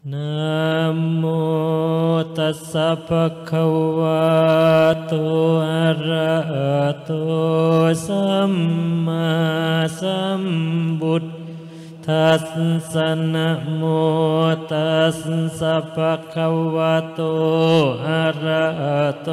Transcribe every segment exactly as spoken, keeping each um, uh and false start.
นะโมตัสสะภะคะวะโตอะระหะโตสัมมาสัมพุทธัสสะนะโมตัสสะภะคะวะโตอะระหะโต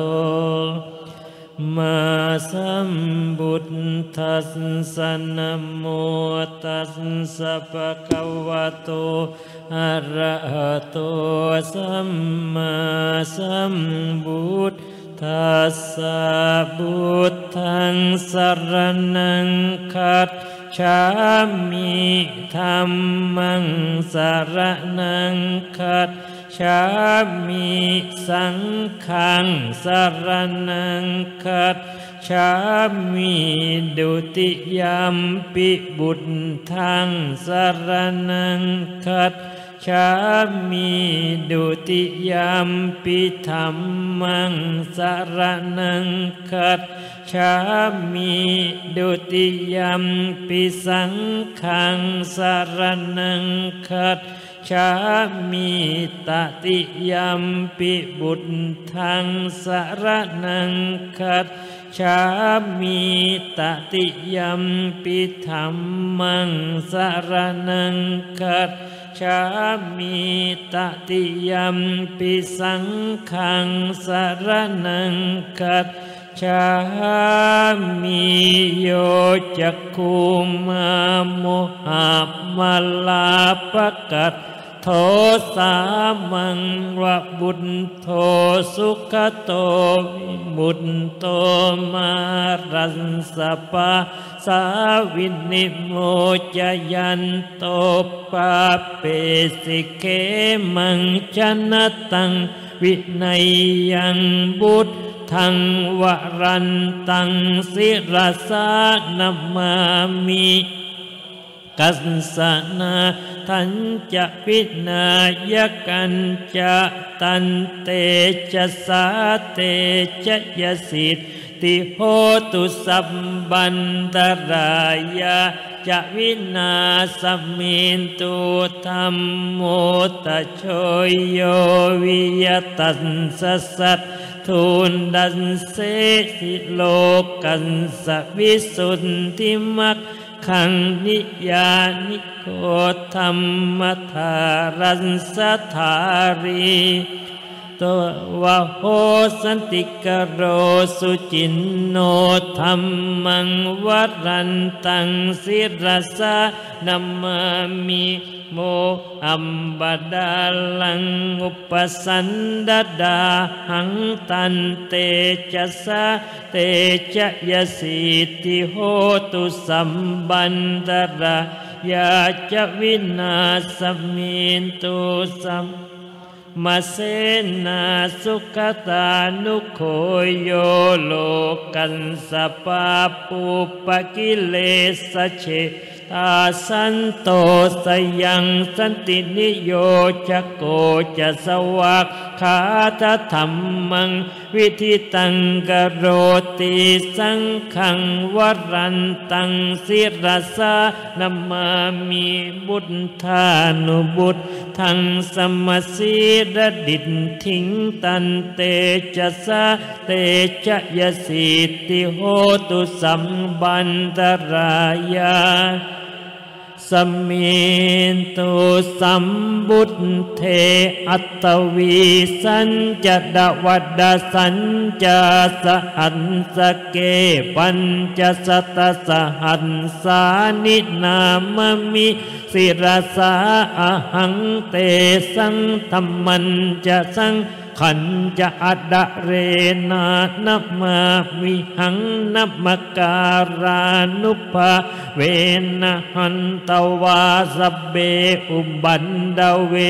มาสัมพุทธัสสะนะโมตัสสะภะคะวะโตอะระหะโตสัมมาสัมพุทธัสสะพุทธังสรณังคัจฉามิธัมมังสรณังคัจฉามิสังฆังสรณังคัจฉามิดุติยัมปิบุตถังสรณังคัจฉามิดุติยัมปิธัมมังสรณังคัจฉามิดุติยัมปิสังฆังสรณังคัจฉามิตติยัมปิบุตถังสรณังคัจฉามิตติยัมปิธัมมังสรณังคัจฉามิตติยัมปิสังฆังสรณังคัจฉามิโยจักขุมาโมหะมัลลาภกัตโทสามังวะบุตโทสุขโตวิมุตโตมารัสสะปะสาวินิโมจยันโตปะเปสิเกมังชนะตังวินัยยังบุตทังวรันตังศิรสานามามิกัสสนาทัญจะวินายกันจะตันเตจะสาเตจะยสิทติโหตุสัมบันตรายาจะวินาสมินตุธัมโมตโชยโยวิยตัสสะสัททุนดันเสสิโลกันสวิสุทธิมักขังนิยานิโกธรรมธารัสสธารีตัววะโหสันติกโรสุจินโนธัมมังวรันตังศิรสานามามิโมอัมบดาลังอุปสันดดาหังตันเตจะสะเตจะยสิทธิโหตุสัมบันตรายาจะวินาสมินตุสัมมาเสนาสุขตานุโคโยโลกันสปาปุปกิเลสเชตาสันโตสยังสันตินิโยจะโกจะสวากขาทธรรมังวิธิตังกโรติสังขังวรันตังศิรสานามามิบุตธานุบุตทังสมสีรดิษถิงตันเตจะสะเตจะยสิทธิโหตุสัมบันตรายาสมินตุสัมบุตเทอัตตวีสัญจดวัดดสัญจสหันสเกปัญจสตสหันสานินามมิศิรสาอหังเตสังธัมมันจะสังขันจะอัดเรนานัมมาวิหังนัมการานุภาเวนะหันตวาสเบอุบันดาเว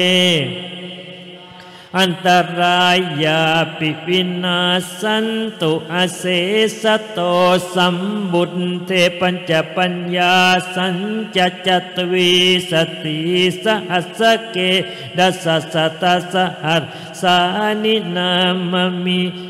อันตรายาปิวินาสันตุอาเสสโตสัมบุตเทปัญจปัญญาสัญจจตวีสติสหัสเกดัสสะตสหัสสานินามมิ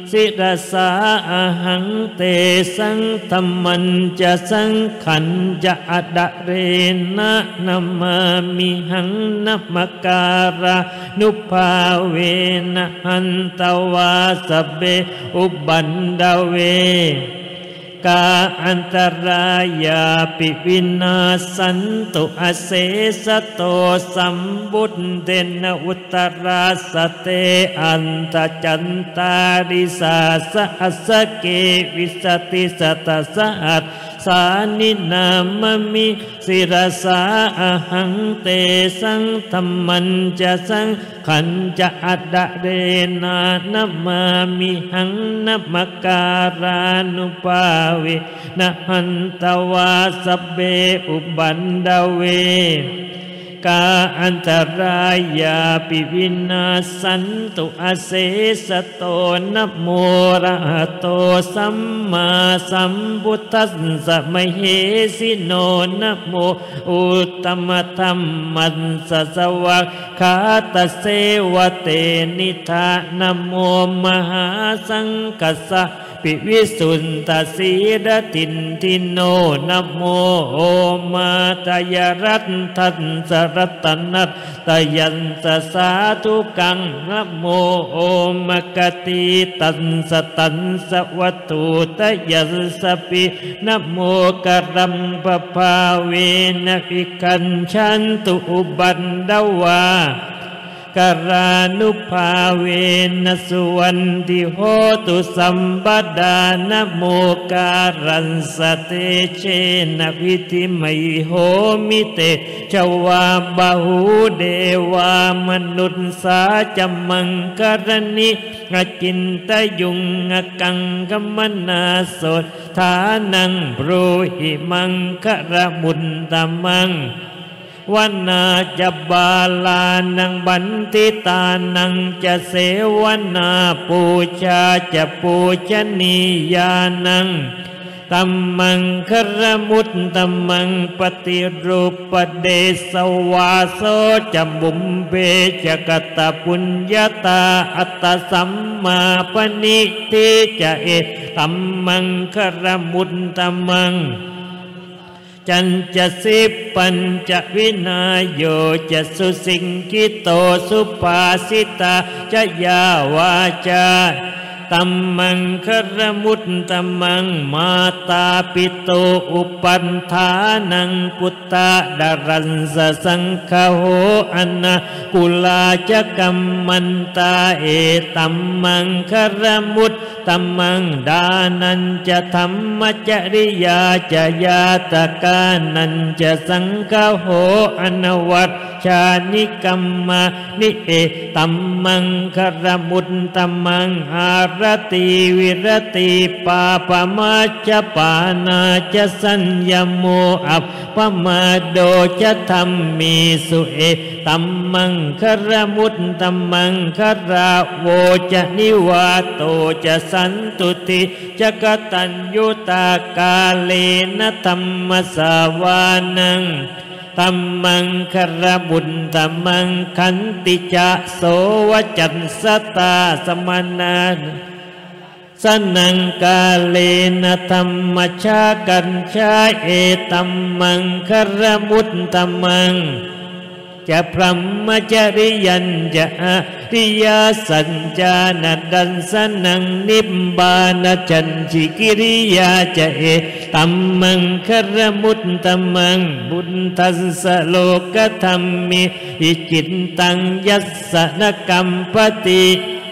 สิรสาอาหังเตสังธรรมันจะสังขันจะอดะเรนะนัมมามิหังนัมการานุภาเวนะหันตวาสเบอุบันดาเวกาอันตรายาปิวินาสันตุอเสสโตสัมบุตเตนะอุตราสเตอันตจันตาริสาสะสะเกวิสติสตสะหัสสานินามมิสิรสาอาหังเตสังธรรมันจะสังขันจะอัดะเรนานัมมามิหังนัมการานุภาเวนะหันตวาสเบอุบันดาเวกาอันตรายาปิวินาสันตุอเสสโตนะโมระหะโตสัมมาสัมพุทธัสสะมเหสิโนนะโมอุตตมธัมมัสสะสวะคาตเสวะเตนิธานะโมมหาสังกัสสะปิวิสุนตสีรตินทิโนนะโมโอมาตยรัตทันสรัตนัตตยันสสาธุกังนะโมโอมกติตันสตันสวัตุตยันสปินะโมกรัมปภาเวนะภิคัญชันตุอุบันดาวากรานุภาเวนะสุวรรณติโหตุสัมปดานะโมการันสเตเชนะวิธิไมโหมิเตชวาบาหูเดวามนุษสาจมังกรณิอจินตยุงอกังกมนาโสทานังโปรหิมังคระมุนตมังวันนาจะบาลานังบันติตานังจะเสวนาปูชาจะปูชนียานังตัมมังครมุตตัมมังปฏิรูปเดสวาโสจะบุมเบจกตปุญญาตาอัตตสัมมาปณิทิจะเอตัมมังครมุตตัมมังจันจะสิปัญจวินาโยจะสุสิงคิโตสุภาสิตาจะยาวาจาตัมมังครมุตตัมมังมาตาปิโตอุปันธานังพุตตะดารันสสังคโหอนากุลาจะกัมมันตาเอตัมมังครมุตตัมมังดานันจะธรรมจริยาจะยาตกานันจะสังคโหอนวัตชานิกัมมานิเอตัมมังครมุตตัมมังอารติวิรติปาปมาจปานาจะสัญญโมอัปปมาโดจะธรรมมีสุเอตัมมังครมุตตัมมังคราโวจะนิวาโตจะสันตุติจะกตัญญูตากาเลนะธรรมสาวานังตัมมังครบุญตัมมังขันติจะโสวจันสตาสมนาสนังกาเลนะธรรมชากัญชาเอตัมมังครมุตตัมมังจะพรหมจริยัญจะอริยสัญจานัดดันสนังนิบบานจันจิกิริยาจะเอตัมมังครมุตตัมมังบุญทัสสะโลกธรรมิอิจิตตังยัสสะนกัมปติ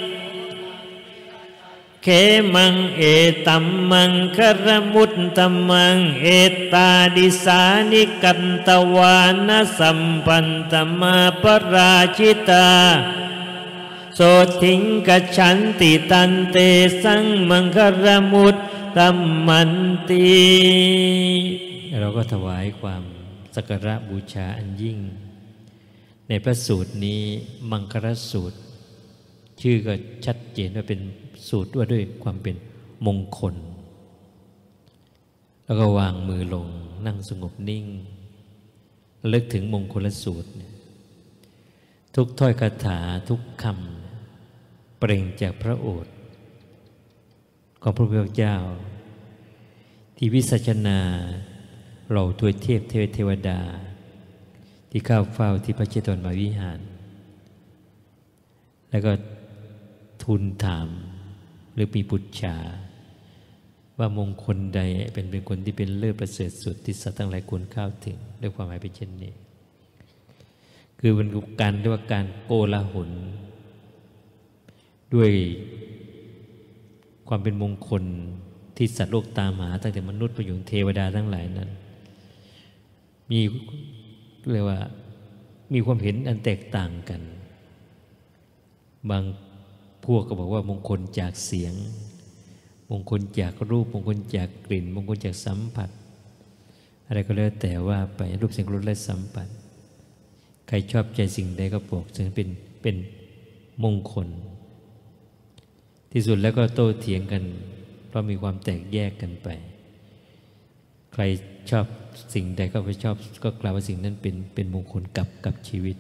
เขมังเอตัมมังครมุตตัมมังเอตาดิสานิกันตวานะสัมปันตมาปราชิตาโสทิงกัจฉันติตันเตสังมังครมุตตัมมันติเราก็ถวายความสักการะบูชาอันยิ่งในพระสูตรนี้มังครสูตรชื่อก็ชัดเจนว่าเป็นสูตรว่าด้วยความเป็นมงคลแล้วก็วางมือลงนั่งสงบนิ่งระลึกถึงมงคลสูตรทุกถ้อยคาถาทุกคำเปล่งจากพระโอษฐ์ของพระพุทธเจ้าที่วิสัชนาเหล่าทวยเทพเทวเทวดาที่เข้าเฝ้าที่พระเจตวันมหาวิหารแล้วก็ทูลถามหรือมีปุจฉาว่ามงคลใดเป็นเป็นคนที่เป็นเลิศประเสริฐสุดที่สัตว์ทั้งหลายควรเข้าถึงด้วยความหมายเป็นเช่นนี้คือเป็นการเรียกว่าการโกลาหลด้วยความเป็นมงคลที่สัตว์โลกตามหาตั้งแต่มนุษย์ไปอยู่เทวดาทั้งหลายนั้นมีเรียกว่ามีความเห็นอันแตกต่างกันบางพวกก็บอกว่ามงคลจากเสียงมงคลจากรูปมงคลจากกลิ่นมงคลจากสัมผัสอะไรก็แล้วแต่ว่าไปรูปเสียงรสและสัมผัสใครชอบใจสิ่งใดก็บอกถึงเป็นเป็นมงคลที่สุดแล้วก็โต้เถียงกันเพราะมีความแตกแยกกันไปใครชอบสิ่งใดก็ไปชอบก็กล่าวว่าสิ่งนั้นเป็นเป็นมงคลกับกับชีวิต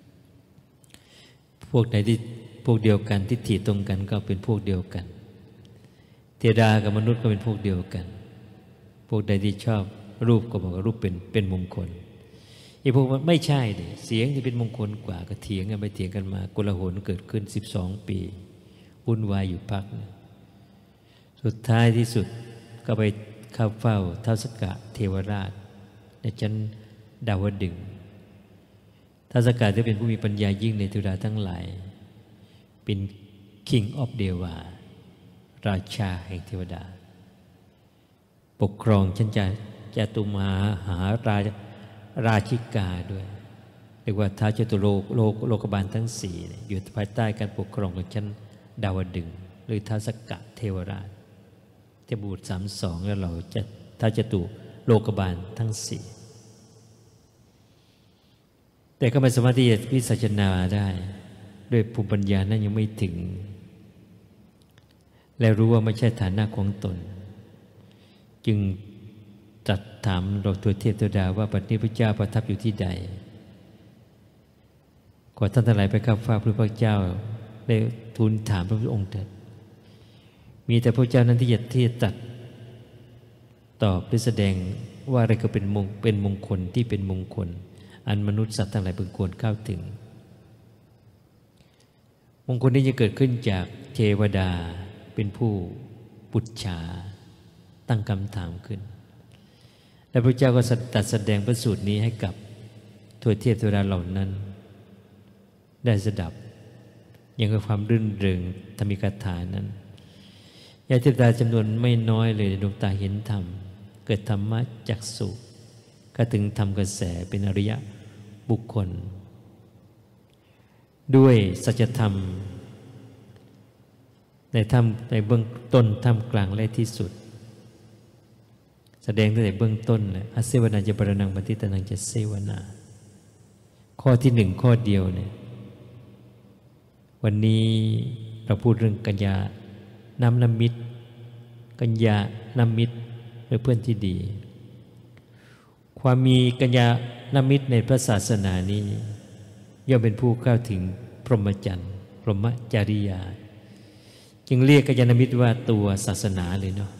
พวกไหนที่พวกเดียวกันที่ถีตรงกันก็เป็นพวกเดียวกันเทวดากับมนุษย์ก็เป็นพวกเดียวกันพวกใดที่ชอบรูปก็บอกว่ารูปเป็นเป็นมงคลอีกพวกไม่ใช่ดิเสียงที่เป็นมงคลกว่าก็เถียงกันไปเถียงกันมาโกลาหลเกิดขึ้นสิบสองปีวุ่นวายอยู่พักสุดท้ายที่สุดก็ไปเข้าเฝ้าท้าวสักกะเทวราชในชั้นดาวดึงส์ท้าวสักกะที่เป็นผู้มีปัญญายิ่งในเทวดาทั้งหลายเป็น King of Deva ราชาแห่งเทวดาปกครองชั้นจตุมหาราราชิกาด้วยเรียกว่าท้าวจตุโลกโลกโลกบาลทั้งสี่อยู่ภายใต้การปกครองของชั้นดาวดึงส์หรือท้าวสักกะเทวราชเทพบุตรสามสองแล้วเราจะท้าวจตุโลกบาลทั้งสี่แต่ก็ไม่สามารถที่จะวิสัชนาได้ด้วยภูมิปัญญานั้นยังไม่ถึงและรู้ว่าไม่ใช่ฐานะของตนจึงตรัสถามเราตัวเทพเทวดาว่าบัดนี้พระเจ้าประทับอยู่ที่ใดขอท่านทั้งหลายไปเข้าเฝ้าพระพุทธเจ้าได้ทูลถามพระพุทธองค์เถิดมีแต่พระเจ้านั้นที่จะที่จะตรัสตอบหรือแสดงว่าอะไรก็เป็นมงเป็นมงคลที่เป็นมงคลอันมนุษย์สัตว์ทั้งหลายพึงควรเข้าถึงมงคลนี้จะเกิดขึ้นจากเทวดาเป็นผู้ปุจฉาตั้งคำถามขึ้นและพระเจ้าก็ตรัสแสดงพระสูตรนี้ให้กับทวยเทพเทวดาเหล่านั้นได้สดับยังกับความรื่นเริงธรรมิกถานั้นญาติเทวดาจำนวนไม่น้อยเลยดวงตาเห็นธรรมเกิดธรรมะจักษุก็ถึงทำกระแสเป็นอริยบุคคลด้วยสัจธรรมในธรรมในเบื้องต้นท่ามกลางและที่สุดแสดงตั้งแต่เบื้องต้นเลยอเสวนาจะปรนังปฏิตนังจะเสวนาข้อที่หนึ่งข้อเดียวเนี่ยวันนี้เราพูดเรื่องกัญญาน้ำน้ำมิตรกัญญาน้ำมิตรเป็นเพื่อนที่ดีความมีกัญญาน้ำมิตรในพระศาสนานี้ย่อมเป็นผู้เข้าถึงพรหมจรรย์พรหมจริยาจึงเรียกกัญญาณมิตรว่าตัวศาสนาเลยเนาะ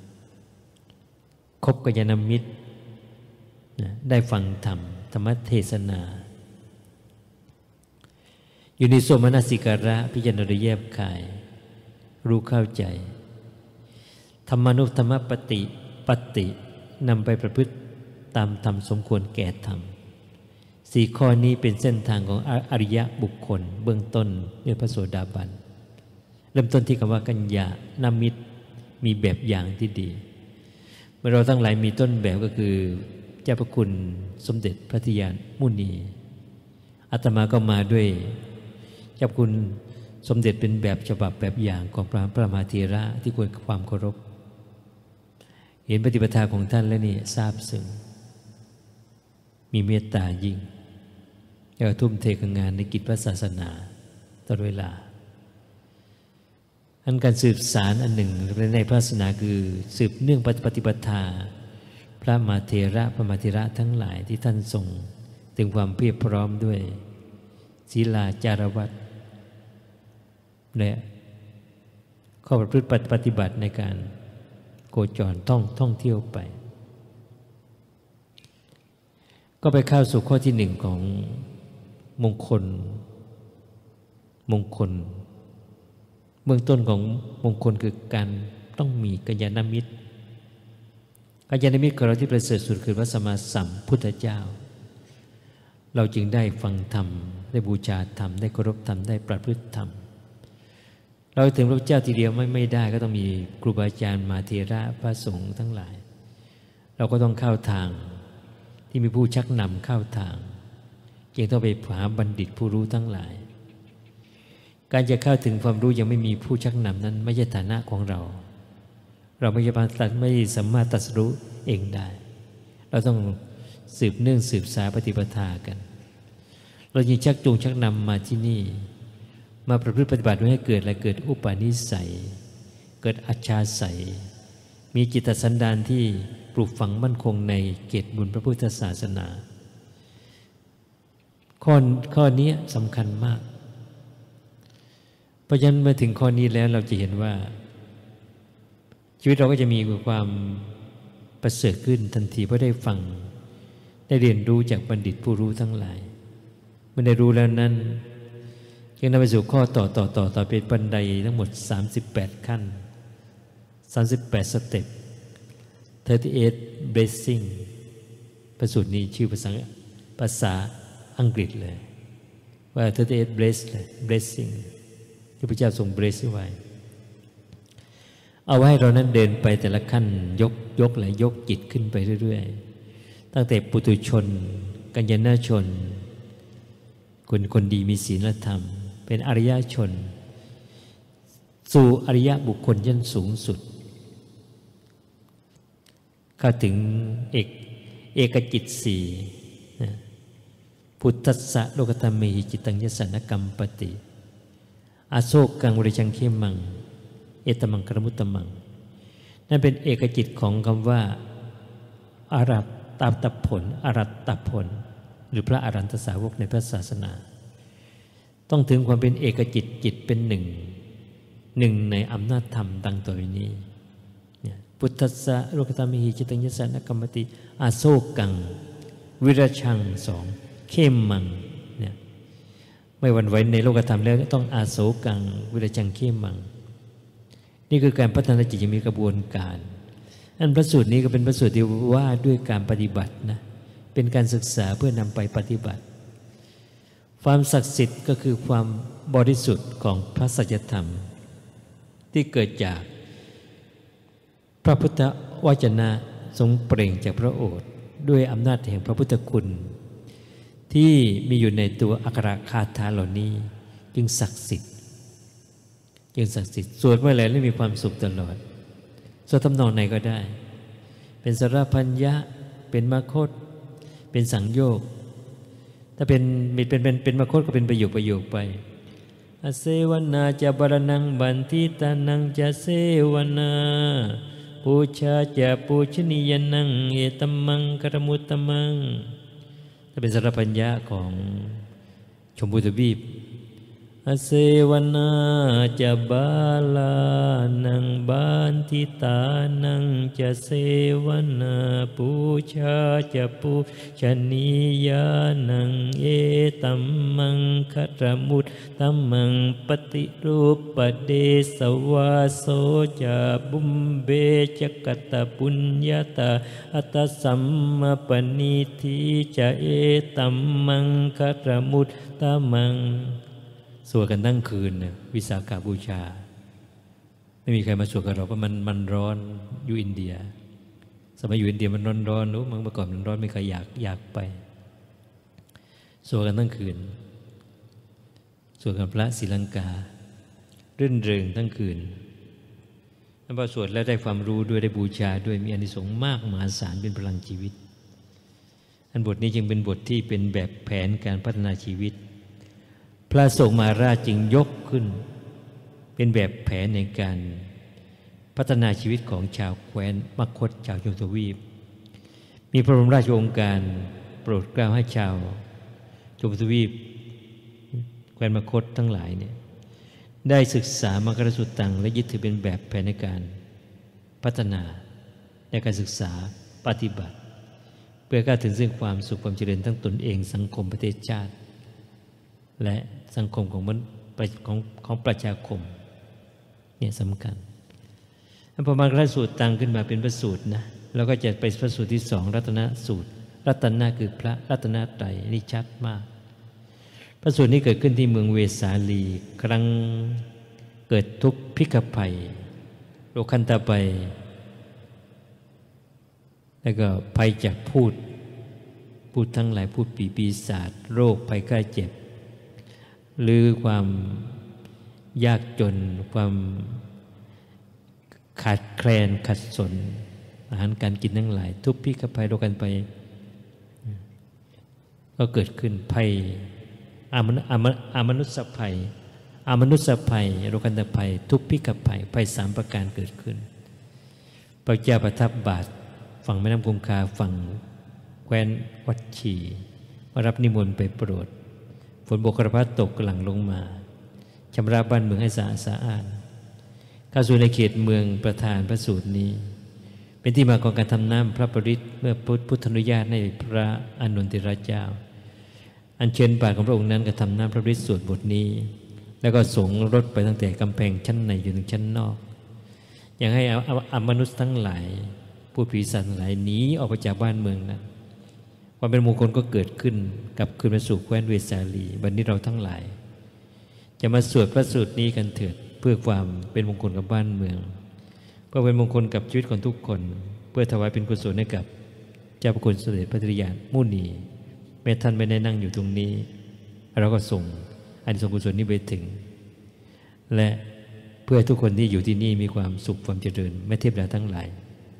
คบกัญญาณมิตรได้ฟังธรรมธรรมเทศนาอยู่ในโสมนสิการะพิจารณาแยบคายรู้เข้าใจธรรมานุธรรมปฏิปฏินำไปประพฤติตามธรรมสมควรแก่ธรรมสี่ข้อนี้เป็นเส้นทางของอริยบุคคลเบื้องต้นด้วยพระโสดาบันเริ่มต้นที่คำว่ากัญญาณมิตรมีแบบอย่างที่ดีเมื่อเราทั้งหลายมีต้นแบบก็คือเจ้าพระคุณสมเด็จพระทิยานมุนีอาตมาก็มาด้วยเจ้าคุณสมเด็จเป็นแบบฉบับแบบอย่างของพระพระมหาเถระที่ควรความเคารพเห็นปฏิปทาของท่านแล้วนี่ทราบซึ้งมีเมตตายิ่งแล้วทุ่มเทกับงานในกิจพระศาสนาตลอดเวลาอันการสืบสารอันหนึ่งในพระศาสนาคือสืบเนื่องปฏิปทาพระมหาเถระพระมหาเถระทั้งหลายที่ท่านทรงถึงความเพียรพร้อมด้วยศีลาจารวัตรและข้อประพฤติปฏิบัติในการโคจรท่องท่องเที่ยวไปก็ไปเข้าสู่ข้อที่หนึ่งของมงคลมงคลเบื้องต้นของมงคลคือการต้องมีกัลยาณมิตรกัลยาณมิตรของเราที่ประเสริฐสุดคือพระสัมมาสัมพุทธเจ้าเราจึงได้ฟังธรรมได้บูชาธรรมได้เคารพธรรมได้ประพฤติธรรมเราถึงพระเจ้าทีเดียวไม่ไม่ได้ก็ต้องมีครูบาอาจารย์มาเถระพระสงฆ์ทั้งหลายเราก็ต้องเข้าทางที่มีผู้ชักนำเข้าทางจึงต้องไปหาบัณฑิตผู้รู้ทั้งหลายการจะเข้าถึงความรู้ยังไม่มีผู้ชักนำนั้นไม่ใช่ฐานะของเราเราไม่สามารถไม่สามารถตรัสรู้เองได้เราต้องสืบเนื่องสืบสายปฏิปทากันเราจึงชักจูงชักนำมาที่นี่มาประพฤติปฏิบัติให้เกิดอะไรเกิดอุปนิสัยเกิดอัจฉริยะมีจิตสันดานที่ปลูกฝังมั่นคงในเกศบุญพระพุทธศาสนาข้อข้อนี้สำคัญมากเพราะฉะนั้นเมื่อถึงข้อนี้แล้วเราจะเห็นว่าชีวิตเราก็จะมีความประเสริฐขึ้นทันทีเพราะได้ฟังได้เรียนรู้จากบัณฑิตผู้รู้ทั้งหลายเมื่อได้รู้แล้วนั้นยังนำไปสู่ข้อต่อต่อต่อต่อเป็นบันไดทั้งหมดสามสิบแปดขั้นสามสิบแปดสเต็ปสามสิบแปด blessing ประสูตรนี้ชื่อภาษาภาษาอังกฤษเลยว่าสามสิบแปด bless เลย blessing ที่พระเจ้าทรง bless ไว้เอาไว้เรานั้นเดินไปแต่ละขั้นยกยกเลยยกจิตขึ้นไปเรื่อยๆตั้งแต่ปุถุชนกัญญาชนคนคนดีมีศีลธรรมเป็นอริยชนสู่อริยบุคคลชั้นสูงสุดเข้าถึงเอกเอกจิตสี่พุทธัสสะโลกธรรมเมหิจิตังยสันนกรรมปติอาโศกกังวริจังเขมังเอตมังกรมุตตมังนั่นเป็นเอกจิตของคำว่าอารัตตตผลอารัตตผลหรือพระอรหันตสาวกในพระศาสนาต้องถึงความเป็นเอกจิตจิตเป็นหนึ่งหนึ่งในอำนาจธรรมดังต่อไปนี้พุทธัสสะโลกธรรมเมหิจิตังยสันนกรรมปติอาโศกังวิรชังสองเข้มมังเนี่ยไม่หวั่นไหวในโลกธรรมแล้วต้องอาโศกังวิรชังเข้มมังนี่คือการพัฒนาจิตยังมีกระบวนการอันพระสูตรนี้ก็เป็นพระสูตรที่ว่าด้วยการปฏิบัตินะเป็นการศึกษาเพื่อนำไปปฏิบัติความศักดิ์สิทธิ์ก็คือความบริสุทธิ์ของพระสัจธรรมที่เกิดจากพระพุทธวจนะทรงเปล่งจากพระโอษฐ์ด้วยอำนาจแห่งพระพุทธคุณที่มีอยู่ในตัวอักขระคาถาเหล่านี้จึงศักดิ์สิทธิ์จึงศักดิ์สิทธิ์สวดเมื่อไหร่แล้วมีความสุขตลอดสวดทำนองไหนก็ได้เป็นสรพัญญะเป็นมคธเป็นสังโยกถ้าเป็นเป็นเป็นเป็นมคธก็เป็นประโยคประโยคไปอเสวนาจะบรนังบันทิตานังจะเสวนาปูชาจะปูชนียนังเอตัมมังกรมุตตมังถ้าเป็นสรพัญญะของชมพูทวีปอเสวนาจะบาลานังบันทิตานังจะเสวนาปูชาจะปูชนียานังเอตัมมังคารมุตตัมมังปฏิรูปเดสวาโสจะบุมเบจกตปุญญาตาอัตสัมมาปณิทิจะเอตัมมังคารมุตตัมมังสวดกันตั้งคืนเนี่ยวิสาขบูชาไม่มีใครมาสวดกับเราเพราะมันมันร้อนอยู่อินเดียสมัยอยู่อินเดียมันร้อนร้อนรู้เมื่อก่อนมันร้อนไม่เคยอยากอยากไปสวดกันตั้งคืนสวดกับพระศรีลังการื่นเริงทั้งคืนแล้วพอสวดแล้วได้ความรู้ด้วยได้บูชาด้วยมีอานิสงส์มากมหาศาลเป็นพลังชีวิตอันบทนี้จึงเป็นบทที่เป็นแบบแผนการพัฒนาชีวิตพระสงฆ์มาราชจึงยกขึ้นเป็นแบบแผนในการพัฒนาชีวิตของชาวแคว้นมคธชาวชมพูทวีปมีพระบรมราชโองการโปรดเกล้าให้ชาวชมพูทวีปแคว้นมคธทั้งหลายเนี่ยได้ศึกษามังคลสูตรตังและยึดถือเป็นแบบแผนในการพัฒนาในการศึกษาปฏิบัติเพื่อก้าวถึงซึ่งความสุขความเจริญทั้งตนเองสังคมประเทศชาติและสังคมของมันของของประชาคมเนี่ยสำคัญพอมังคลสูตรตังขึ้นมาเป็นพระสูตรนะแล้วก็จะไปพระสูตรที่สองรัตนสูตรรัตนะคือพระรัตนตรัยนี่ชัดมากพระสูตรนี้เกิดขึ้นที่เมืองเวสาลีครั้งเกิดทุกข์พิกภัยโรคคันตาภัยแล้วก็ภัยจากพูดพูดทั้งหลายพูดปีปีศาจโรคภัยไข้เจ็บหรือความยากจนความขาดแคลนขัดสนอาหารการกินทั้งหลายทุกพิกภัยโรคกันไปก็เกิดขึ้นภัยอามนุอามอามนุษยภัยอามนุษยภัยโรคกันตภัยทุกพิกภัยภัยสามประการเกิดขึ้นพระเจ้าประทับบาทฝั่งแม่น้ำคงคาฝั่งแคว้นวัดชีมารับนิมนต์ไปโปรดฝนบกกระพัดตกหลั่งลงมาชำระบ้านเมืองให้สะอาดสะอ้านเข้าสู่ในเขตเมืองประธานพระสูตรนี้เป็นที่มาของการทำน้ำพระปริตเมื่อพุทธานุญาตให้พระอานนทิราชเจ้าอัญเชิญบาทของพระองค์นั้นกระทำน้ำพระปริตสวดบทนี้แล้วก็ส่งรถไปตั้งแต่กำแพงชั้นในจนถึงชั้นนอกอย่างให้อมนุษย์ทั้งหลายผู้ผีสัตว์ทั้งหลายหนีออกไปจากบ้านเมืองนั้นความเป็นมงคลก็เกิดขึ้นกับคืนมาสู่แคว้นเวสาลีวันนี้เราทั้งหลายจะมาสวดพระสูตรนี้กันเถิดเพื่อความเป็นมงคลกับบ้านเมืองเพื่อเป็นมงคลกับชีวิตของทุกคนเพื่อถวายเป็นกุศลให้กับเจ้าพระคุณสมเด็จพระธริยามุนีแม้ท่านไม่ได้นั่งอยู่ตรงนี้เราก็ส่งอานิสงส์กุศลนี้ไปถึงและเพื่อทุกคนที่อยู่ที่นี่มีความสุขความเจริญไม่เทพดาทั้งหลาย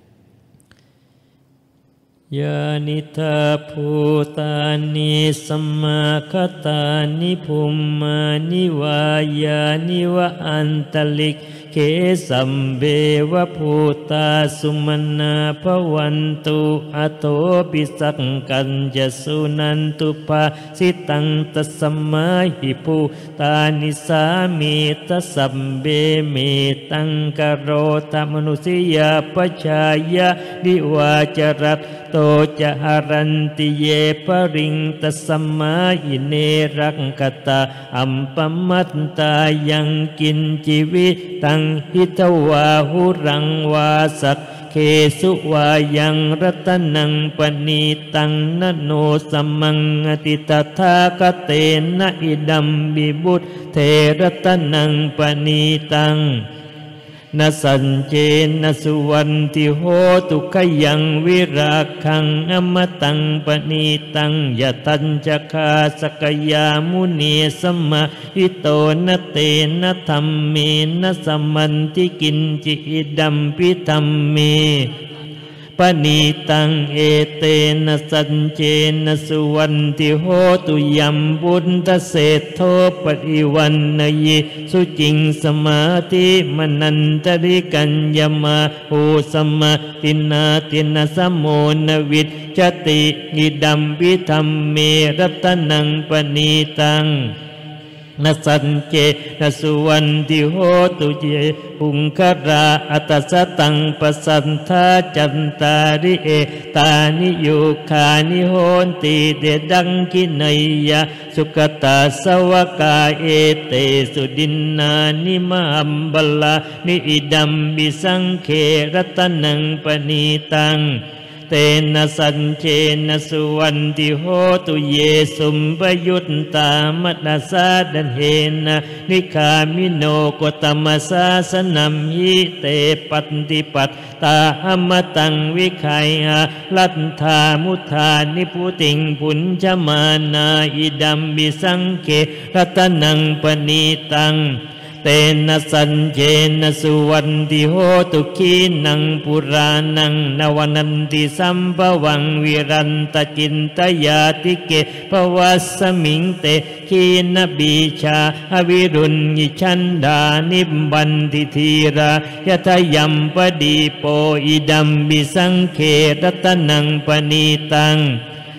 ยานิทาภูตานิสัมมาคตานิภูมานิวายานิวะอันตลิกเขสัมเบวะภูตาสุมนาภวันตุอโตปิสักกัญจสุนันตุปาสิตังตัสมาหิภูตานิสามิตัสสัมเบเมตังกโรตมนุสิยาปชายะดิวาจรัตโตจะหรันติเยปริงตัสมาหิเนรักขตาอัมปมัตตายังกินจิวิตังหิตวาหุรังวาสักเคสุวายังรัตนังปณีตังนโนสัมมังอติตถาคเตนะอิดัมบิบุตเทรัตนังปณีตังนสัญเจนสุวันติโหตุขยังวิราคังอมตังปณีตังยะตัญจคาสกยามุนีสมะหิโตนะเตนะธัมเมนะสัมมันติกินจิอิดัมปิธัมเมปณีตังเอเตนะสัญเจนะสุวันติโหตุยัมบุญตเศธโทปฏิวันนยิสุจิงสมาธิมนันตริกัญญมาหูสมาตินาตินะสมโมนวิจจติอิดัมปิธัมเมรัตนังปณีตังนสัญเจนสุวันติโหตุเยปุงคราอัตสตังปสันทาจันตาริเอตานิโยคานิโหนติเดดังกินัยยะสุขตาสวกาเอเตสุดินนานิมัมบลานิอิดัมบิสังเขรัตนังปณีตังเตนะสัญเจนะสุวันติโหตุเยสุมปยุตตามนัสสะดันเหนะนิคามิโนโกตมัสสะสนัมหิเตปัตติปัตตาอมตังวิคัยหะลัทธามุธานิพุติงปุญจมานาอิดัมบิสังเขรัตนังปณีตังเตนะสัญเจนะสุวันติโหตุขีนังปุรานังนวนันติสัมภวังวิรันตจินตยาติเกภวัสสมิงเตขีนบีชาอวิรุณยิชันดานิบบันติธีรายะทยัมปดีโปอิดัมบิสังเขรัตนังปณีตังเ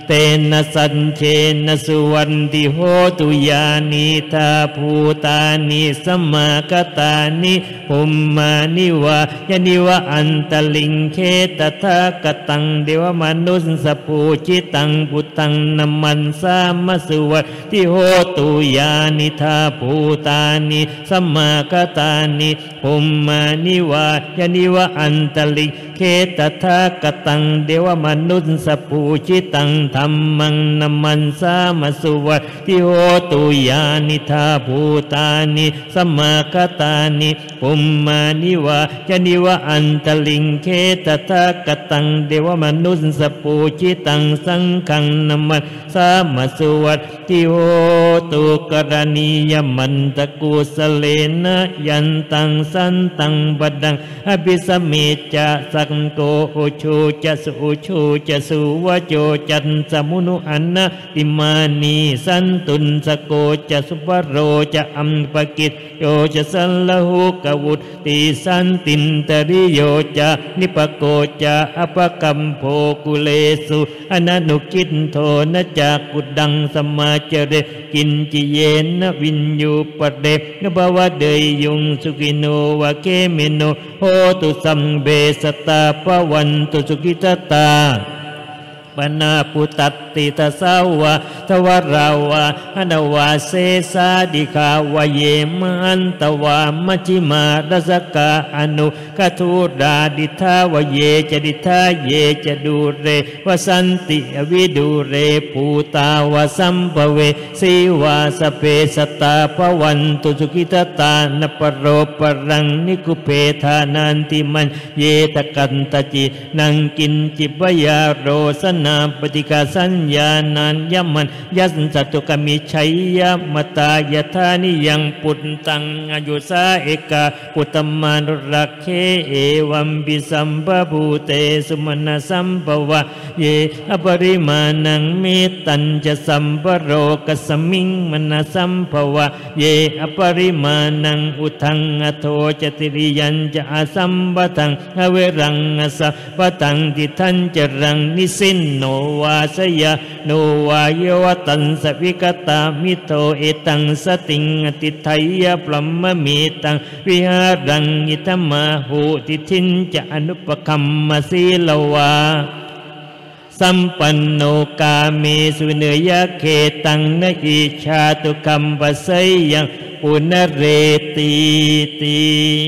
เตนะสัญเชนะสุวันติโหตุยานิทาภูตานิสัมมากตานิภูมานิวายานิวะอันตลิงเคตถากตังเดวมนุสสปูจิตังปุตังนัมมันสามสุวัติโหตุยานิทาภูตานิสัมมากตานิภูมานิวายานิวะอันตลิงเคตถากตังเดวมนุสสปูจิตังธัมมังนัมมันสามสุวัติโหตุยานิทาภูตานิสัมมาคตานิภูมานิวายานิวะอันตลิงเคตถากตังเดวมนุสสปูจิตังสังฆังนัมมันสามสุวัติโหตุกรณียมันตะกุสเลนะยันตังสันตังบัดดังอภิสมิจะสังโกโอชูจะสุชูจะสุวโจจันสมุนุอันนะติมานีสันตุนสโกจะสุปโรจะอัมปกิจโยจะสัลลหุกวุตติสันตินตริโยจะนิปโกจะอปกัมโภกุเลสุอนันุกินโทนะจักกุดังสมาจเรกินจิเยนะวินยูปเดนบวะเดยยุงสุกิโนวะเกมิโนโหตุสัมเบสตาปวันตุสุกิตตาปนาปุตัตติตสาวะทวราวะอนวาเสสาดิขาวเยมันตวามัชิมารัสกาอนุกทุราดิทาวเยจดิทาเยจดูเรวสันติวิดูเรภูตาวสัมภเวสีวาสเปสตาภวันตุสุขิตตานปโรปรังนิคุเพธานันติมันเยตกันตจินังกินจิปยาโรสนาปฏิกาสัญญานันยมันยัสสัตุกมิชัยยมตายธานิยังปุตตังอายุสาเอกาปุตตมานุรักเคเอวัมปิสัมปภูเตสุมณสัมปวะเยอปริมาณังเมตัญจะสัมปโรกสมิงมณสัมภวะเยอปริมาณังอุทังอโทจติริยัญจะอาสัมปทังอเวรังอสัพพตังติทัญจรังนิสินโนวาสยะโนวายวตันสวิกตามิโตเอตังสติงอติไทยปลัมมมีตังวิหารังอิตมาหูติทินจะอนุปคัมมสีลวาสัมปันโนกาเมสุเนยเขตังนอิชาตุคัมปัสยังปุณเรติติ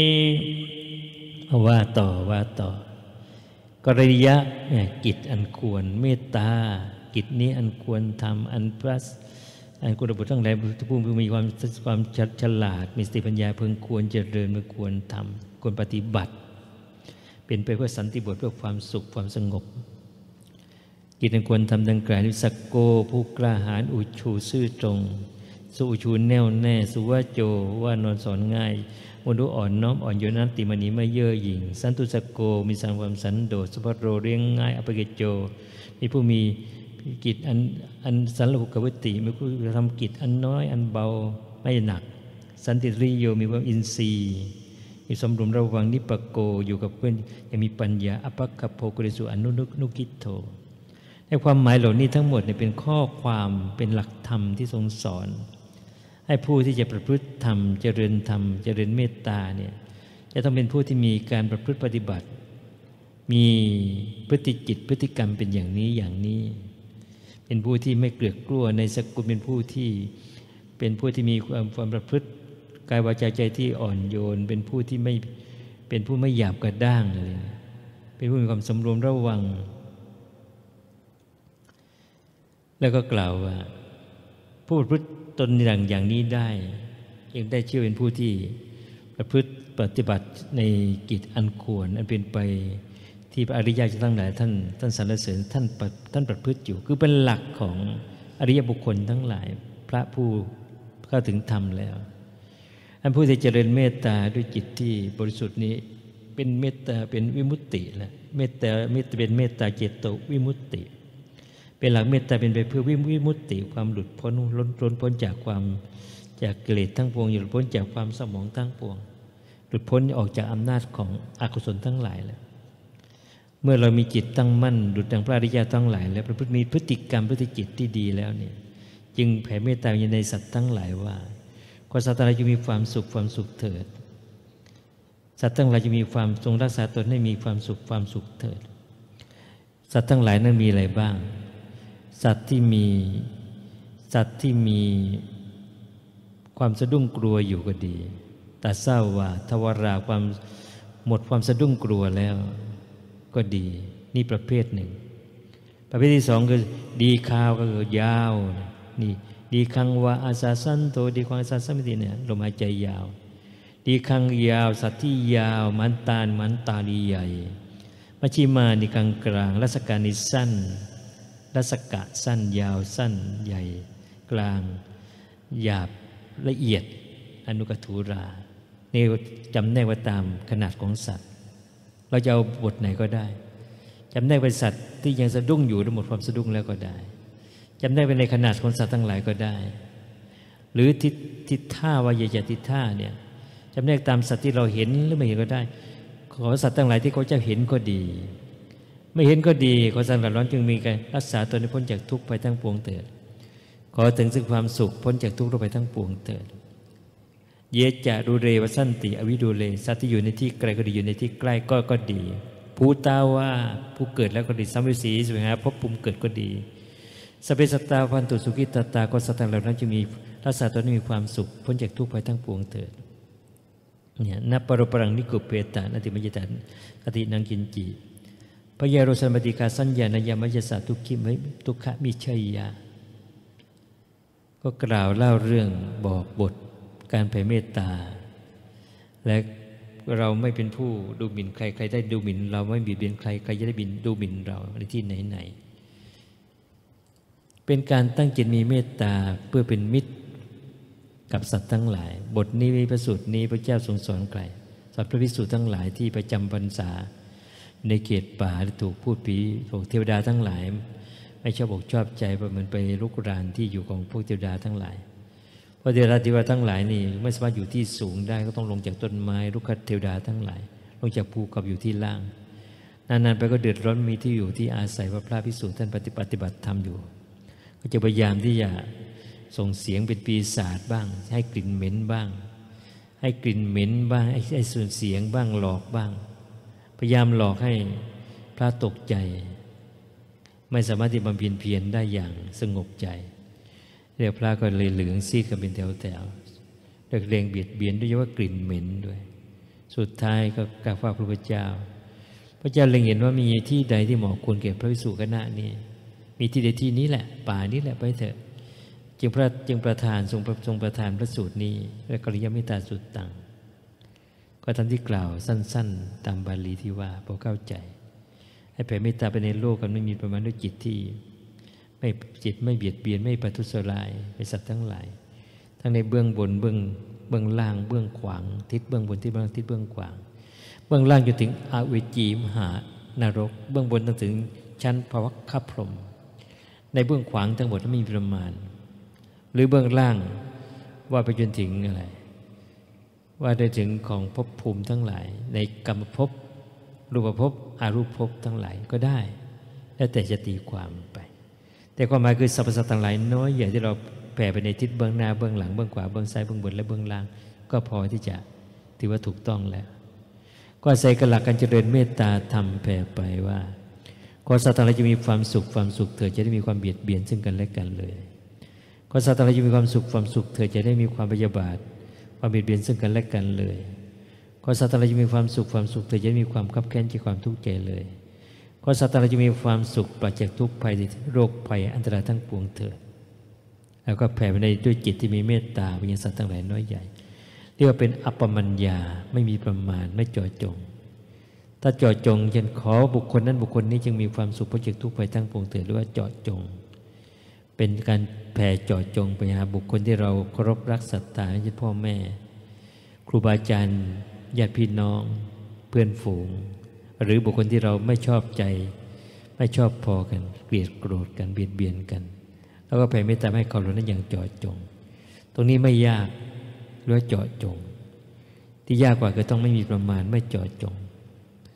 ว่าต่อว่าต่อกริยะกิจอันควรเมตตากิจนี้อันควรทำอันพระอันกุศลบุตรทั้งหลายผู้มีความความฉลาดมีสติปัญญาเพิ่งควรเจริญเมื่อควรทำควรปฏิบัติเป็นไปเพื่อสันติบทเพื่อความสุขความสงบกิจอันควรทำดังกล่าวนี้สักโกผู้กล้าหาญอุชูซื่อตรงสุอุชูแน่วแน่สุวโจว่านอนสอนง่ายมนุษย์อ่อนน้อมอ่อนโยนนันติมณีไม่เย่อหยิ่งสันตุสโกมีสังความสันโดษสุภโรเรียงง่ายอภิเกโจมีผู้มีกิจอันอันสันโลกวิติมีผู้ทำกิจอันน้อยอันเบาไม่หนักสันติริโยมีความอินทรีย์มีสมรวมระวังนิปโกอยู่กับเพื่อนยังมีปัญญาอภัคคโภกุริสุอนุนุกิโตในความหมายเหล่านี้ทั้งหมดเนี่ยเป็นข้อความเป็นหลักธรรมที่ทรงสอนให้ผู้ที่จะประพฤติธรรมเจริญธรรมเจริญเมตตาเนี่ยจะต้องเป็นผู้ที่มีการประพฤติปฏิบัติมีพฤติจิตพฤติกรรมเป็นอย่างนี้อย่างนี้เป็นผู้ที่ไม่เกลือกกลัวในสกุลเป็นผู้ที่เป็นผู้ที่มีความความประพฤติกายวาจาใจที่อ่อนโยนเป็นผู้ที่ไม่เป็นผู้ไม่หยาบกระด้างเลยเป็นผู้มีความสำรวมระวังแล้วก็กล่าวว่าผู้ประพฤติตนอย่างอย่างนี้ได้ยังได้ชื่อเป็นผู้ที่ประพฤติปฏิบัติในกิจอันควรอันเป็นไปที่พระอริยเจ้าทั้งหลายท่านท่านสรรเสริญท่านท่านประพฤติอยู่คือเป็นหลักของอริยบุคคลทั้งหลายพระผู้เข้าถึงธรรมแล้วอันผู้ที่เจริญเมตตาด้วยจิตที่บริสุทธิ์นี้เป็นเมตตาเป็นวิมุตติแหละเมตตาเมตตาเป็นเมตตาเจโตวิมุตติเป็นหลักเมตตาเป็นไปเพื่อวิมุตติความหลุดพ้นล้นล้นพ้นจากความจากกิเลสทั้งปวงหลุดพ้นจากความสมองทั้งปวงหลุดพ้นออกจากอำนาจของอกุศลทั้งหลายแล้วเมื่อเรามีจิตตั้งมั่นดุจดังพระอริยะทั้งหลายแล้วประพฤติมีพฤติกรรมพฤติจิตที่ดีแล้วเนี่ยจึงแผ่เมตตาในสัตว์ทั้งหลายว่าขอสัตว์ทั้งหลายจะมีความสุขความสุขเถิดสัตว์ทั้งหลายจะมีความทรงรักษาตนให้มีความสุขความสุขเถิดสัตว์ทั้งหลายนั้นมีอะไรบ้างสัตว์ที่มีสัตว์ที่มีความสะดุ้งกลัวอยู่ก็ดีแต่เศร้าว่าทวาราความหมดความสะดุ้งกลัวแล้วก็ดีนี่ประเภทหนึ่งประเภทที่สองคือดีคาวก็คือยาวนี่ดีคังวาอาซาสันโตดีคังอาซาสันติเนี่ยลมหายใจยาวดีคังยาวสัตว์ที่ยาวมันตาลมันตาลีใหญ่มัชฌิมานิกลางกลางรัศกานิสั้นรัศกะสั้นยาวสั้นใหญ่กลางหยาบละเอียดอนุกถูรานี่จำแนกไว้ตามขนาดของสัตว์เราจะเอาบทไหนก็ได้จำแนกเป็นสัตว์ที่ยังสะดุ้งอยู่หรือหมดความสะดุ้งแล้วก็ได้จำแนกเป็นในขนาดของสัตว์ทั้งหลายก็ได้หรือทิศทิศท่าว่าใหญ่ๆทิศท่าเนี่ยจำแนกตามสัตว์ที่เราเห็นหรือไม่เห็นก็ได้ขอสัตว์ทั้งหลายที่เขาจะเห็นก็ดีไม่เห็นก็ดีขอสัตว์เหล่านั้นจึงมีการรักษาตนให้พ้นจากทุกข์ไปทั้งปวงเถิดขอถึงซึ่งความสุขพ้นจากทุกข์ไปทั้งปวงเถิดเยจะดูเรวสันติอวิดูเรสัตว์ที่อยู่ในที่ไกลก็ดีอยู่ในที่ใกล้ก็ก็ดีภูตาว่าผู้เกิดแล้วก็ดีสัมภสีสวยงามพบภูมิเกิดก็ดีสเปสตาพันตุสุขิตตาก็สัตว์เหล่านั้นจะมีรักษาตนให้มีความสุขพ้นจากทุกข์ไปทั้งปวงเถิดเนี่ยนับปรปรังนิกุเปตานติมยตันกตินังกินจีพยาโรสัมปติกาสัญญานยามยสาทุกขิมิทุกขมิชัยยาก็กล่าวเล่าเรื่องบอกบทการแผ่เมตตาและเราไม่เป็นผู้ดูหมิ่นใครใครได้ดูหมิ่นเราไม่บีบเบียนใครใครจะได้บินดูหมิ่นเราในที่ไหนๆเป็นการตั้งจิตมีเมตตาเพื่อเป็นมิตรกับสัตว์ทั้งหลายบทนี้พระสูตรนี้พระเจ้าทรงสอนใครสอนพระภิกษุทั้งหลายที่ประจำพรรษาในเขตป่าถูกพูดผีถูกเทวดาทั้งหลายไม่ชอบอกชอบใจเพราะมันไปลุกรานที่อยู่ของพวกเทวดาทั้งหลายเพราะเทวดาที่ว่าทั้งหลายนี่ไม่สามารถอยู่ที่สูงได้ก็ต้องลงจากต้นไม้ลุกขเทวดาทั้งหลายลงจากภูกับอยู่ที่ล่างนานๆไปก็เดือดร้อนมีที่อยู่ที่อาศัยว่าพระภิกษุท่านปฏิบัติธรรมอยู่ก็จะพยายามที่จะส่งเสียงเป็นปีศาจบ้างให้กลิ่นเหม็นบ้างให้กลิ่นเหม็นบ้างให้ส่วนเสียงบ้างหลอกบ้างพยายามหลอกให้พระตกใจไม่สามารถที่บำเพ็ญเพียรได้อย่างสงบใจเรียกพระก็เลยเหลืองซีดกันเป็นแถวๆเรียกเรียงเบียดเบียนด้วยว่ากลิ่นเหม็นด้วยสุดท้ายก็กราบไหว้พระพุทธเจ้าพระเจ้าเล็งเห็นว่ามีที่ใดที่เหมาะควรแก่พระภิกษุคณะนี้มีที่ใดที่นี้แหละป่านี้แหละไปเถอะจึงพระจึงประทานทรงทรงประทานพระสูตรนี้และกริยเมตตาสุตตังก็ทำที่กล่าวสั้นๆตามบาลีที่ว่าพอเข้าใจให้แผ่เมตตาไปในโลกกันไม่มีประมาณด้วยจิตที่ไม่จิตไม่เบียดเบียนไม่ประทุษร้ายไปสัตว์ทั้งหลายทั้งในเบื้องบนเบื้องเบื้องล่างเบื้องขวางทิศเบื้องบนที่เบื้องทิศเบื้องขวางเบื้องล่างจนถึงอเวจีมหานรกเบื้องบนจนถึงชั้นภวัคคพรหมในเบื้องขวางทั้งหมดไม่มีประมาณหรือเบื้องล่างว่าไปจนถึงอะไรว่าได้ถึงของภพภูมิทั้งหลายในกรรมภพรูปภพอรูปภพทั้งหลายก็ได้แล้วแต่จะตีความไปแต่ความหมายคือสรรพสัตว์ทั้งหลายน้อยใหญ่ที่เราแผ่ไปในทิศเบื้องหน้าเบื้องหลังเบื้องขวาเบื้องซ้ายเบื้องบนและเบื้องล่างก็พอที่จะถือว่าถูกต้องแล้วก็ใส่กระหลักการเจริญเมตตาธรรมแผ่ไปว่าขอสัตว์ทั้งหลายจะมีความสุขความสุขเถิดจะได้มีความเบียดเบียนซึ่งกันและกันเลยขอสัตว์ทั้งหลายจะมีความสุขความสุขเถิดจะได้มีความพยาบาทความเบียดเบียนซึ่งกันและกันเลยขอสัตว์ทั้งหลายจะมีความสุขความสุขเถิดจะได้มีความคับแค้นจากความทุกข์ใจเลยขอสัตว์ทั้งหลายจะมีความสุขปราศจากทุกข์ภัยโรคภัยอันตรายทั้งปวงเถิดแล้วก็แผ่ไปในด้วยจิตที่มีเมตตาไปยังสัตว์ทั้งหลายน้อยใหญ่เรียกว่าเป็นอัปปมัญญาไม่มีประมาณไม่เจาะจงถ้าเจาะจงเช่นขอบุคคลนั้นบุคคลนี้จึงมีความสุขพ้นจากทุกข์ภัยทั้งปวงเถิดหรือว่าเจาะจงเป็นการแผ่เจาะจงไปหาบุคคลที่เราเคารพรักศรัทธาเช่นพ่อแม่ครูบาอาจารย์ญาติพี่น้องเพื่อนฝูงหรือบุคคลที่เราไม่ชอบใจไม่ชอบพอกันเกลียดโกรธกันเบียดเบียนกันแล้วก็แผ่เมตตาให้เขาเหล่านั้นอย่างเจาะจงตรงนี้ไม่ยากหรือเจาะจงที่ยากกว่าคือต้องไม่มีประมาณไม่เจาะจง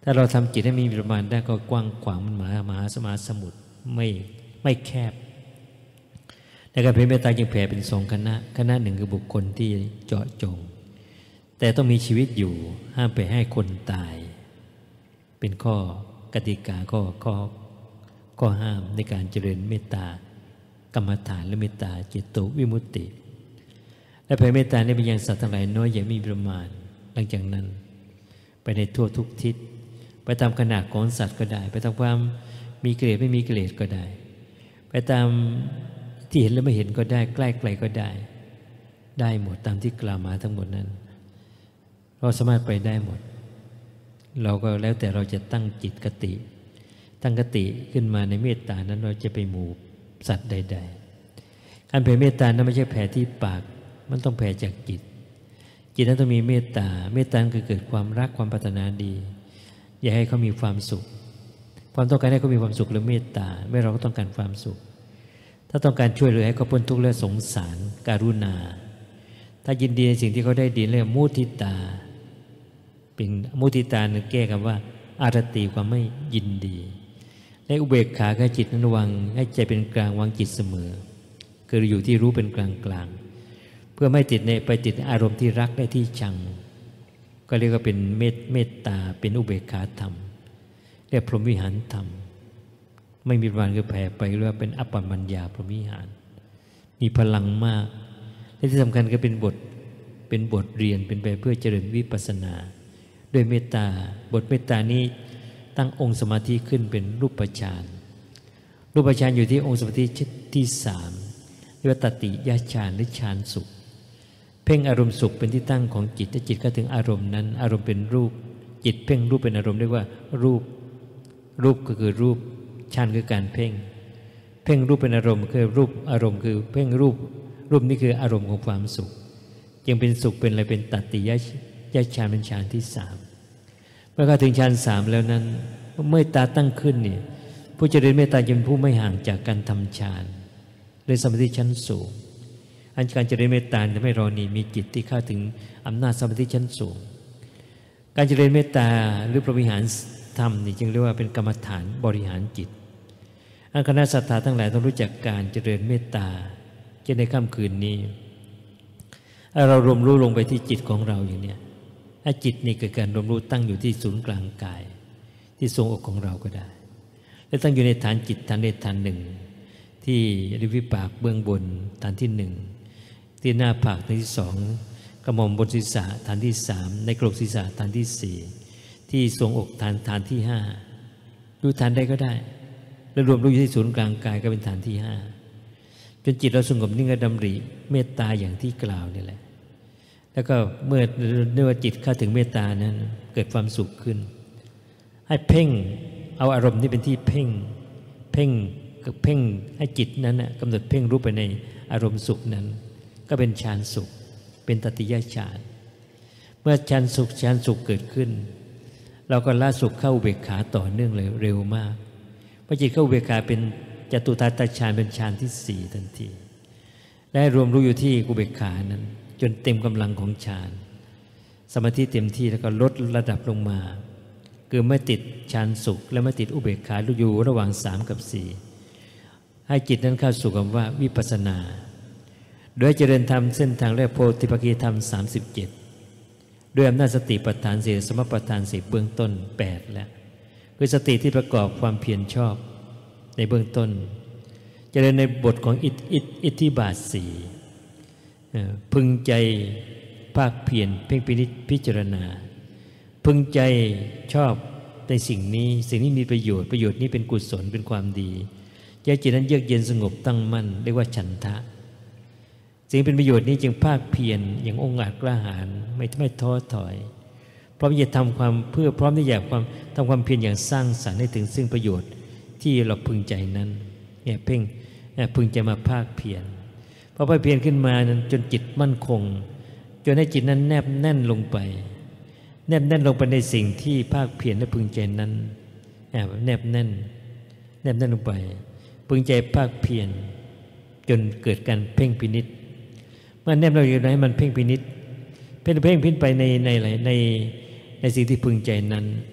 ถ้าเราทำจิตให้มีประมาณได้ก็กว้างขวางมันมหามหาสมาสมุทรไม่ไม่แคบในการแผ่เมตตาจึงแผ่เป็นสองคณะคณะหนึ่งคือบุคคลที่เจาะจงแต่ต้องมีชีวิตอยู่ห้ามไปให้คนตายเป็นข้อกติกาข้อข้อข้อห้ามในการเจริญเมตตากรรมฐานและเมตตาจิตตวิมุตติและแผ่เมตตาในไปยังสัตว์ทั้งหลายน้อยอย่ามีประมาณหลังจากนั้นไปในทั่วทุกทิศไปตามขนาดของสัตว์ก็ได้ไปตามความมีกิเลสไม่มีกิเลสก็ได้ไปตามที่เห็นและไม่เห็นก็ได้ใกล้ไกลก็ได้ได้หมดตามที่กล่าวมาทั้งหมดนั้นเราสามารถไปได้หมดเราก็แล้วแต่เราจะตั้งจิตคติตั้งคติขึ้นมาในเมตตานั้นเราจะไปหมู่สัตว์ใดๆการแผ่เมตตานั้นไม่ใช่แผ่ที่ปากมันต้องแผ่จากจิตจิตนั้นต้องมีเมตตาเมตตาคือเกิดความรักความปรารถนาดีอยากให้เขามีความสุขความต้องการให้เขามีความสุขหรือเมตตาไม่เราก็ต้องการความสุขถ้าต้องการช่วยเหลือให้เขาพ้นทุกข์และสงสารการุณาถ้ายินดีในสิ่งที่เขาได้ดีเรียกมุทิตาเป็นมุทิตาเนี่ยแก้คำว่าอารติความไม่ยินดีและอุเบกขาคือจิตนั้นวางให้ใจเป็นกลางวางจิตเสมอคืออยู่ที่รู้เป็นกลางกลางเพื่อไม่ติดในไปติดอารมณ์ที่รักและที่ชังก็เรียกว่าเป็นเมตเมตตาเป็นอุเบกขาธรรมเรียกพรหมวิหารธรรมไม่มีวันคือแผ่ไปเรียกว่าเป็นอัปปมัญญาพรหมวิหารมีพลังมากและที่สำคัญก็เป็นบทเป็นบทเรียนเป็นไปเพื่อเจริญวิปัสสนาด้วยเมตตาบทเมตตานี้ตั้งองค์สมาธิขึ้นเป็นรูปฌานรูปฌานอยู่ที่องค์สมาธิที่สามเรียกว่าตติยฌานหรือฌานสุขเพ่งอารมณ์สุขเป็นที่ตั้งของจิตถ้าจิตเข้าถึงอารมณ์นั้นอารมณ์เป็นรูปจิตเพ่งรูปเป็นอารมณ์เรียกว่ารูปรูปก็คือรูปฌานคือการเพ่งเพ่งรูปเป็นอารมณ์คือรูปอารมณ์คือเพ่งรูปรูปนี้คืออารมณ์ของความสุขยังเป็นสุขเป็นอะไรเป็นตติยฌานเป็นฌานที่สามเมื่อเข้าถึงฌานสามแล้วนั้นเมื่อตาตั้งขึ้นนี่ผู้เจริญเมตตาจะเป็นผู้ไม่ห่างจากการทำฌานเลยสมาธิชั้นสูงอันการเจริญเมตตาทำให้เรานี่มีจิตที่เข้าถึงอำนาจสมาธิชั้นสูงการเจริญเมตตาหรือพรหมวิหารธรรมนี่จึงเรียกว่าเป็นกรรมฐานบริหารจิตอันคณะศรัทธาทั้งหลายต้องรู้จักการเจริญเมตตาจะในค่ำคืนนี้เรารวมรู้ลงไปที่จิตของเราอย่างนี้ถ้าจิตนี่เกิดการรวมรู้ตั้งอยู่ที่ศูนย์กลางกายที่ทรงอกของเราก็ได้และตั้งอยู่ในฐานจิตฐานใดฐานหนึ่งที่ริมฝีปากเบื้องบนฐานที่หนึ่งที่หน้าผากฐานที่สองกระหม่อมบนศีรษะฐานที่สามในกรกศีรษะฐานที่สี่ที่ทรงอกฐานฐานที่ห้าดูฐานใดก็ได้แล้วรวมรู้อยู่ที่ศูนย์กลางกายก็เป็นฐานที่ห้าจนจิตเราสงบนิ่งและดำริเมตตาอย่างที่กล่าวนี่แหละแล้วก็เมื่อเมื่อจิตเข้าถึงเมตตานั้นเกิดความสุขขึ้นให้เพ่งเอาอารมณ์นี้เป็นที่เพ่งเพ่งกับเพ่งให้จิตนั้นกำหนดเพ่งรู้ไปในอารมณ์สุขนั้นก็เป็นฌานสุขเป็นตติยฌานเมื่อฌานสุขฌานสุขเกิดขึ้นเราก็ละสุขเข้าอุเบกขาต่อเนื่องเลยเร็วมากพอจิตเข้าอุเบกขาเป็นจตุทัตตฌานเป็นฌานที่สี่ทันทีและรวมรู้อยู่ที่อุเบกขานั้นจนเต็มกำลังของฌานสมาธิเต็มที่แล้วก็ลดระดับลงมาคือไม่ติดฌานสุขและไม่ติดอุเบกขาอยู่ระหว่างสามกับสี่ให้จิตนั้นเข้าสู่คำว่าวิปัสสนาโดยเจริญธรรมเส้นทางแรกโพธิปักขิธรรมสามสิบเจ็ดด้วยอำนาจสติปัฏฐานสี่สมปัฏฐานสี่เบื้องต้นแปดแล้วคือสติที่ประกอบความเพียรชอบในเบื้องต้นเจริญในบทของอิทธิอิทธิบาทสี่พึงใจภาคเพียรเพ่งพินิจพิจารณาพึงใจชอบในสิ่งนี้สิ่งนี้มีประโยชน์ประโยชน์นี้เป็นกุศลเป็นความดีใจจิตนั้นเยือกเย็นสงบตั้งมั่นเรียกว่าฉันทะสิ่งเป็นประโยชน์นี้จึงภาคเพียรอย่างองอาจกล้าหาญไม่ไม่ท้อถอยพร้อมที่จะทำความเพื่อพร้อมที่อยากความทำความเพียรอย่างสร้างสรรค์ให้ถึงซึ่งประโยชน์ที่เราพึงใจนั้นเนี่ยเพ่งพึงใจมาภาคเพียรพอภาคเพียรขึ้นมานั้นจนจิตมั่นคงจนให้จิตนั้นแนบแน่นลงไปแนบแน่นลงไปในสิ่งที่ภาคเพียรและพึงใจนั้นแนบแน่นแนบแน่นลงไปพึงใจภาคเพียรจนเกิดการเพ่งพินิจเมื่อแนบเราอยู่ให้มันเพ่งพินิจเพ่งเพ่งพินิจไปในในอะไรในในสิ่งที่พึงใจนั้นจ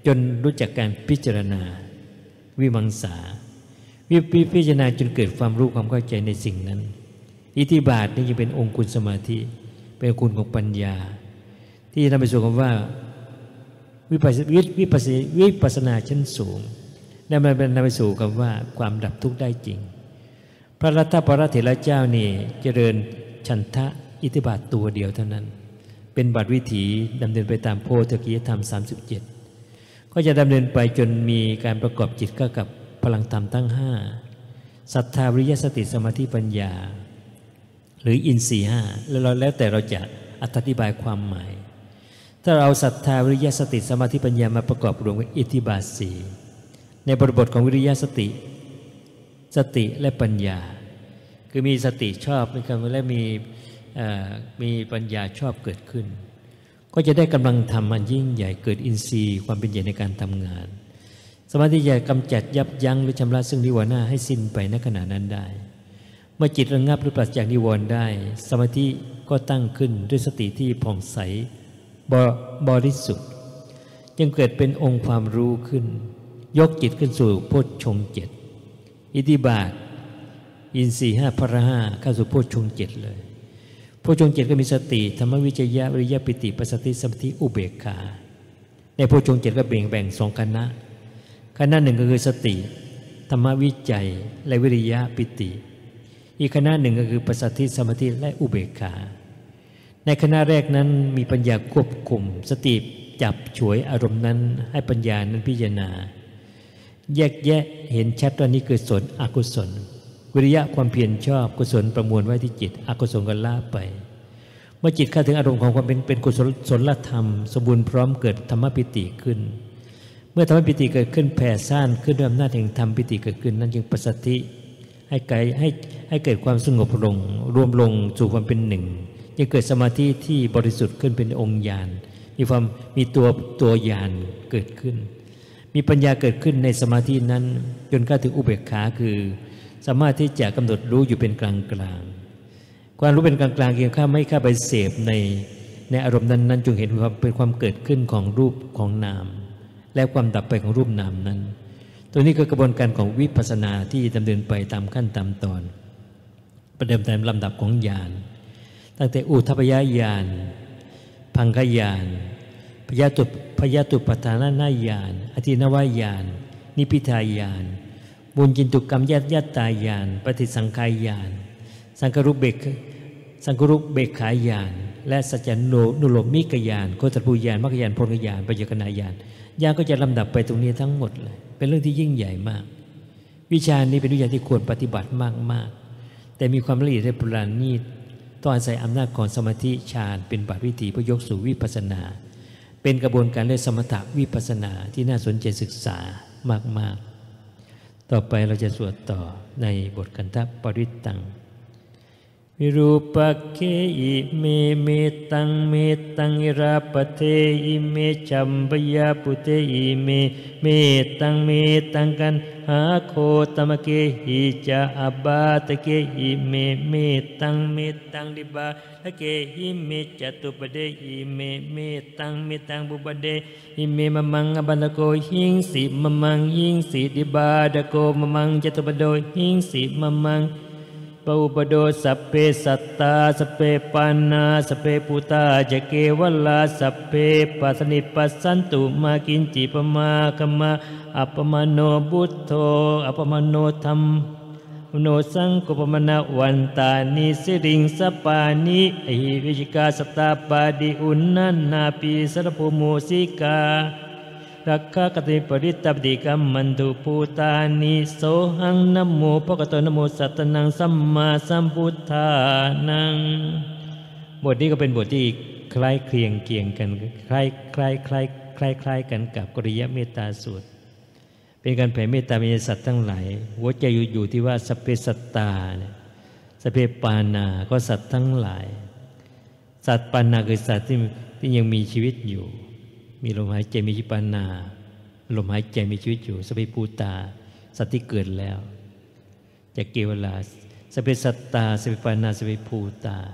จนรู้จักการพิจารณาวิมังสาวิพิจารณาจนเกิดความรู้ความเข้าใจในสิ่งนั้นอิทธิบาทนี่จะเป็นองค์คุณสมาธิเป็นคุณของปัญญาที่จะนำไปสู่คำว่าวิปัสสวิปัสสวิปัสสนาชั้นสูงนั่นมันนำไปสู่คำว่าความดับทุกข์ได้จริงพระรัตนปรเถระเจ้านี่เจริญฉันทะอิทธิบาทตัวเดียวเท่านั้นเป็นบัตรวิถีดำเนินไปตามโพธิกิยธรรมสามสิบเจ็ดก็จะดำเนินไปจนมีการประกอบจิตก็กับพลังธรรมทั้งห้าศรัทธาวิริยะสติสมาธิปัญญาหรืออินทรีย์ห้าแล้วแล้วแต่เราจะอธิบายความหมายถ้าเราศรัทธาวิริยะสติสมาธิปัญญามาประกอบรวมกับอิทธิบาทสี่ในบริบทของวิริยะสติสติและปัญญาคือมีสติชอบมีคำและมีมีปัญญาชอบเกิดขึ้นก็จะได้กำลังธรรมอันยิ่งใหญ่เกิดอินทรีย์ความเป็นใหญ่ในการทำงานสมาธิจะกำจัดยับยั้งหรือชำระซึ่งนิวรณ์ให้สิ้นไปณขณะนั้นได้เมื่อจิตระงับหรือปราศจากนิวรณ์ได้สมาธิก็ตั้งขึ้นด้วยสติที่ผ่องใสบริสุทธิ์จึงเกิดเป็นองค์ความรู้ขึ้นยกจิตขึ้นสู่โพชฌงค์เจ็ดอิทธิบาทอินทรีย์ห้าพละห้าเข้าสู่โพชฌงค์เจ็ดเลยโพชฌงค์เจ็ดก็มีสติธรรมวิจยะวิริยะปิติปัสสติสมาธิอุเบกขาในโพชฌงค์เจ็ดก็แบ่งแบ่งสองคณะคณะหนึ่งก็คือสติธรรมวิจัยและวิริยะปิติอีกคณะหนึ่งก็คือปัสสติสมาธิและอุเบกขาในคณะแรกนั้นมีปัญญาควบคุมสติจับฉวยอารมณ์นั้นให้ปัญญานั้นพิจารณาแยกแยะเห็นชัดว่านี้คือกุศลอกุศลวิริยะความเพียรชอบกุศลประมวลไว้ที่จิตอกุศลก็ละไปเมื่อจิตเข้าถึงอารมณ์ของความเป็นเป็นกุศลธรรมสมบูรณ์พร้อมเกิดธรรมปิติขึ้นเมื่อธรรมปิติเกิดขึ้นแผ่ซ่านขึ้นด้วยอำนาจแห่งธรรมปิติเกิดขึ้นนั้นจึงปัสสัทธิให้ไกลให้ให้เกิดความสงบลงรวมลงสู่ความเป็นหนึ่งจึงเกิดสมาธิที่บริสุทธิ์ขึ้นเป็นองค์ญาณมีความมีตัวตัวญาณเกิดขึ้นมีปัญญาเกิดขึ้นในสมาธินั้นจนเข้าถึงอุเบกขาคือสามารถที่จะกำหนดรู้อยู่เป็นกลางกลางความรู้เป็นกลางกลางเพียงข้าไม่เข้าไปเสพในในอารมณ์นั้นนั้นจงเห็นความเป็นความเกิดขึ้นของรูปของนามและความดับไปของรูปนามนั้นตัวนี้คือกระบวนการของวิปัสสนาที่ดำเนินไปตามขั้นตามตอนประเดิมตามลำดับของญาณตั้งแต่อุทพยญาณพังคญาณพยตุพยตุปทานนาญาณอธินวายานนิพิทายานบุญจินตุกรรมยัตยัตตายานปฏิสังขายานสังครุเบกสังครุเบกขายานและสัจจโนนุโลมิกยานโคตรภูยานมรรคยานพลยานปัญญกนายานญาณก็จะลำดับไปตรงนี้ทั้งหมดเลยเป็นเรื่องที่ยิ่งใหญ่มากวิชานี้เป็นวิชาที่ควรปฏิบัติมากๆแต่มีความละเอียดและปราณีตต้องอาศัยอำนาจของสมาธิฌานเป็นบาทวิถีเพื่อยกสู่วิปัสสนาเป็นกระบวนการเรื่องสมถะวิปัสสนาที่น่าสนใจศึกษามากๆต่อไปเราจะสวดต่อในบทกันทปริตตังวิรูปเคอิเมเมตังเมตังอิราปเทอิเมจัมปยาปุเตอิเมเมตังเมตังกันหาโคตมะเกหิจาอบาตะเกหิเมเมตังเมตังดิบาตะเกหิเมจตุปเดหิเมเมตังเมตังบุปเดหิเมมะมังอบันตโกหิงสิมะมังหิงสิดิบาตะโกมะมังจตุปโดหิงสิมะมังปอุปโดสัพเพสัตตาสัพเพปันนาสัพเพปุตตาจะเกวลาสัพเพปัสนิปัสสันตุมากินจิปมาคมะอัปมโนบุตโธอัปมโนธรรมโนสังกุปมณวันตานิสิริงสปานิอหิวิจิกาสตาปาดิอุณนันนาปีสรภูโมสิการักขกติปริตตปฏิกัมมันตุภูตานิโสหังนะโมภควโตนะโมสัตตนังสัมมาสัมพุทธานังบทนี้ก็เป็นบทที่คล้ายเคียงเคียงกันคล้ายคล้ายคล้ายคล้ายคล้ายกันกับกริยเมตตาสูตรเป็นการแผ่เมตตามีสัตว์ทั้งหลายหัวใจอยู่อยู่ที่ว่าสัพเพสัตตาสัพเพปานาก็สัตว์ทั้งหลายสัตว์ปานาคือสัตว์ที่ที่ยังมีชีวิตอยู่มีลมหายใจมีชีวิตปานาลมหายใจมีชีวิตอยู่สัพเพปูตาสัตว์ที่เกิดแล้วจะเกวลาสัพเพสัตตาสัพเพปานาสัพเพปูตา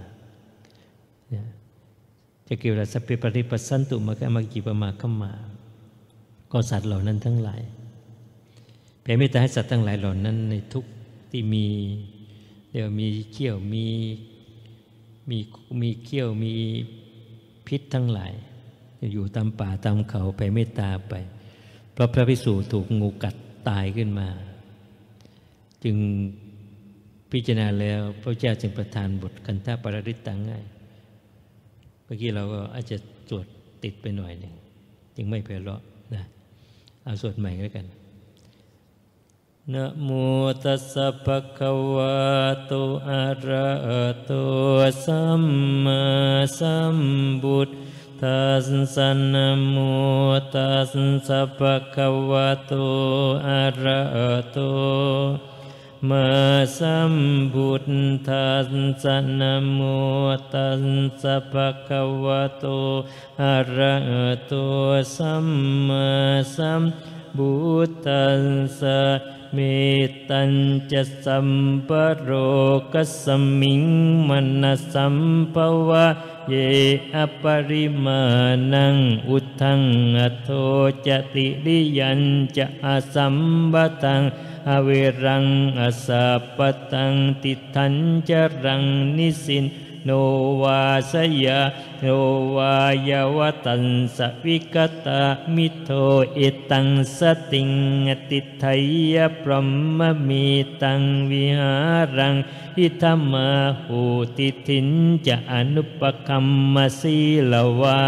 จะเกวลาสัพเพปริปัสสันตุมะกะมะกิปะมาคัมมาก็สัตว์เหล่านั้นทั้งหลายแผ่เมตตาให้สัตว์ทั้งหลายเหล่านั้นในทุกที่มีเดี๋ยวมีเขี้ยวมีมีมีเขี้ยวมีพิษทั้งหลายอยู่ตามป่าตามเขาแผ่เมตตาไปเพราะพระภิกษุถูกงูกัดตายขึ้นมาจึงพิจารณาแล้วพระเจ้าจึงประทานบทคันธปริฤตตังง่ายเมื่อกี้เราก็อาจจะสวดติดไปหน่อยหนึ่งจึงไม่เพเราะนะเอาสวดใหม่แล้วกันนะโมตัสสะภะคะวะโตอะระหะโตสัมมาสัมพุทธัสสะนะโมตัสสะภะคะวะโตอะระหะโตมาสัมพุทธัสสะนะโมตัสสะภะคะวะโตอะระหะโตสัมมาสัมพุทธัสสะเมตัญจะสัมปโรกัสสมิงมนะสัมภวะเยอปริมาณังอุทังอโทจติริยัญจะอาสัมบตังอเวรังอสัพปตังติทัญจรังนิสินโนวาสยาโนวายาวตันสวิกตามิโทเอตังสติงติทัยยะพรหมมีตังวิหารังอิทัมมาหูติทินจะอนุปคัมมสีลวา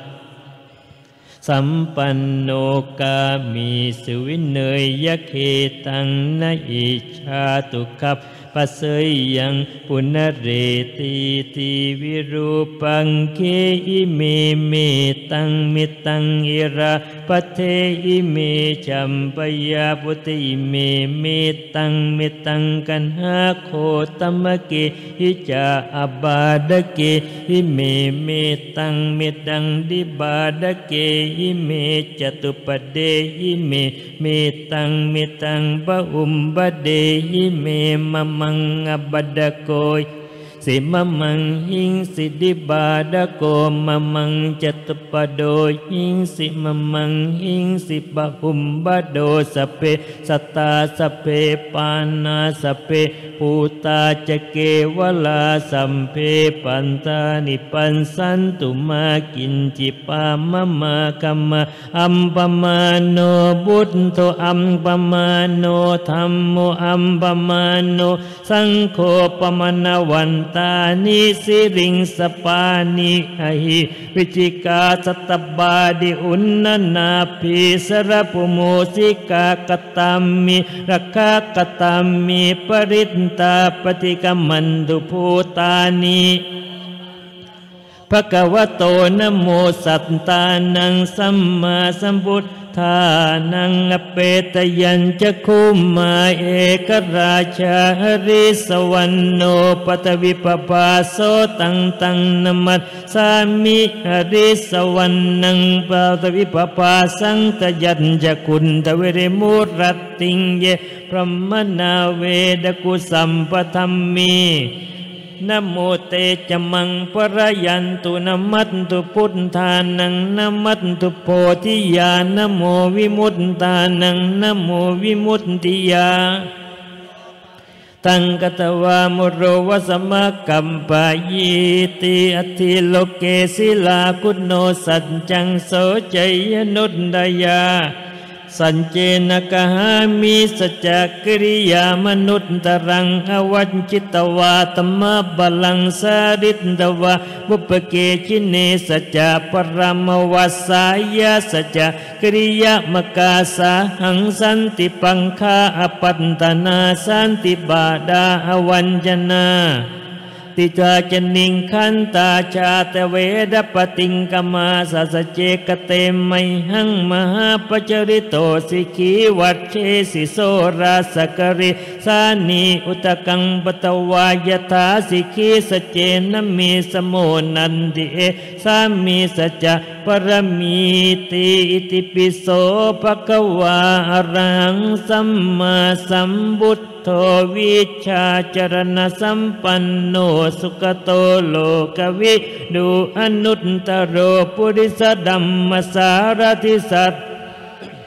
สัมปันโนกามีสุวินเนยยะเคตังนะอิชาตุคับปัสเสยยังปุณเรติติวิรูปังเคอิเมเมตังมิตังอิราปเทอิเมจัมปยาปุติอิเมเมตังมิตังกันหาโคตมะเกหิจาอบาดเกอิเมเมตังมิตังดิบาดเกอิเมจตุปเดอิเมเมตังมิตังบะอุมบะเดอิเมมะมังอบาดโกยสิมะมังหิงสิดิบาดโกมะมังจตุปโดหิงสิมะมังหิงสิบะหุมบะโดสเปสัตตาสเปปานาสเปปูตาจเกวลาสัมเพปันตานิปันสันตุมากินจิปามะมาคัมมะอัมปมาโนบุตโตอัมปมาโนธัมโมอัมปมาโนสังโฆปมนวันตานิสิริงสปานิอหิวิจิกาสัตตบาดิอุณนนาภิสรปุโมสิกากตัมมิรักขกตัมมิปริตตาปฏิกัมมันตุภูตานิภะคะวะโตนะโมสัตตานังสัมมาสัมพุทธานังอเปตยัญจะคุมมาเอกราชาหริสวรรณโนปตวิปปาโสตังตังนมัสสามิหริสวรรณังปตวิปปาสังตยัญจะคุณทเวเรมุรติงเยพรหมนาเวดกุสัมปทัมมีนะโมเตจมังปรยันตุนะมัตตุพุทธานังนะมัตตุโพธิญาณนะโมวิมุตตานังนะโมวิมุตติยาตังกตวามุโรวสมะกัมปะยิติอธิโลเกศิลาคุโนสัจจังโสจยนุตดายาสัญเจนกหามิสัจจกิริยามนุตตรังอวัญจิตวาตมะบาลังสาริตตวะบุปเกชิเนสัจจะปรมวัสสายาสัจจกิริยามกาสาหังสันติปังคาอปัตตนาสันติบาดาอวัญจนาติจาจนิงขันตาชาตเวดปติงกมาสัสเจกเตมัยหังมหาปจริโตสิกีวัดเชสิโสราสกริสานีอุตกังปตวายถาสิกีสเจนมีสโมนันติเอสามีสัจจะปรมีติอิติปิโสภควาอรังสัมมาสัมพุทโธวิชาจรณสัมปันโนสุขโตโลกวิดูอนุตตโรปุริสดัมมสารทิสัต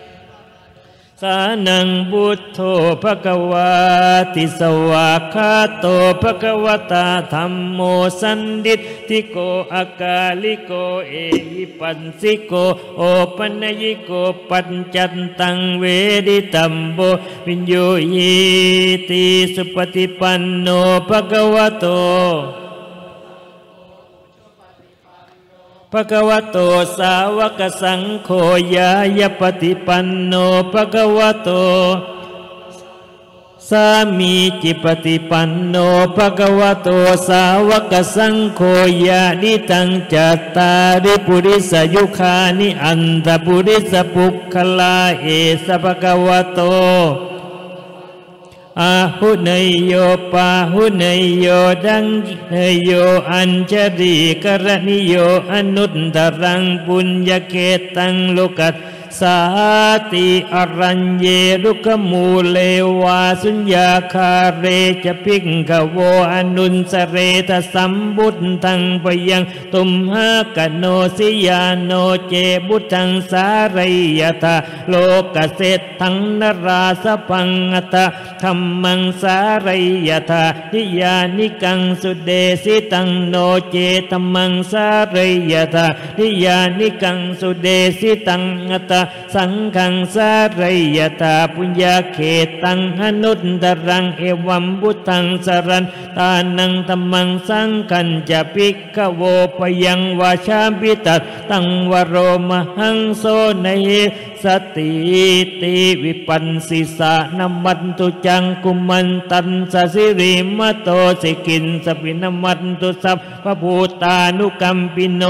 สานังพุทโธภควาติสวากขาโตภควตาธัมโมสันดิติโกอากาลิโกเอหิปัสสิโกโอปัญญิโกปัญจันตังเวดิตัมโบวิญโยหิติสุปฏิปันโนภควโตภควโตสาวกสังโฆยายปฏิปันโนภควโตสามีจิปฏิปันโนภควโตสาวกสังโฆยานิตังจัตตาริปุริสยุคานิอันตปุริสปุคคลาเอสภควโตอาหุเนยโยปาหุเนยโยดังเนยโยอัญชริกรณิโยอนุตตรังปุญญเกตังโลกัสสาติอรัญเยรุกมูเลวาสุญญาคาเรจะพิกขโวอนุนสเรทสัมบุตตังปยังตุมหากโนสิยาโนเจบุตังสารยตาโลกเศรทังนราสพังอตะธรรมังสารยตานิยานิกังสุเดสิตังโนเจธรรมังสารยตานิยานิกังสุเดสิตังอตะสังฆังสารยตาปุญญาเขตังอนุตตรังเอวัมบุตังสรันตานังธัมมังสังฆัญจะภิกขโวปยังวาชาปิตัตตังวโรมหังโสเนสติติวิปันสิสานัมมันตุจังกุมันตันสสิริมโตสิกินสปินมันตุสัพพภูตานุกัมปิโน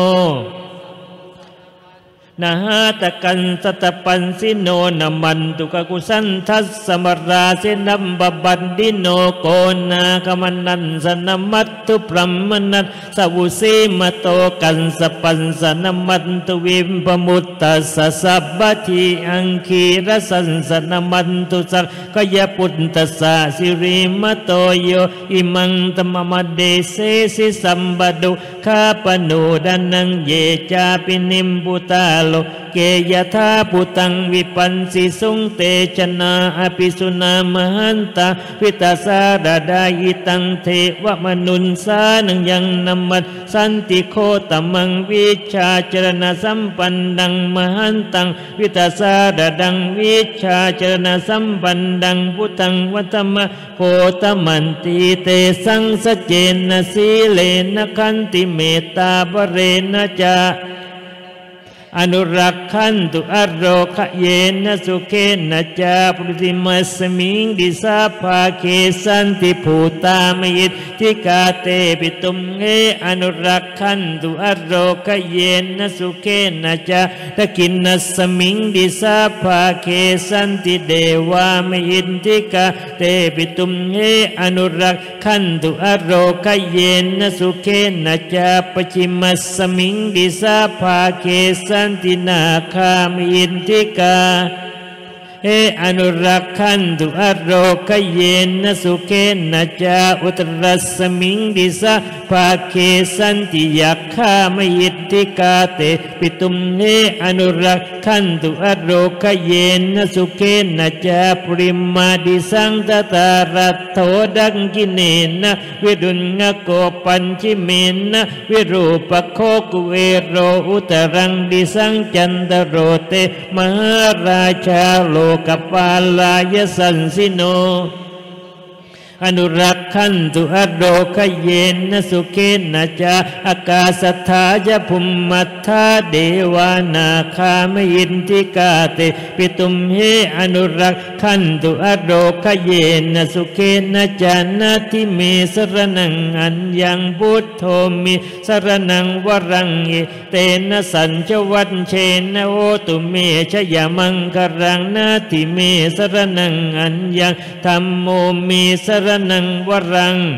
นาหาตะกันสตปันสิโนนามันตุกกุสันทัสสมราเสนัมบบันดิโนโกนากมันนันสนมัตตุพรหมนัสสวุสีมโตกันสปันสนมัตตุวิมปมุตตสสัพพทิอังคีรสันสนมันตุสักกยปุตตสะสิริมโตโยอิมังตมมเดเสสิสัมบดุข้าปนูดันังเยจาปินิมปุตาโลเกยธาปุตังวิปันสิสุงเตชนาอภิสุนามหันตาวิตาสาดาดายิตังเทวมนุนสานังยังนัมมัดสันติโคตมังวิชาจรณสัมปันดังมหันตังวิตาสาดาดังวิชาจรณสัมปันดังพุตังวัตมะโคตมันติเตสังสเจนะสีเลนะคันติเมตตาบเรนะจาอนุรักขันตุอโรคะเยนะสุเขนะจาปุริมัสมิงดิสาภาเคสันติภูตามยิตติกาเตปิตุมเออนุรักขันตุอโรคะเยนะสุเขนะจาตะกินนัสมิงดิสาภาเคสันติเดวามยิตติกาเตปิตุมเออนุรักขันตุอโรคะเยนะสุเขนะจาปจิมัสมิงดิสาภาเคสันตินาคามินติกาเออนุรักขันตุอโรคะเยนะสุเขนะจาอุตรัสมิงดิสาภาเคสันติยักขามยิตติกาเตปิตุมเออนุรักขันตุอโรคะเยนะสุเขนะจาปริมาดิสังตตารัตโถดังกิเนนะวิรุณงโกปัญจิเมนะวิรูปโคกุเวโรอุตรังดิสังจันตโรเตมหาราชาโลกัปปาลายสันสิโนอนุรักขันตุอโรคะเยนะสุเขนะจาอากาศธายะภุมมัทธาเดวานาคามยินติกาเตปิตุมเฮอนุรักขันตุอโรคะเยนะสุเขนะจานาทิเมสรนังอัญญังพุทโธมิสรนังวรังเอเตนะสัญจวัชเชนะโอตุเมชยมังครังนาทิเมสรนังอัญญังธัมโมมิสรนังวรัง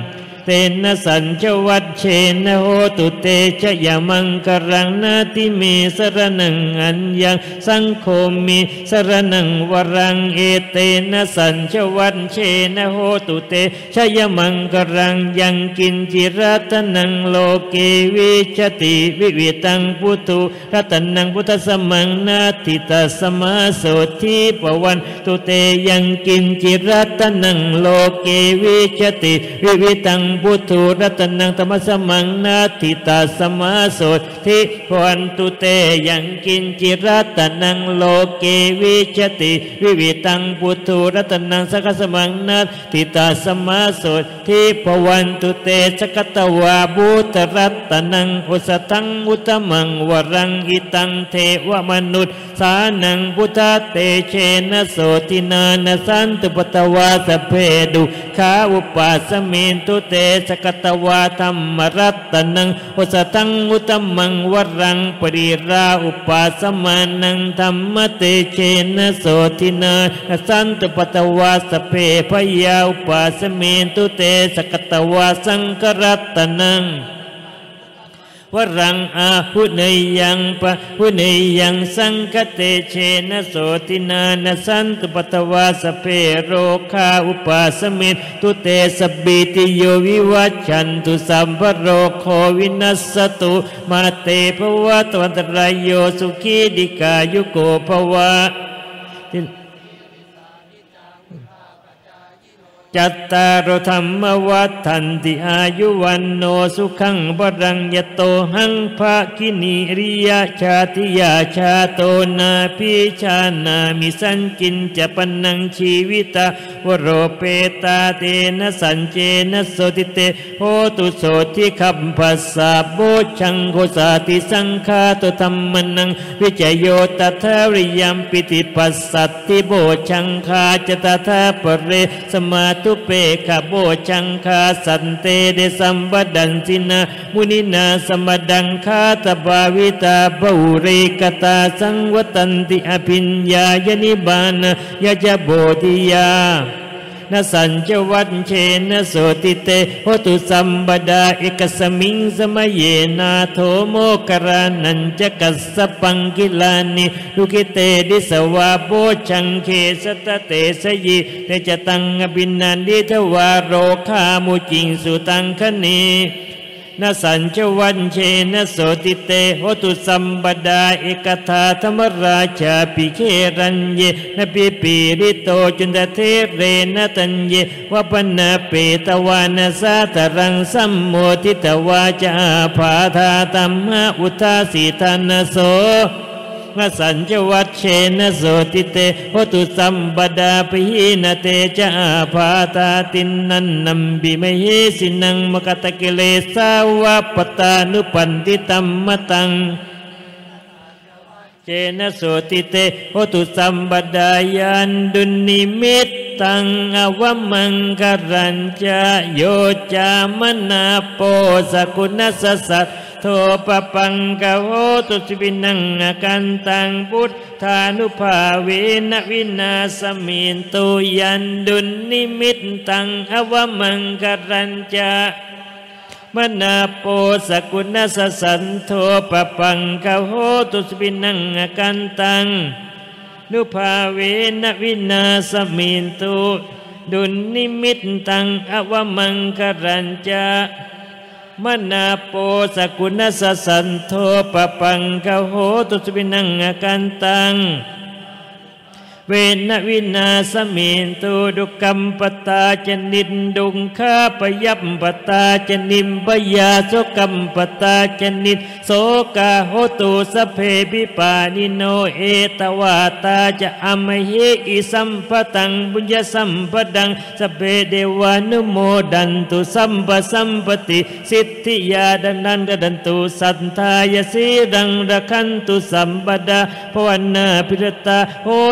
เตนะสัญจวัชเชนะโหตุเตชะยมังกรังนาติเมสรนังอัญญังสังโฆมิสรนังวรังเอเตนะสัญจวัชเชนะโหตุเตชะยมังกรังยังกินจิรัตนังโลเกวิชติวิวิตังพุทุรัตนังพุทธสมังนาทิตาสมาโสทิปวันตุเตยังกินจิรัตนังโลเกวิชติวิวิตังพุทุรัตนังธรรมสมังนาทิตาสมาโสทิปวันตุเตยังกินจิรัตนังโลเกวิชติวิวิตังพุทุรัตนังสักสมังนาทิตาสมาโสทิปวันตุเตสกตวาบุตรัตนังอุสตังอุตมังวรังอิตังเทวมนุษย์สานังพุทธเตเชนะโสตินานสันตุปตวาสเพดุขาอุปาสมินตุเตสกตวาธรรมรัตนังอุสตังอุตมังวรังปริราอุปาสมานังธรรมเตเชนะโสตินานสันตุปตวาสเพพยาอุปาสมินตุเตสกตวาสังกรัตนังวรังอาหุเนยังปะหุเนยังสังคเตเชนะโสตินานสันตุปตวาสเพโรคาอุปาสมิตุเตสบิติโยวิวัชชันตุสัมภโรโควินัสสตุมาเตภวะตวันตรายโยสุขีดิกายุโกภวะจัตตารธรรมวัฏทันติอายุวันโนสุขังบรังยโตหังภาคินิริยชาติยาชาโตนาพิชานามิสัญจินจะปนังชีวิตาวโรเปตาเตนะสัญเจนะโสติเตโหตุโสทิคัมภัสสะโบชังโคสาติสังฆาตุธรรมนังวิจโยตัทาริยัมปิติปัสสัตติโบชังคาจตถาปเรสมาตุเปกะโบชังคาสันเตเดสัมบดันสินามุนินาสมดังคาตบาวิตาภูเรกตาสังวตันติอภิญญายนิบานะยะจะโบธิยานะสัญจวัชเชนะโสติเตโหตุสัมบดาเอกสมิงสมัยเยนาโทโมกรานันจะกัสสปังกิลานิลุกิเตดิสวาโบชังเคสตเตสยิเตจตังอภินันดิทวาโรคามุจิงสุตังคเนนะสัญจวัชเชนะโสติเตโหตุสัมบดาเอกธาธรรมราชาปิเครัญเยนะปิปิริโตจุนตเทเรนะตัญเยวปนะเปตวานะสาตรังสัมโมทิตวาจาภาธาตัมมะอุทาสิทานโสนะสัญจวัชเชนะโสติเตโหตุสัมบดาปิหินะเตจาภาตาตินนันนัมบิมเหสินังมกตะกิเลสาวะปตานุปันติตัมมตังเจนะโสติเตโหตุสัมบดายันดุนิมิตตังอวมังกรัญจโยจามนาโปสกุณสสัตโทปปังกะโหตุสิวินังอกันตังพุทธานุภาเวนะวินาสมินตุยันดุนิมิตตังอวมังกรัญจมนาโปสกุณสสันโทปปังกะโหตุสิวินังอกันตังนุภาเวนะวินาสมินตุดุนิมิตตังอวมังกรัญจมนาโปสกุณสสันโทปปังกะโหตุสวินังอกันตังเวนะวินาสมินตุดุกัมปตาจนินดุงคาปยัมปตาจนิมปยาโสกัมปตาจนินโสกาโหตุสเพปิปานิโนเอตวาตาจะอมเหอิสัมปตังบุญญสัมปดังสเพเดวานุโมดันตุสัมปสัมปติสิทธิยาดันนันดันตุสันทายสีรังระคันตุสัมปดาภวนาภิรตาโหตุค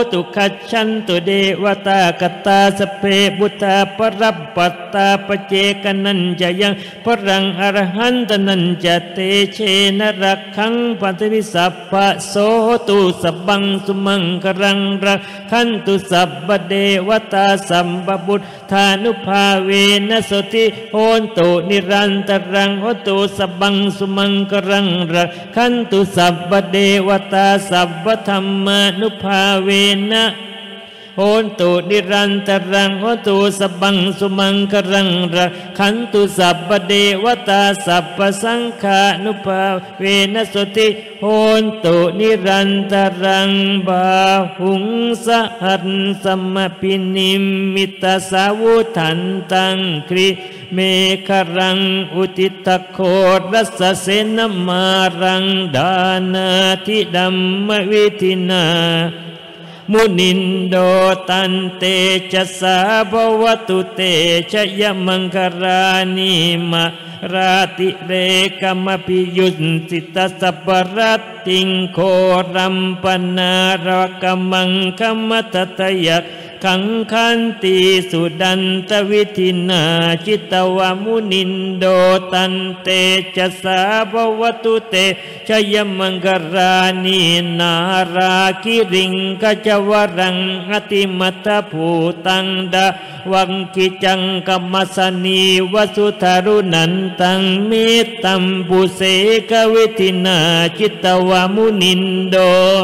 คัจฉันตุเดวตากตาสเพบุตตาปรับปัตตาปเจกนันจะยังปรังอรหันตนันจะเตเชนรักขังปัตติสัพพะโสตุสับบังสุมังกรังรักขันตุสัพพเดวตาสัมปบุตธานุภาเวนะสติโหนตุนิรันตรังโหตุสับบังสุมังกรังรักขันตุสัพพเดวตาสัพพธรรมานุภาเวนะโหนตุนิรันตรังโหตุสับบังสุมังกรังรักขันตุสัพพเดวตาสัพพสังฆานุภาเวนะสติโหนตุนิรันตรังบาหุงสหัสสมปินิมิตาสาวุทันตังคริเมฆรังอุติตะโครัสเสนมารังดานาทิดัมมวิธินามุนินโดตันเตจะสาภวตุเตชยมังคารานิมาราติเรกมปิยุนสิตาสัพรัตติงโครัมปนารกมังคมัตตยักขังขันติสุดันตวิธินาจิตวามุนินโดตันเตจะสาภวตุเตชยมังคารานินาราคิริงกจวรังอติมัตตภูตังดาวังกิจังกัมมสนีวสุธารุนันตังเมตตัมปุเสกวิธินาจิตวามุนินโด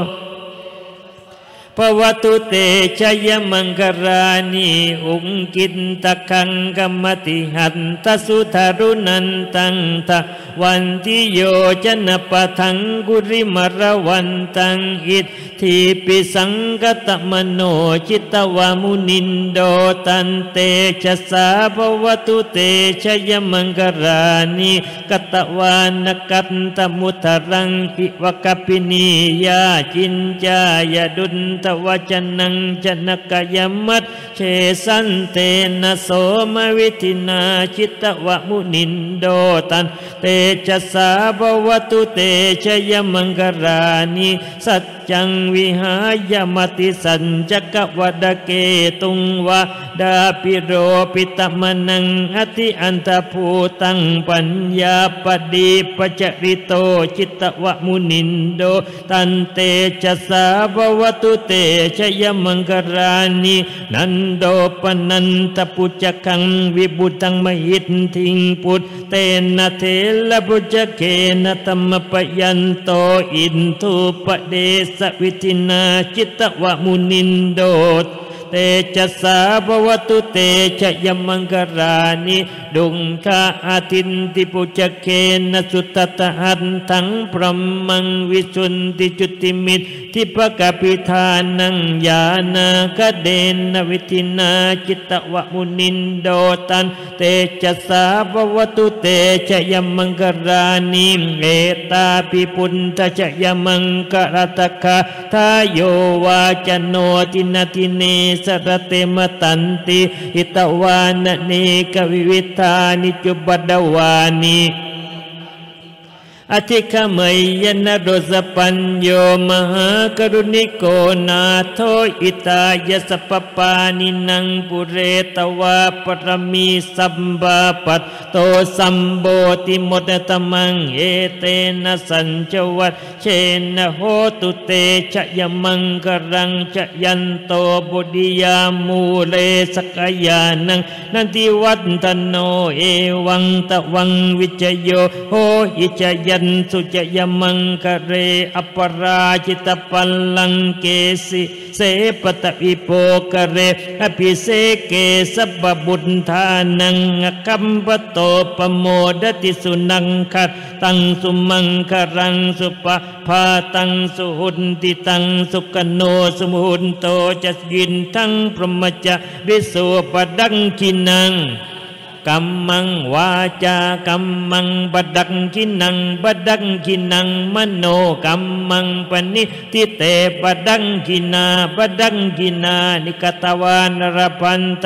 ภวตุเตชยมังคารานิอุงกินตะคังกัมมติหันตสุธารุนันตังทะวันทิโยจนะปะทังกุริมรวันตังอิทธิปิสังกตมโนจิตวามุนินโดตันเตชะสาภวตุเตชยมังคารานิกตวานกัตตมุทรังปิวกปินียาจินจายดุนตวจนังจนกยมัตเชสันเตนะโสมวิธินาจิตวะมุนินโดตันเตชะสาภวตุเตชยมังคารานิสัจจังวิหายมติสัญจกวัดเกตุงวะดาปิโรปิตมนังอธิอันตภูตังปัญญาปดีปจริโตจิตวะมุนินโดตันเตชะสาภวตุเตชยมังคารานินันโดปนันตปุจกังวิบุตังมหิตทิงปุตเตนะเทลปุจเกนะตัมมปยันโตอินทุปเดสวิธินาจิตวะมุนินโดเตชะสาภวตุเตชยมังคารานิดุงคาอาทินติปุจเกนะสุตตะหันทังพรหมังวิสุนติจุติมิตทิปกปิธานังญาณกเดนวิธินาจิตวะมุนินโดตันเตชะสาภวตุเตชยมังคารานิเอตาปิปุณฑชยมังคารตคาทายโยวาจโนตินติเนสรเตมตันติหิตวานเนกวิวิธานิจุบดวานิอธิคเมยนโรสปัญโยมหากรุณิโกนาโทอิตายสปปานินังปุเรตวาปรมีสัมบาปัตโตสัมโบติมดตมังเอเตนะสัญจวัตเชนะโหตุเตชยมังกรังชยันโตบุดิยามูเลสกยานังนันติวัตโนเอวังตะวังวิจโยโหอิจยันสุจยมังคะเรอปราจิตปัลลังเกสิเสปตวิโปคะเรอภิเสเกสัพบุตธานังกัมปโตปโมดติสุนังคัตตังสุมังคารังสุปภาตังสุหุนติตังสุกโนสมุหุนโตจัสยินทังพรหมจาริสุปดังกินังกัมมังวาจากัมมังบดังกินังบดังกินังมโนกัมมังปณิทิเตบดังกินาบดังกินานิกตวานรพันต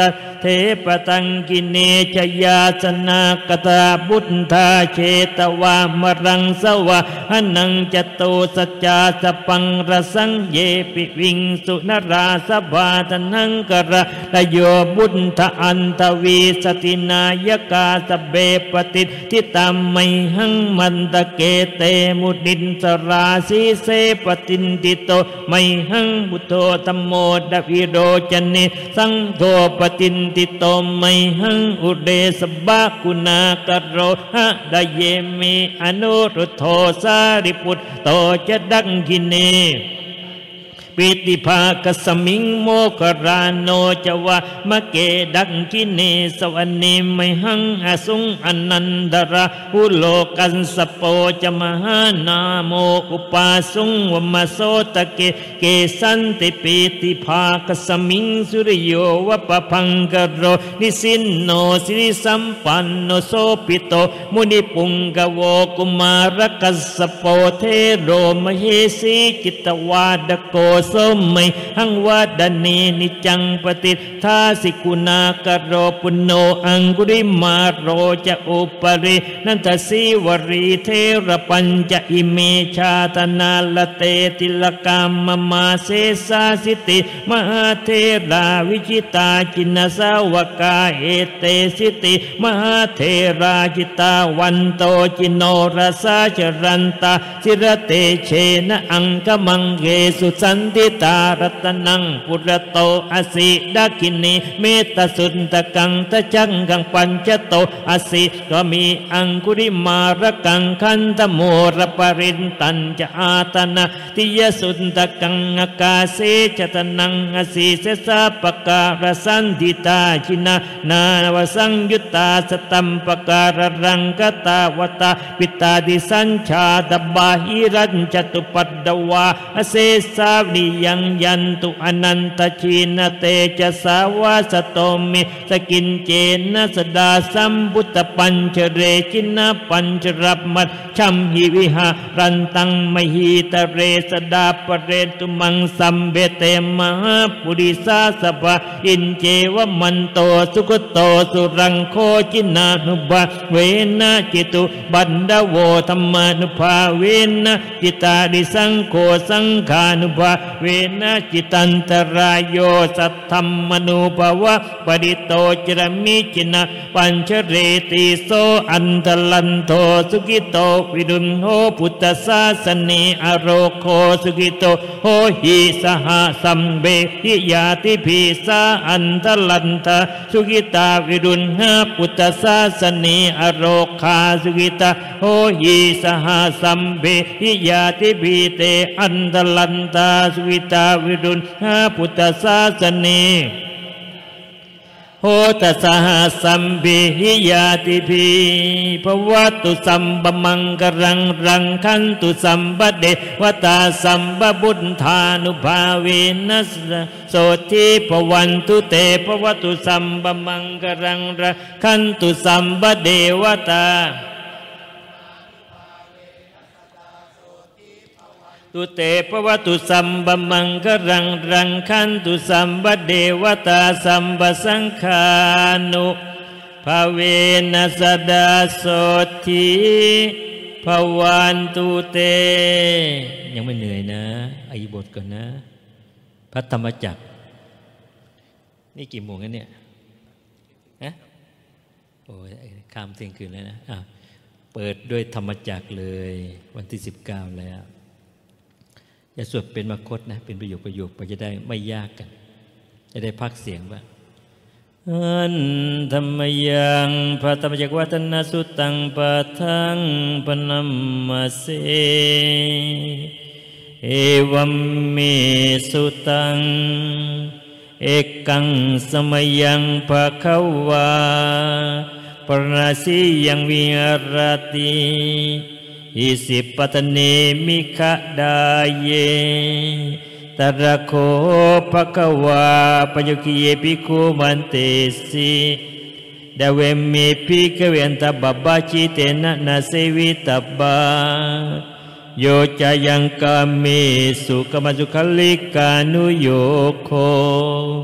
เทปตังกิเนชยาสนากตาบุตธาเชตวามรังสวะหนังจโตสัจจาสปังรสังเยปิวิงสุนราสบาทนังกระตโยบุตธอันทวีสตินายกาสเบปติทิตามไมหังมันตะเกเตมุดินสราสีเสปตินติโตไมหังบุโตธัมโมดวิโรจเนสังโฆปตินติโตไมหังอุเดสบะกุณากโรหะดเยมิอนุรุโทสาริปุตโตจะดังกิเนปิติภาคสมิงโมกราโนจวะมะเกดังกิเนสวรรณีไมหังอสุงอนันดราหุโลกันสโปจมหานาโมอุปาสุงวมโสตะเกเกสันติปิติภาคสมิงสุริโยวะปะพังกโรนิสินโนสิริสัมปันโนโสปิโตมุนิปุงกโวกุมารกัสสโปเทโรมเหสีจิตวาดโกสมัยหังวาดเนนิจังปฏิทาสิกุณากโรปุโนอังกุริมาโรจะอุปรินันทสีวรีเทระปัญจะอิเมชาตนาลเตติลกามมาเสสาสิติมหาเทราวิจิตาจินสาวกาเอเตสิติมหาเทราจิตาวันโตจิโนรสาจรันตาสิรเตเชนะอังกมังเกสุสันติตารัตนังปุระโตอสิดากินีเมตสุนตะกังตะจังกังปัญจโตอสิก็มีอังคุริมาระกังคันตโมระปรินตัญจะอาตนะติยสุนตะกังอากาเสจตนังอสิเสสะปะการสันติตาชินานาวสังยุตตาสตัมปการรังกตาวตาปิตาดิสัญชาตบาหิรัญจตุปัดดวาอเสสาวิยังยันตุอนันตชีนเตจะสาวาสโตมิสกินเจนะสดาสัมพุตตปัญเชเรจินะปัญจรับมัดชัมหิวิหารันตังมหิตเรสดาปเรตุมังสัมเบเตมหาปุริสาสภะอินเจวมันโตสุขโตสุรังโคจินานุบะเวนะจิตุบันดาโวธรรมานุภาเวนะจิตาดิสังโฆสังขานุภาเวนะจิตันตรายโยสัทธัมมนูภวะปริโตจรมิจินะปัญชเรติโสอันตลันโทสุกิโตวิรุณโหพุทธศาสนีอโรโคสุกิโตโหหิสหสัมเบหิยาติภิสาอันตลันตาสุกิตาวิรุณหพุทธศาสนีอโรคาสุกิตาโหหิสหสัมเบหิยาติภิเตอันตลันตาสุกิตาวิรุณหพุทธศาสนีโหตสหสัมภิหิยาติภิภวตุสัมบมังกรังรังคันตุสัมบเดวตาสัมบบุญธานุภาเวนัสโสทิภวันตุเตภวตุสัมบมังกรังรังคันตุสัมบเดวตาตุเตภวตุสัมบมังกรังรังคันตุสัมบเดวตาสัมบสังขานุภาเวนัสดาโสทิภวันตุเตยังไม่เหนื่อยนะอธิบทก่อนนะพระธรรมจักรนี่กี่โมงกันเนี่ยฮะโอ้ยข้ามเที่ยงคืนแล้วนะอ่ะเปิดด้วยธรรมจักรเลยวันที่สิบเก้าแล้วอย่าสวดเป็นมคธนะเป็นประโยคประโยคไปจะได้ไม่ยากกันจะได้พักเสียงว่าอันธรรมยังพระธรรมจักรวัฒนสุตังปะทังปนัมมาเสเอวัมเมสุตังเอกังสมยังภะคะวาปราสียังวิหารติอิสิปตเนมิขะดาเยตระโคภะคะวาปโยคิเยภิกขุมันเตสิดาเวมิภิกขเวอันตบับบาจิเตนะนาเสวิตับบาโยจายังกามิสุกมัสุขลิกานุโยโค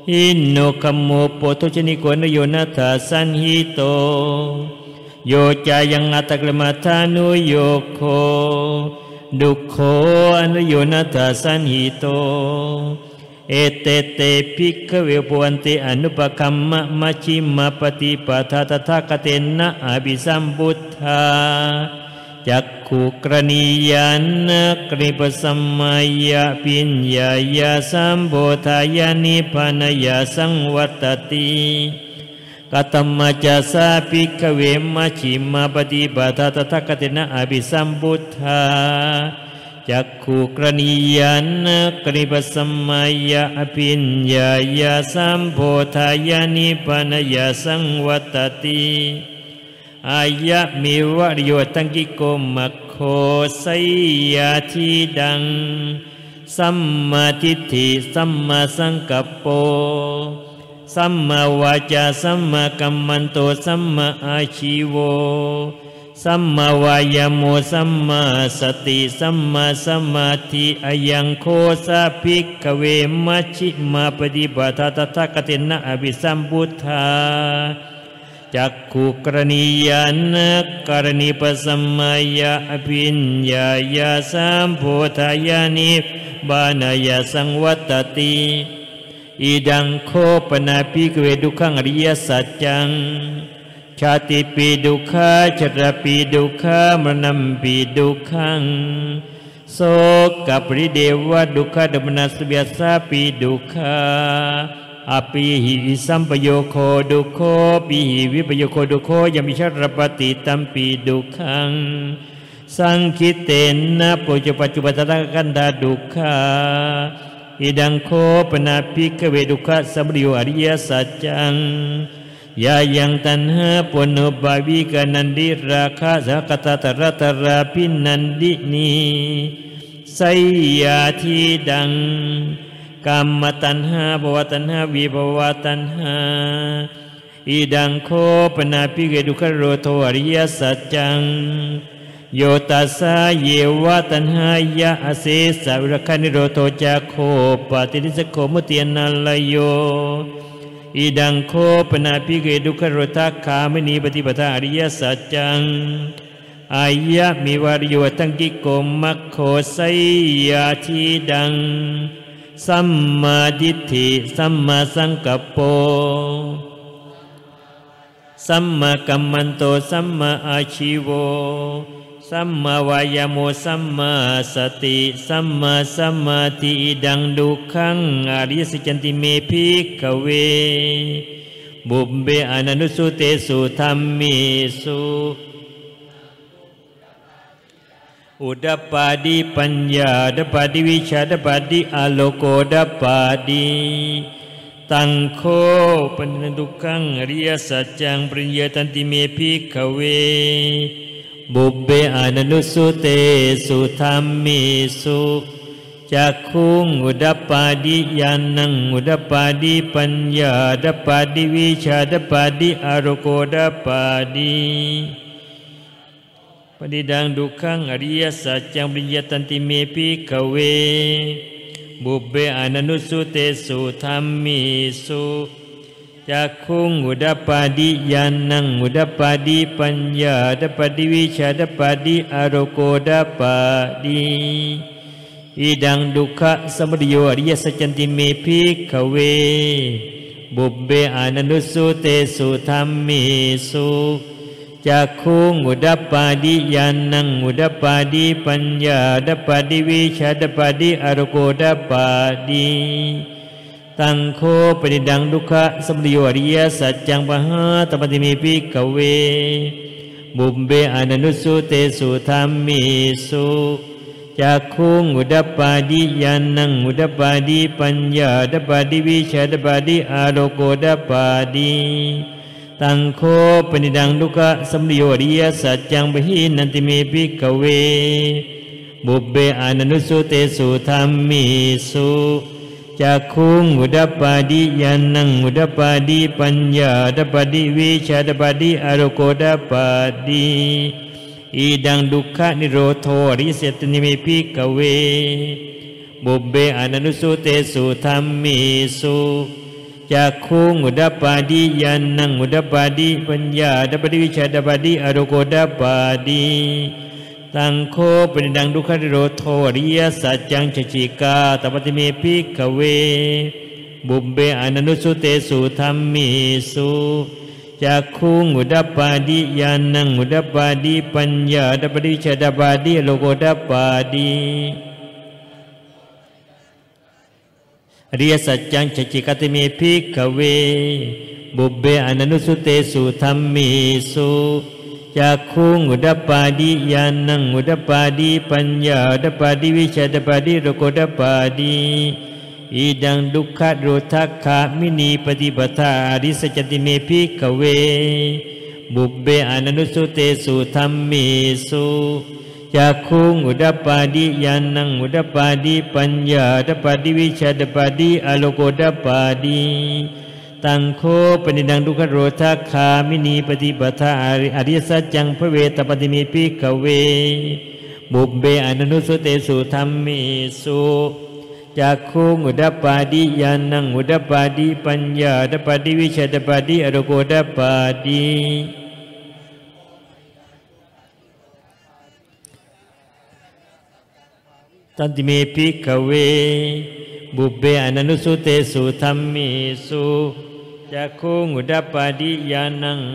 หินโนคัมโมโปทุชนิโกนโยนัทสันหิโตโยจายังอัตตกลมัทานุโยโคดุโคอนุโยนัทสันหิโตเอเตเตภิกขเวปวันติอนุปคัมมะมัชฌิมาปฏิปทาตถาคเตนะอภิสัมพุทธาจักขุกรณียานกริปสัมมายะปิญญายาสัมโพธายานิพพานายาสังวัตติกตัมมัจจสาภิกขเวมัชฌิมาปฏิปทาตถาคเตนะอภิสัมพุทธาจักขุกรณียานกริปสัมมายะปิญญายาสัมโพธายานิพพานายาสังวัตติอายะมิวะโยตังกิโกมัคโคไสยาทิดังสัมมาทิฏฐิสัมมาสังกัปโปสัมมาวาจาสัมมากัมมันโตสัมมาอาชีโวสัมมาวายโมสัมมาสติสัมมาสมาธิอายังโคสะภิกขเวมัชฌิมาปฏิปทาตถาคเตนะอภิสัมพุทธาจักขุกรณียานกรณีปสัมมายะอภิญญายาสัมโพธายานิพพานายาสังวัตติอิดังโคปนาภิกขเวดุขังอริยสัจจังชาติปีดุขาชราปีดุขามรณะปีดุขังโสกปริเดวะดุขะดมนัสเบียสาปีดุขาอปิหิวิสัมปโยโคดุโคปิหิวิปโยโคดุโคยมิชรปฏิตัมปีดุขังสังคิเตนะปุจปัจจุปตะกันดาดุขาอิดังโคปนาภิกขเวดุขะสัมปโยอริยสัจจังยายังตันหาปุณุบาวิกานันดิราคะสักตะตระตระพินันดินีไสยาทิดังกรรมตัณหาภวตัณหาวิภวตัณหาอิดังโคปนาภิกขเวดุขะโรโทอริยสัจจังโยตัสสะเยวะตัณหายะอเสสะวิรคนิโรโทจักโคปฏินิสโคมุติยนาลโยอิดังโคปนาภิกขเวดุขะโรทัคขามณีปฏิปทาอริยสัจจังอายะมิวาริโยตังกิโกมัคโคไสยาทิดังสัมมาทิฏฐิสัมมาสังกัปโปสัมมากัมมันโตสัมมาอาชีโวสัมมาวายโมสัมมาสติสัมมาสมาธิดังดุขังอริยสัจจันติเมภิกขเวบุพเบอนันุสุเตสุธัมมิสุอุดปาดิปัญญาดปาดิวิชาดปาดิอโลโกดปาดิตังโคปนดุขังอริยสัจจังปริญญาตันติเมภิกขเวบุพเบอนันุสุเตสุธัมมิสุจักขุงอุดปาดิญาณังอุดปาดิปัญญาดปาดิวิชาดปาดิอโลโกดปาดิปฏิดังดุขังอริยสัจจังปริญญาตันติเมภิกขเวบุพเบอนันุสุเตสุธัมมิสุจักขุงอุดปาดิญาณังอุดปาดิปัญญาดปาดิวิชาดปาดิอโลโกดปาดิอิดังดุขะสมุทโยอริยสัจจันติเมภิกขเวบุพเบอนันุสุเตสุธัมมิสุจักขุงอุดปาดิญาณังอุดปาดิปัญญาดปาดิวิชาดปาดิอโลโกดปาดิตังโคปนิดังดุขะสมุทโยอริยสัจจังปหาตปฏิเมภิกขเวบุพเบอนันุสุเตสุธัมมิสุจักขุงอุดปาดิญาณังอุดปาดิปัญญาดปาดิวิชาดปาดิอโลโกดปาดิตังโคปนิดังดุขะสมุทโยอริยสัจจังปหินันติเมภิกขเวบุพเบอนันุสุเตสุธัมมิสุจักขุงอุดปาดิญาณังอุดปาดิปัญญาดปาดิวิชาดปาดิอโลโกดปาดิอิดังดุขะนิโรโทอริยสัจจันติเมภิกขเวบุพเบอนันุสุเตสุธัมมิสุจักขุงอุดปาดิญาณังอุดปาดิปัญญาอุดปาดิวิชาอุดปาดิอโรโกอุดปาดิตังโคเป็นดังดุขนิโรธโทอริยสัจจังชจิกาตปฏิเมภิกขเวบุเบอนันุสุเตสุธัมมิสุจักขุงอุดปาดิญาณังอุดปาดิปัญญาอุดปาดิวิชาอุดปาดิอโรโกอุดปาดิอริยสัจจังชจิกาติเมภิกขเวบุเบอนันุสุเตสุธัมมิสุจักขุงอุดปาดิญาณังอุดปาดิปัญญาอุดปาดิวิชาอุดปาดิอโรโกอุดปาดิอิดังดุขะโรทัคขะมินีปฏิปทาอริสจติเมภิกขเวบุเบอนันุสุเตสุธัมมิสุจักขุงอุดปาดิญาณังอุดปาดิปัญญาอุดปาดิวิชาอุดปาดิอโลโกอุดปาดิตังโคปนิดังดุขโรทัคขามินีปฏิปทาอริยสัจจังพระเวตปฏิเมภิกขเวบุเบอนันุสุเตสุธัมมิสุจักขุงอุดปาดิญาณังอุดปาดิปัญญาอุดปาดิวิชาอุดปาดิอโลโกอุดปาดิตันติเมภิกขเวบุเบอนันุสุเตสุธัมมิสุจักขุงอุดปาดิญาณัง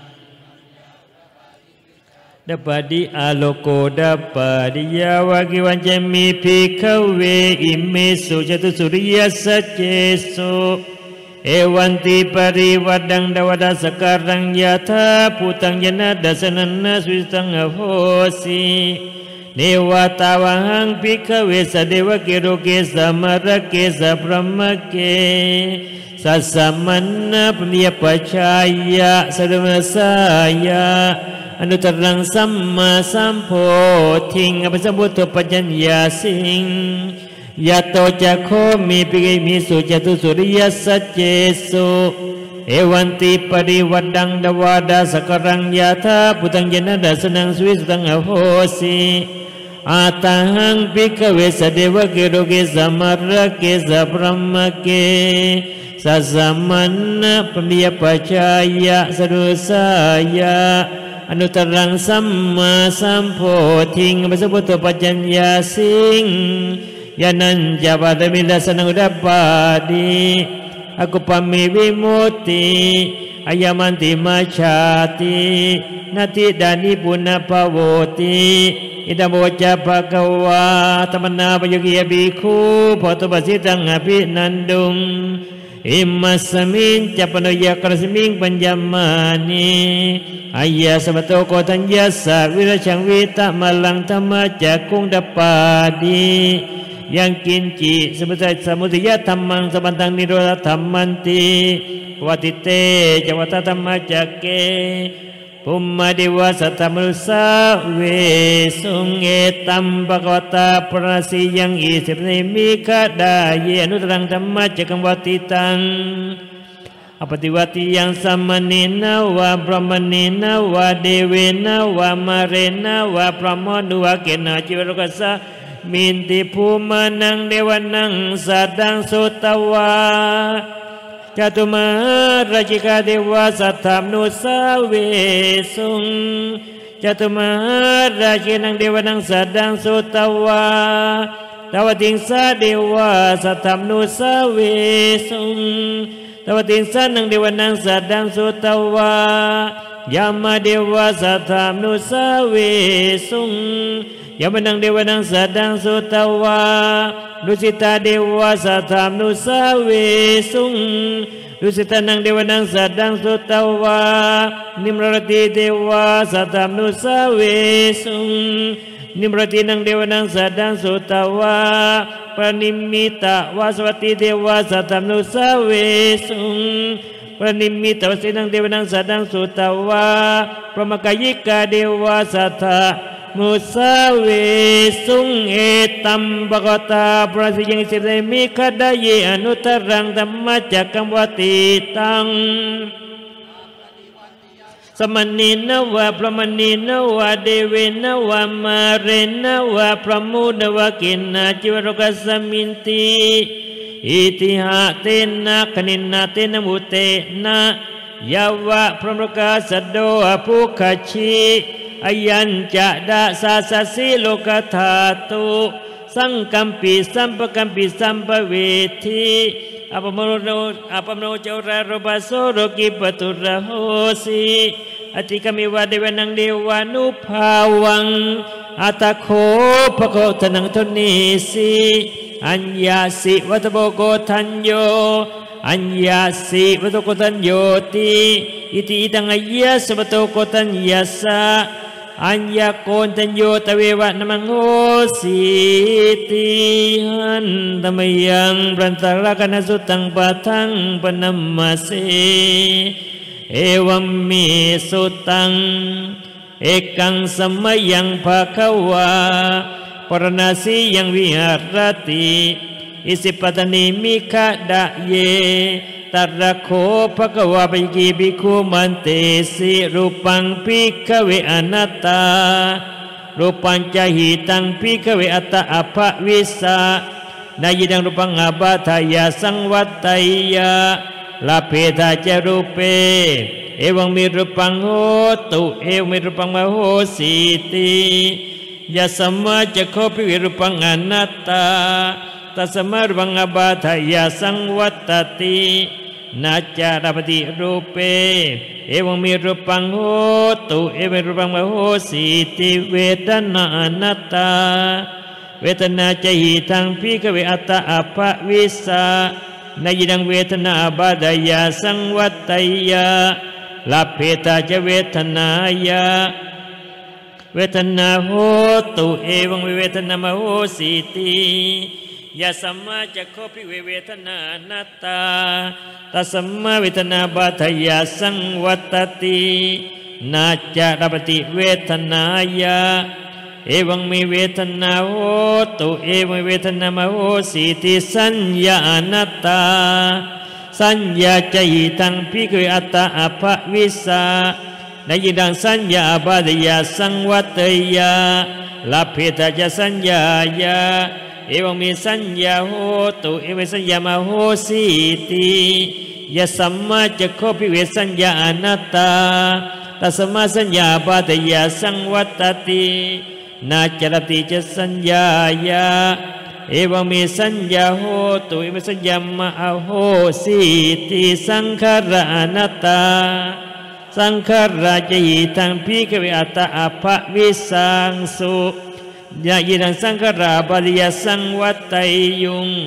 อุดปาดิอโลโกอุดปาดิยาวากิวันเจมิภิกขเวอิเมสุจตุสุริยสัจเจสุเอวันติปริวัดดังดวดาสการังยะธาภูตังยนะดัสนันนะสุตังอโหสิเนวตาวังภิกขเวสเดวเกโรเกสมรเกสพรหมเกสัสสมันนะปนิยปัจฉายะสรมสายะอนุตตรังสัมมาสัมโพธิงอภิสัมพุทโธปัญญาสิงยะโตจักโคมีปิเกมิสุจตุสุริยสัจเจสุเอวันติปริวัดดังดวาดาสการังยะธาพุตังยนะดัสนังสุวิสุตังอโหสิอาตังภิกขเวสเดวเกโรเกสมรเกสพรหมเกสัสสมันนะปนิยปัจฉายะสรุสายะอนุตตรังสัมมาสัมโพธิงอภิสัมพุทโธปัญญาสิงยานัญจาปาตมิดัสนังอุดปาดิอกุปมิวิมุตติอายมันติมาชาตินาทิดานิปุณภโวติอิดามโวจาภะวาธรรมนาปยุกิยบิคูโพธิปัสสิตังอภินันดุงอิมัสมิงจัปโนยกรสมิงปัญญมานีอายะสมโตโกทัญญาสาวิรชังวิตะมาลังธรรมจักกุงดปาดียังกินจิสมุทัยสมุทัยธรรมังสมันตังนิโรธธรรมันติวัติเตจวัตธรรมจักเกภุมมาเดวะสัทธมนุสาเวสุงเอตัมภะคะวตาปรสิยังอิสิปนิมิขดาเยอนุตรังธรรมจักกังวัติตังอปฏิวัติยังสัมมเนนะวะพรหมเนนะวะเดเวนะวะมาเรนะวะพรหมนุวะเกนะจิวรกัสสะมินติภูมานังเดวานังสัตตังโสตวาจตุมาราชิกาเดวาสัทธามนุสาเวสุงจตุมาราชินังเดวานังสัตตังโสตวาตวติงสาเดวาสัทธามนุสาเวสุงตวติงสานังเดวานังสัตตังโสตวายามาเดวาสัทธามนุสาเวสุงยามานังเดวานังสัตตังโสตวาดุสิตาเดวาสัทธามนุสาเวสุงดุสิตานังเดวานังสัตตังโสตวานิมรติเดวาสัทธามนุสาเวสุงนิมรตินังเดวานังสัตตังโสตวาปนิมิตาวาสวัติเดวาสัทธามนุสาเวสุงปนิมิตวสินังเดวานังสัตตังโสตวาพระมกายิกาเดวาสัทธามุสาเวสุงเอตัมภะคะวตาปรสิยังสิบได้มิขดาเยอนุตตรังธรรมจักกังวัติตังสมณีนวะพระมณีนวะเดเวนวะมาเรนวะพระมุนวะกินนาจิวรกัสมินติอิติหะเตนะคณินาเตนะมุเตนะยาวะพระมกาสโดอภุคชีอายัญจะดาสาสสิโลกธาตุสังกัมปิสัมปกัมปิสัมปเวทีอัปมโนอัปมโนเจราโรบาโสโรกิปตุระโหสีอติกามิวะเดวนังเดวานุภาวังอัตโคภโคทนังทนิสีอัญญาสิวัตโบโกทัญโยอัญญาสิวัตโกทัญโยติอิติอิตังอัยยะสวัตโกทัญญาสะอัญญาโกนทัญโยตเววะนมังโหสิติหันตมยังปรันตระกนสุตังปะทังปนัมมาเสเอวัมมิสุตังเอกังสมัยยังภะคะวาปรณาสียังวิหารติอิสิปตนิมิขะดะเยตัระโคภะคะวะปิกิภิกขุมันเตสิรูปังภิกขเวอนัตตารูปัญจหิตังภิกขเวอัตตะอภวิสสะนายิดังรูปังอาบาทายาสังวัตตยาลาเพทาจรูเปเอวังมีรูปังโหตุเอวมีรูปังมโหสีติยะสัมมาจักโคภิวิรูปังอนัตตาตัสมารูปังอาบาทายาสังวัตตินาจารปฏิรูปเปเอวังมีรูปังโหตุเอวังรูปังมโหสีติเวทนาอนัตตาเวทนาจะหิทังภิกขเวอัตตะอภวิสสะนายิดังเวทนาบาดายาสังวัตยาลาเพตาจะเวทนายาเวทนาโหตุเอวังเวทนามโหสีติยะสัมมาจักโคภิเวเวทนานัตตาตัสมมาเวทนาบาทายาสังวัตตินาจารปฏิเวทนายาเอวังมีเวทนาโหตุเอวังเวทนามโหสีติสัญญานัตตาสัญญาจะหิตังภิกขเวอัตตะอภวิสสะนายิดังสัญญาบาดยาสังวัตยาลาเพตาจะสัญญายาเอวังมีสัญญาโหตุเอวังสัญญามโหสีติยะสัมมาจักโคภิเวสัญญาอนัตตาตัสมาสัญญาบาดยาสังวัตตินาจารติจะสัญญายาเอวังมีสัญญาโหตุเอวังสัญญามโหสีติสังขารอนัตตาสังขารจะหิทังภิกขเวอัตตะอภวิสสังสุยะยิดังสังขาราบาลิยสังวัตไตยุง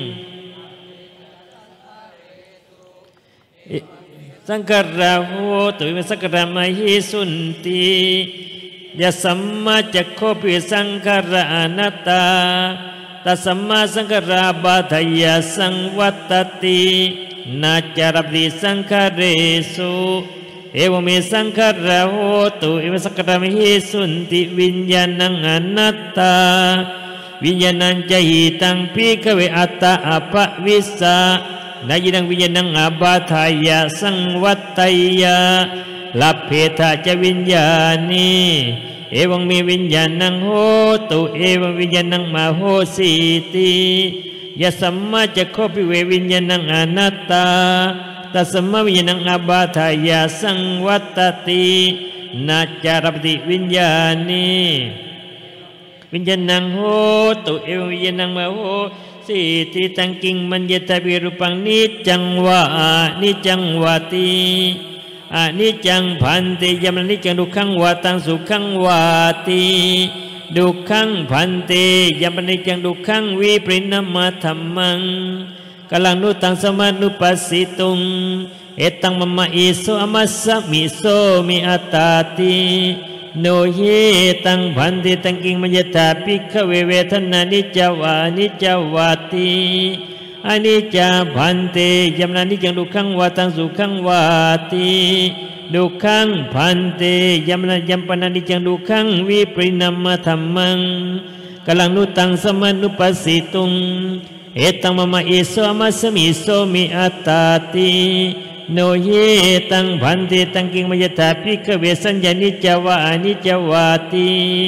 สังขาราโหตุวิสังขารามหิสุนติยะสัมมาจักโคภิสังขาราอนัตตาตัสสัมมาสังขาราบาทายาสังวัตตินาจารปฏิสังขาเรสุเอวเมสังขารโหตุเอวสังขารมหิสุนติวิญญาณังอนัตตาวิญญาณังจะหิตังภิกขเวอัตตะอภวิสสะนายิดังวิญญาณังอาบาทายาสังวัตยาลาเพทาจะวิญญาณีเอวังมีวิญญาณังโหตุเอวังวิญญาณังมโหสีติยะสัมมาจักโคภิเววิญญาณังอนัตตาตัสมาวิญญาณังอาบาทายาสังวัตตินาจารปฏิวิญญาณีวิญญาณังโหตุเอววิญญาณังมโหสีติตังกิงมัญญตวิรูปังนิจังวะนิจังวาติอานิจังพันติยามนิจังดุขังวาตังสุขังวาติดุขังพันติยามนิจังดุขังวิปริณมัตถัมมังกลังนุตังสมานุปัสสิตุงเอตังมะมะอิโสอมัสสมิโสมิอัตตาติโนเฮตังพันติตังกิงมัญญตาภิกขเวเวทนานิจวานิจวาติอนิจจาพันติยามนานิจังดุขังวาตังสุขังวาติดุขังพันติยามนายัมปนานิจังดุขังวิปริณมัตถัมมังกลังนุตังสมานุปัสสิตุงเอตังมะมะอิโสอมัสสมิโสมิอัตตาติโนเยตังพันติตังกิงมัญญตาภิกขเวสัญญานิจจวานิจวาติ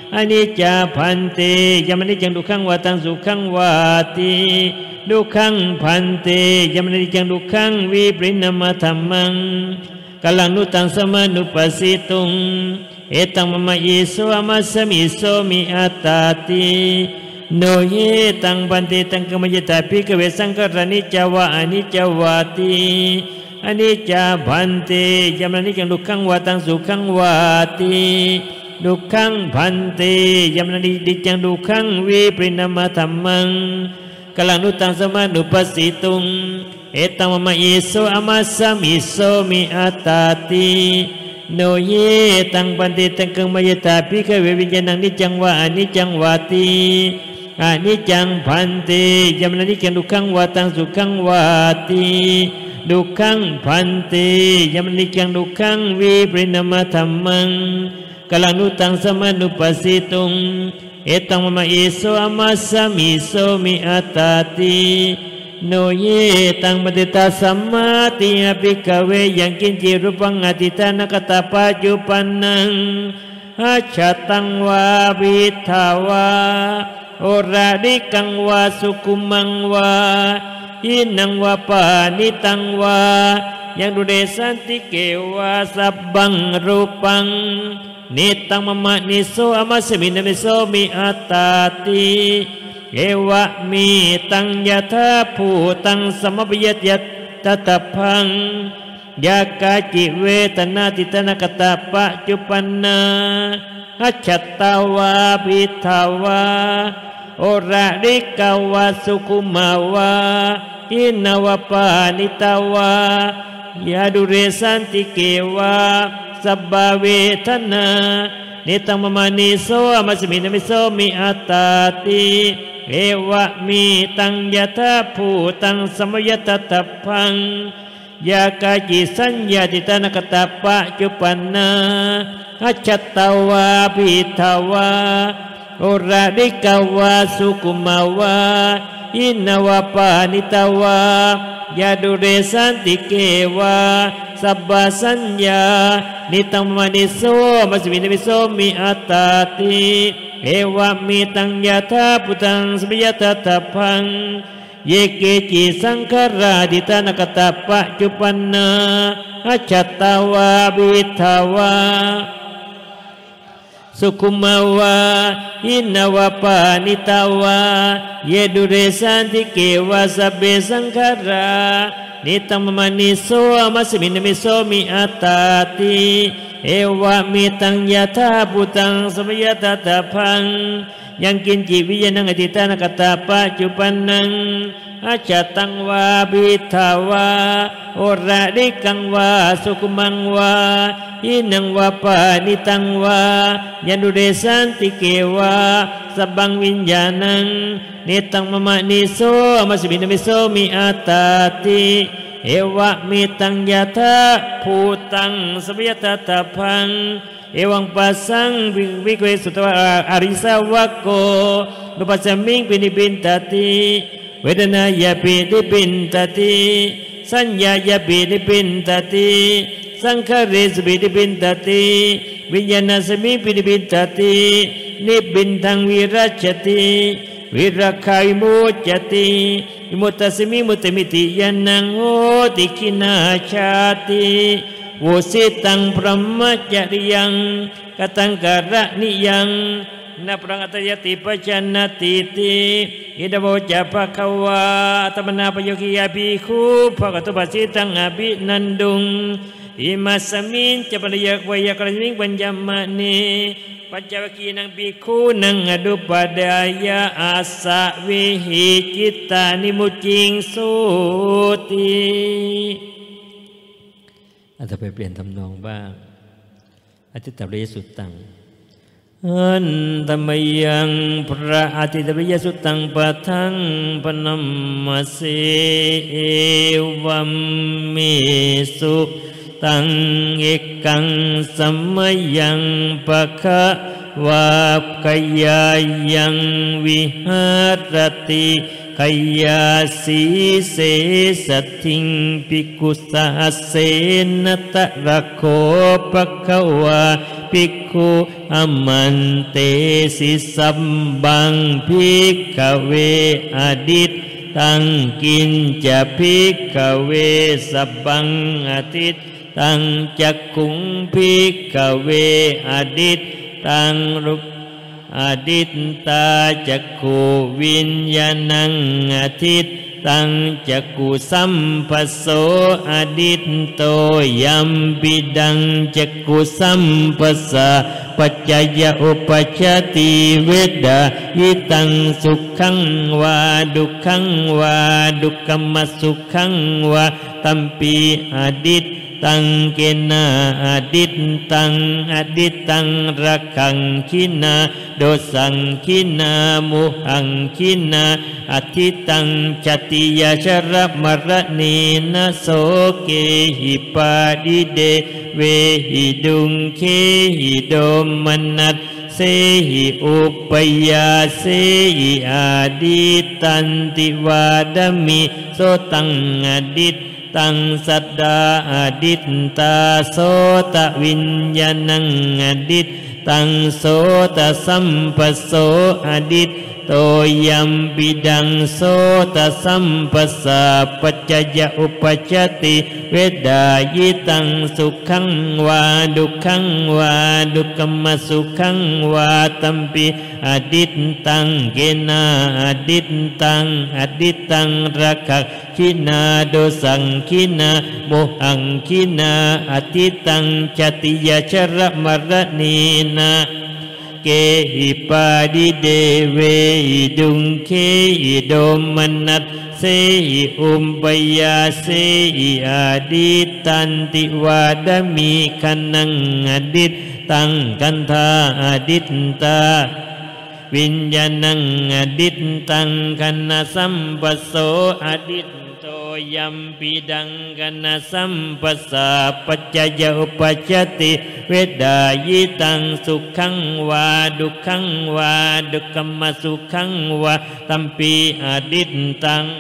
อนิจจาพันเตยมนิจังดุขังวาตังสุขังวาติดุขังพันเตยมนิจังดุขังวิปริณามะธัมมังกัลลังนุตังสมานุปัสสิตุงเอตังมะมะอิโสอะมัสสมิโสมิอัตตาติโนเยตังปันเตตังกมยตาภิกขเวสังขารนิจจวะอนิจจวาติอนิจจาพันเตยมนิจังดุขังวาตังสุขังวาติดุขังพันเตยมนิจังดุขังวิปริณามะธัมมังกัลลังนุตังสมานุปัสสิตุงเอตังมะมะอิโสอะมัสสมิโสมิอัตตาติโนเยตังปันเตตังกังมยตาภิกขเววิญญาณังนิจังวะอนิจจังวาติอนิจจังพันเตยมนิจังดุขังวาตังสุขังวาติดุขังพันเตยมนิจังดุขังวิปริณามะธัมมังกัลลังนุตังสมานุปัสสิตุงเอตังมะมะอิโสอะมัสสมิโสมิอัตตาติโนเยตังปฏิตาสัมมาติอภิกขเวยังกินจิรูปังอติตานกตาปัจจุปันนังอาชาตังวาวิทาวาโอราดิกังวาสุกุมังวาอินังวาปานิตังวายังดุเดสันติเกวาสับบังรูปังนิตังมะมะนิโสอะมัสสมินะมิโสมิอัตตาติเอวะมีตังยะทาภูตังสมปยัตยัตตะตะพังยากาจิเวทนาติตนะกตาปัจจุปันนาหัจฉตาวาภิทาวาโอระริกาวาสุคุมาวาอินาวปานิตาวายาดุเรสันติเกวาสับบาเวทนาเนตังมะมานิโสอะมัสสมินะมิโสมิอัตตาติเอวะมีตังยะทาภูตังสมยตตะพังยากาจิสัญญาติตานกตาปัจจุปันนาหัจฉตาวาภิทาวาโอระริกาวาสุกุมาวาอินาวปานิตาวายาดุเรสันติเกวาสับบาสัญญานิตังมะนิโสมัสสมินะมิโสมิอัตตาติเอวะมีตังยะทาปุตังสมยตตะพังเยเกจิสังขาราดิตานกตาปัจจุปันนาหัจฉตาวาภิทาวาสุขุมาวาอินาวปานิตาวาเยดุเรสันติเกวาสัพเพสังขารานิตังมะมะนิโสอะมัสสมินะมิโสมิอัตตาติเอวะมีตังยะทาปุตังสมยตตะพังยังกินจิวิญญาณังอติตานกตาปัจจุปันนังอาจตังวาภิทาวาโอระริกังวาสุกุมังวาอินังวาปานิตังวายันดุเรสันติเกวาสับบังวิญญาณังเนตังมะมะนิโสอะมัสสมินะมิโสมิอัตตาติเอวะมีตังยะทาภูตังสมยตตะพังเอวังปัสสังวิเกสุตวะอริสาวะโกนุปัสสมิงปินิปินตติเวทนายาปินิปินตติสัญญายาปินิปินตติสังขารสปินิปินตติวิญญาณสมิปินิปินตตินิปินทังวิรัชติวิรักขาวิมุจจติวิมุตตสมิมุตตมิติยานังโหติขินาชาติโวสิตังพรหมจริยังกตังการะนิยังนาปรังอัตยติปัจจนติติอิดโวจะภะคะวะตมนาปโยคิยาภิกขุภะคะตุปัสสิตังอภินันดุงอิมัสสมินจะปริยักวยากรมิงปัญญมะเนปัจจวัคคีนังภิกขุนังอดุปดายะอาสะวิหิจิตตานิมุจิงสุติอาจจะไปเปลี่ยนทำนองบ้างอธิตตริยสุตตังอันตมยังพระอธิตตริยสุตตังปะทังปนัมมะเสเอวัมเมสุตังเอกังสัมมยังปะคะวาปะยายังวิหารติขยาสีเสสทิงปิกุสะเสนตะระโคปะคะวาภิกขุอมันเตสิสัมบังภิกขเวอดิตตังกินจะภิกขเวสัพพังอทิตตังจักขุงภิกขเวอดิตตังรูปอดิตตาจักขุวิญญาณังอทิตตังจักขุสัมปัสโสอดิตโตยัมปิดังจักขุสัมปัสสะปัจจยอุปชฌติเวดายิตังสุขังวาดุขังวาดุขมัสสุขังวาตัมปีอดิตตังเกนะอดิตตังอดิตตังรักขังขินาโดสังขินามุหังขินาอธิตังจติยชรมรณีนะโสเกหิปาดิเดเวหิดุงเคหิโดมนัสเสหิอุปยาเสหิอาดิตันติวาดมิโสตังอดิตตังสัตดาอดิตตาโสตวิญญาณังอดิตตังโสตสัมปัสโสอดิตโตยัมปิดังโสตสัมปัสสะปัจจยอุปชฌติเวดายิตังสุขังวาดุขังวาดุขมัสสุขังวาตัมปิอดิตตังเกนะอดิตตังอดิตตังรักขขินาโดสังขินาโมหังขินาอธิตังจติยชรมรณีนะเกหิปาดิเดเวหิดุงเคหิโดมนัสเสหิอุมปยาเสหิอาดิตันติวาดมิคันังอดิตตังกันธาอดิตตาวิญญาณังอดิตตังคันนสัมปัสโสอดิตโตยัมปิดังคันนสัมปัสสะปัจจยอุปชฌติเวดายิตังสุขังวาดุขังวาดุขมัสสุขังวาตัมปีอดิตตัง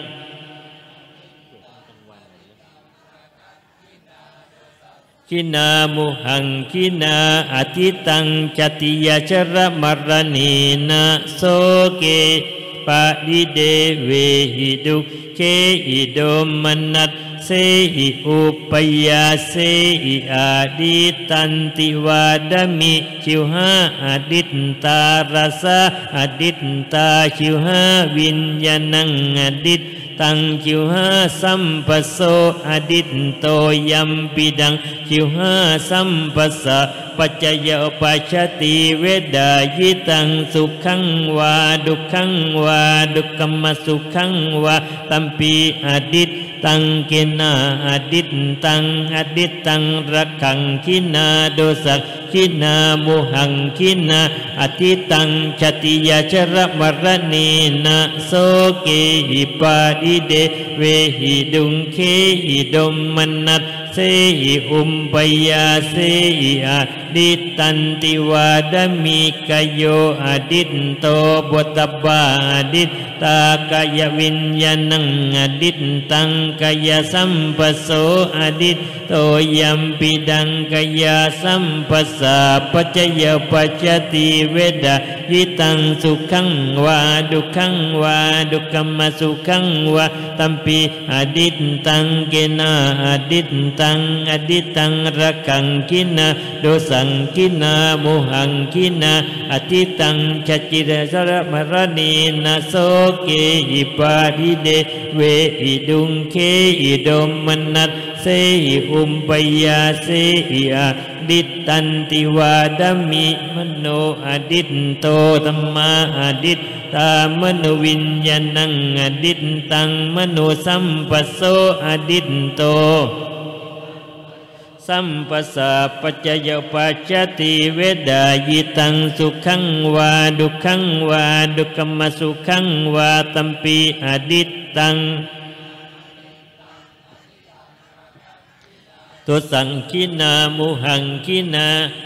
ขินามุหังขินาอธิตังจติยชรมรณีนะโสเกปะดิเดเวหิดุเคหิโดมนัสเสหิอุปยาเสหิอาดิตันติวาดมิชิวหาอดิตตารสะอดิตตาชิวหาวิญญาณังอดิตตังชิวหาสัมปัสโสอดิตโตยัมปิดังชิวหาสัมปัสสะปัจจยอุปชฌติเวดายิตังสุขังวาดุขังวาดุขมัสสุขังวาตัมปีอดิตตังเกนะอดิตตังอดิตตังรักขังขินาโดสักขินามุหังขินาอธิตังจติยชรมรณีนะโสเกหิปาดิเดเวหิดุงเคหิโดมนัสเสหิอุมปยาเสหิอดิตันติวาดมิกโยอดิตโตบทบาอดิตตากายวิญญาณังอดิตตังกายสัมปัสโสอดิตโตยัมปิดังกายสัมปัสสะปัจจยปัจจติเวดายิตังสุขังวาดุขังวาดุขมัสสุขังวาตัมปีอดิตตังเกนะอดิตตังอดิตตังรักขังขินาโดสังขินาโมหังขินาอธิตังจจิรสรมรณีนะโสเกหิปาดิเดเวหิดุงเคหิโดมนัสเสหิอุมปยาเสหิอดิตตันติวาดมิมโนอดิตโตธัมมาอดิตตามโนวิญญาณังอดิตตังมโนสัมปัสโสอดิตโตสัมปัสสะปัจจยปัจจติเวดายิตังสุขังวาดุขังวาดุขมัสสุขังวาตัมปีอดิตตังตุสังขินามุหังขินา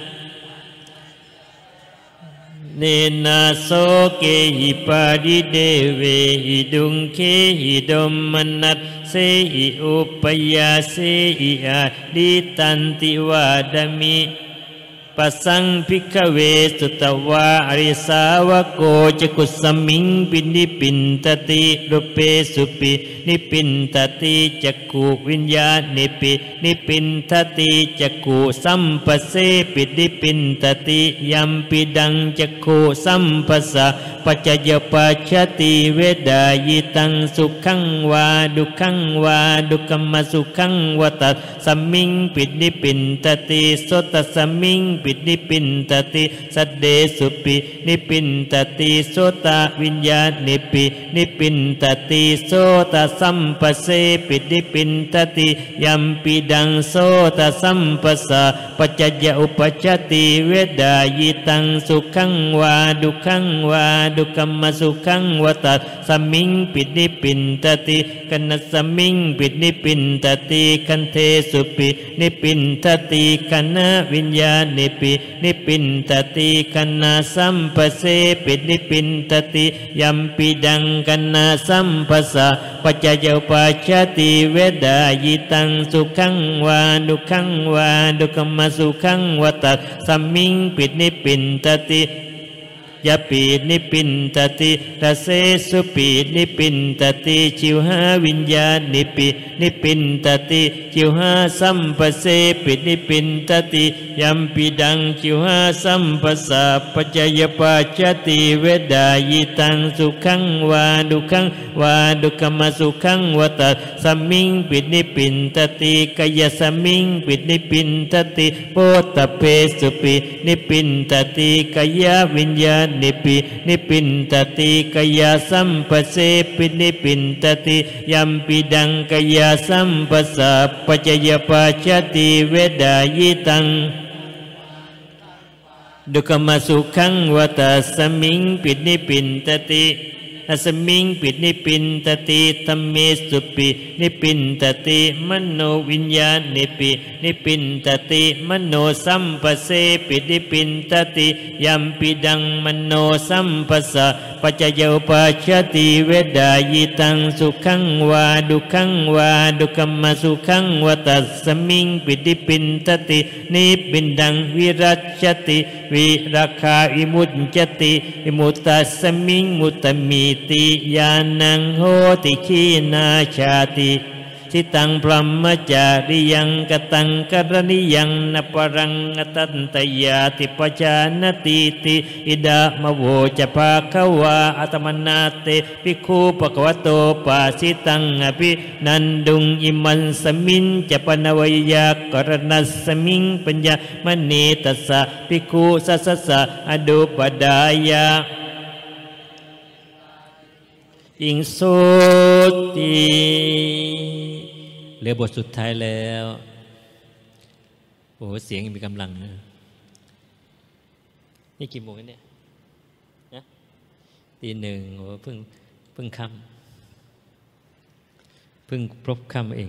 เนนะโสเกหิปาดิเดเวหิดุงเคหิโดมนัสเสหิอุปยาเสหิอาดิตันติวาดมิปัสสังภิกขเวสุตวาอริสาวโกจักุสมิงปินิปินตติรูเปสุปินิปินตติจักขุวิญญาณิปินิปินตติจักขุสัมปเสปินิปินตติยัมปิดังจักขุสัมปสะปัจจยปัจฉติเวดายตังสุขังวาดุขังวาดุกัมมสุขังวตัสสมิงปินิปินตติโสตสมิงปินิปินตติสัดเดสุปินิปินตติโสตวิญญาณิปินิปินตติโสตสัมปเสปินิปินตติยัมปิดังโสตสัมปสะปัจจยอุปจติเวดายตังสุขังวาดุขังวาดุกัมมสุขังวตัสสมิงปินิปินตติกัณสมิงปินิปินตติคันเทสุปินิปินตติคันวิญญาณิปินิปินตติคันนาสัมปเสปินิปินตติยัมปิดังคันนาสัมปสะปัจจยอุปัจฉติเวดายตังสุขังวาดุขังวาดุกัมมสุขังวตัสสมิงปินิปินตติยาปีนิปินตติตเสสุปีนิปินตติชิวหาวิญญาณิปินิปินตติชิวหาสัมปเสปินิปินตติยัมปิดังชิวหาสัมปสะปัจจยปัจฉติเวดายตังสุขังวาดุขังวาดุกัมมสุขังวตัสสมิงปินิปินตติกายสมิงปินิปินตติโพตเปสุปินิปินตติกายวิญญาณิปินิปินตติกายสัมปเสปินิปินตติยัมปิดังกายสัมปสะปัจจยปัจฉติเวดายตังดุกัมมสุขังวตัสสมิงปินิปินตติอัสมิงปินิปินตติธัมเมสุปินิปินตติมโนวิญญาณิปินิปินตติมโนสัมปเสปินิปินตติยัมปิดังมโนสัมปสะปัจจยอุปัจฉติเวดายตังสุขังวาดุขังวาดุกัมมสุขังวตัสสมิงปินิปินตตินิปินดังวิรัชชติวิราคาวิมุตจติวิมุตตัสสมิงมุตตมีติญาณังโหติขีนาชาติสิตังพรหมจาริยังกตังกรณิยังนปรังอตันตยาติปจานติติอิดามโวจะภาควาอัตมนาเตภิกขุปะกวโตปาสิตังอภินันดุงอิมันสมินจะปนวัยยากรณัสสมิงปัญญามณีตัสสะภิกขุสัสสะอดุปดายาอิงสุติเหลือบทสุดท้ายแล้วโอ้เสียงมีกำลังนะนี่กี่โมงเนี่ยนะตีหนึ่งโอ้เพิ่งเพิ่งค่ำเพิ่งพบค่ำเอง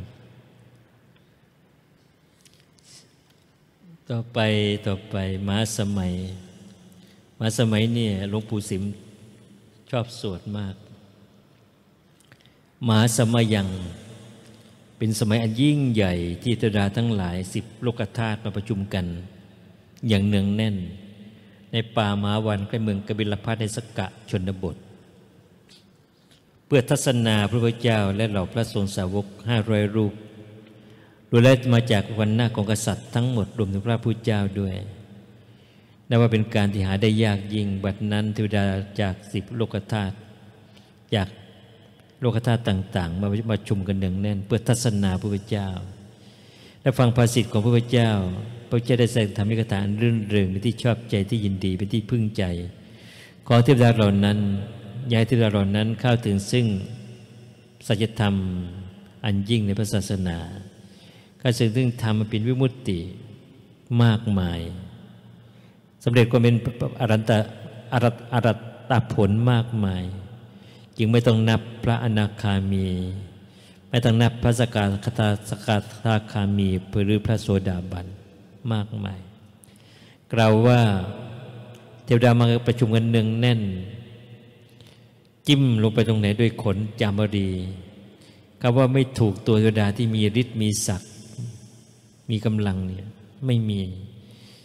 ต่อไปต่อไปม้าสมัยม้าสมัยเนี่ยหลวงปู่สิมชอบสวดมากมหาสมัยยังเป็นสมัยอันยิ่งใหญ่ที่เทวดาทั้งหลายสิบโลกธาตุมาประชุมกันอย่างเนืองแน่นในป่ามหาวันใกล้เมืองกบิลพัสในสกะชนบทเพื่อทัศนาพระพุทธเจ้าและเหล่าพระสงฆ์สาวกห้าร้อยรูปล้วนแล้วมาจากวรรณะของกษัตริย์ทั้งหมดรวมถึงพระพุทธเจ้าด้วยนับว่าเป็นการที่หาได้ยากยิ่งบัดนั้นเทวดาจากสิบโลกธาตุจากโลกธาตุต่างๆมาประชุมกันเนืองแน่นเพื่อทัศนาพระพุทธเจ้าและฟังภาษิตของพระพุทธเจ้าพระพุทธเจ้าได้แสดงธรรมิกถาอันรื่นเริงเป็นที่ชอบใจที่ยินดีเป็นที่พึ่งใจขอเทวดาเหล่านั้นย้ายเทวดาเหล่านั้นเข้าถึงซึ่งสัจธรรมอันยิ่งในพระศาสนาการสึกถึงธรรมเป็นวิมุตติมากมายสำเร็จความเป็นอรันตอรัตอรัตตผลมากมายจึงไม่ต้องนับพระอนาคามีไม่ต้องนับพระสกทาสกทาคามีหรือพระโสดาบันมากมายกล่าวว่าเทวดามาประชุมกันเนืองแน่นจิ้มลงไปตรงไหนด้วยขนจามรีคำว่าไม่ถูกตัวเทวดาที่มีฤทธิ์มีศักดิ์มีกำลังเนี่ยไม่มี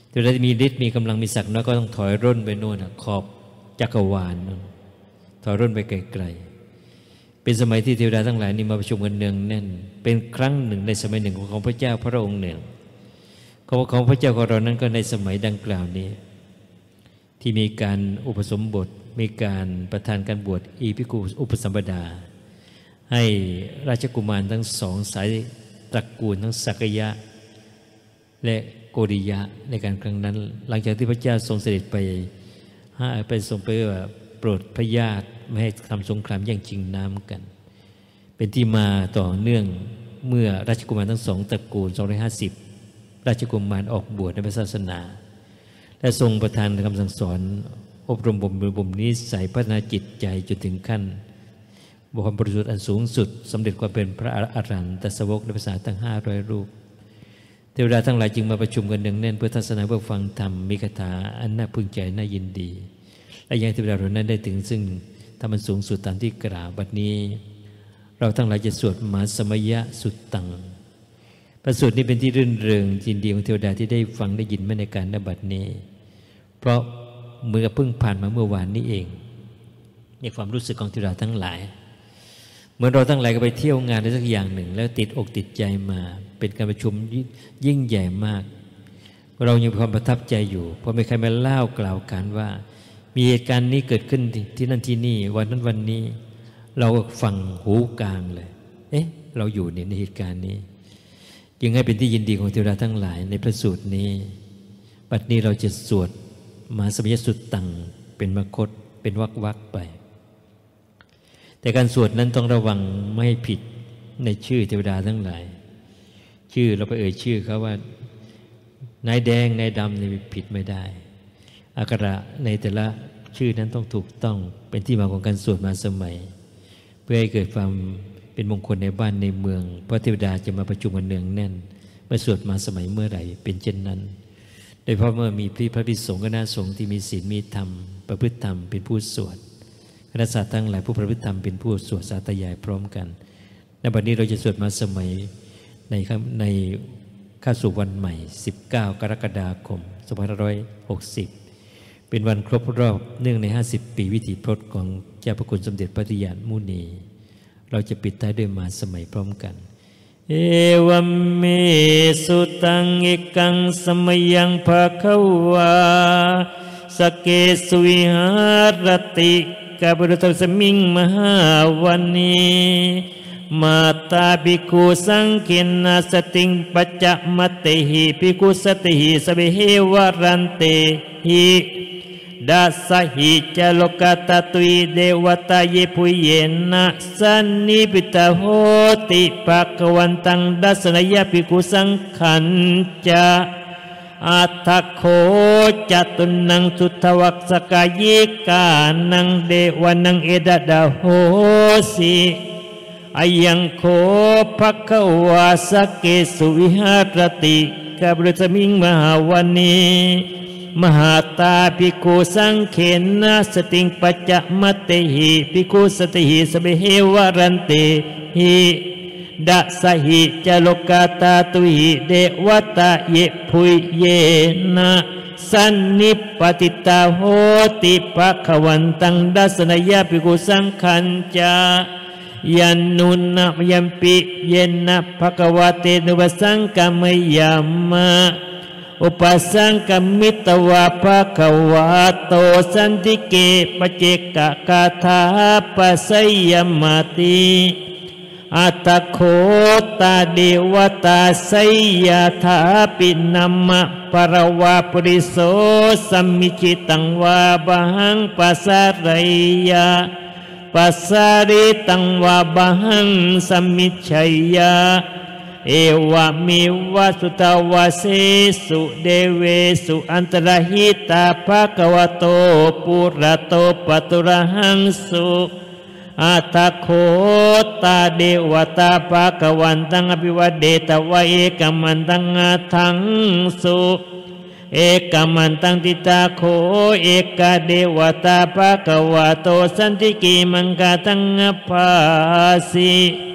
เทวดาที่มีฤทธิ์มีกำลังมีศักดิ์น้อยก็ต้องถอยร่นไปโน่นขอบจักรวาลถอยร่นไปไกลๆเป็นสมัยที่เทวดาทั้งหลายนี่มาประชุมกันเนืองแน่นเป็นครั้งหนึ่งในสมัยหนึ่งของพระเจ้าพระองค์หนึ่งของพระเจ้าของเรานั้นก็ในสมัยดังกล่าวนี้ที่มีการอุปสมบทมีการประทานการบวชอีภิกขุอุปสัมปทาให้ราชกุมารทั้งสองสายตระกูลทั้งสักยะและโกริยะในการครั้งนั้นหลังจากที่พระเจ้าทรงเสด็จไปให้ไปทรงไปโปรดพระญาติไม่ให้ทำสงครามแย่งชิงน้ำกันเป็นที่มาต่อเนื่องเมื่อราชกุมารทั้งสองตระกูลสองร้อยห้าสิบราชกุมารออกบวชในพระศาสนาและทรงประทานคำสั่งสอนอบรมบ่มบ่มนิสัยพัฒนาจิตใจจนถึงขั้นบุคคลบริสุทธิ์อันสูงสุดสำเร็จความเป็นพระอรหันตสาวกในภาษาตั้งห้าร้อยรูปเทวดาทั้งหลายจึงมาประชุมกันเนืองแน่นเพื่อทัศนาเพื่อฟังธรรมมีคาถาอันน่าพึงใจน่ายินดีและยังเทวดาเหล่านั้นได้ถึงซึ่งธรรมสูงสุดตามที่กล่าวบัดนี้เราทั้งหลายจะสวดมหาสมยะสุตตังพระสูตรนี้เป็นที่รื่นเริงยินดีของเทวดาที่ได้ฟังได้ยินมาในการณบัดนี้เพราะเมื่อเพิ่งผ่านมาเมื่อวานนี้เองในความรู้สึกของเทวดาทั้งหลายเหมือนเราทั้งหลายก็ไปเที่ยวงานได้สักอย่างหนึ่งแล้วติดอกติดใจมาเป็นการประชุมยิ่งใหญ่มากเรายังมีความประทับใจอยู่เพราะไม่ใครมาเล่ากล่าวกันว่ามีเหตุการณ์นี้เกิดขึ้นที่นั่นที่นี่วันนั้นวันนี้เราก็ฟังหูกลางเลยเอ๊ะเราอยู่ในเหตุการณ์นี้จึงให้เป็นที่ยินดีของเทวดาทั้งหลายในพระสูตรนี้บัดนี้เราจะสวดมหาสมยสุตตังเป็นมคตเป็นวรรควรรคไปแต่การสวดนั้นต้องระวังไม่ให้ผิดในชื่อเทวดาทั้งหลายชื่อเราไปเอ่ยชื่อเขาว่านายแดงนายดำนี่ผิดไม่ได้อักขระในแต่ละชื่อนั้นต้องถูกต้องเป็นที่มาของการสวดมาสมัยเพื่อให้เกิดความเป็นมงคลในบ้านในเมืองเพราะเทวดาจะมาประชุมกันเนืองแน่นเมื่อสวดมาสมัยเมื่อไหร่เป็นเช่นนั้นโดยเพราะเมื่อมีพระพระภิกษุสงฆ์คณะสงฆ์ที่มีศีลมีธรรมประพฤติธรรมเป็นผู้สวดคณะสัตว์ทั้งหลายผู้ประพฤติธรรมเป็นผู้สวดสาธยายพร้อมกันในบัดนี้เราจะสวดมาสมัยในในเข้าสู่วันใหม่สิบเก้ากรกฎาคมสองพันห้าร้อยหกสิบเป็นวันครบรอบเนื่องในห้าสิบปีวิถีพรตของเจ้าพระคุณสมเด็จพระทิยานมุนีเราจะปิดท้ายด้วยมาสมัยพร้อมกันเอวัมเมสุตังเอกังสมยังภะคะวาสเกสุวิหารติกาบุรุษสมิงมหาวันนีมาตาภิกขุสังเกนะสติงปัจจมเตหิภิกขุสติหิสเบเหวรันเตหิดัสสหิจโลกตตุยเดวตาเยปุยเยนะสันนิปิตาโหติภควันตังดัสนยภิกขุสังขันจะอัตถโคจตุนังสุทวักสกายิกานังเดวานังเอดะดาโหสิอายังโคภควาสเกสุวิหารติกาบรุษมิงมหาวันนีมหาตาภิกขุสังเขนะสติงปัจจมเตหิภิกขุสติหิสเบเหวรันเตหิดัสหิจโลกาตาตุหิเดวตาเยพุยเยนะสันนิปติตาโหติภควันตังดัสนยภิกขุสังขันจายันนุนนะยัมปิเยนะภควเตนุปสังกัมยามะอุปสังกัมมิตวะภควะโตสันติเกปเจกะกาถาปัสยมติอัตโคตาเดวตาไสยถาปินัมมะปรวาปริโสสัมมิจิตังวาบังปัสสารยาปัสสาริตังวาบังสัมมิชัยยาเอวะมิวะสุตาวาเสสุเดเวสุอันตรหิตาภควโตปุระโตปตุระหังสุอัตถโคตาเดวตาภควันตังอภิวเดตวะเอกมันตังอัตถังสุเอกมันตังติตาโคเอกเดวตาภควโตสันติกิมังกตังภาสิ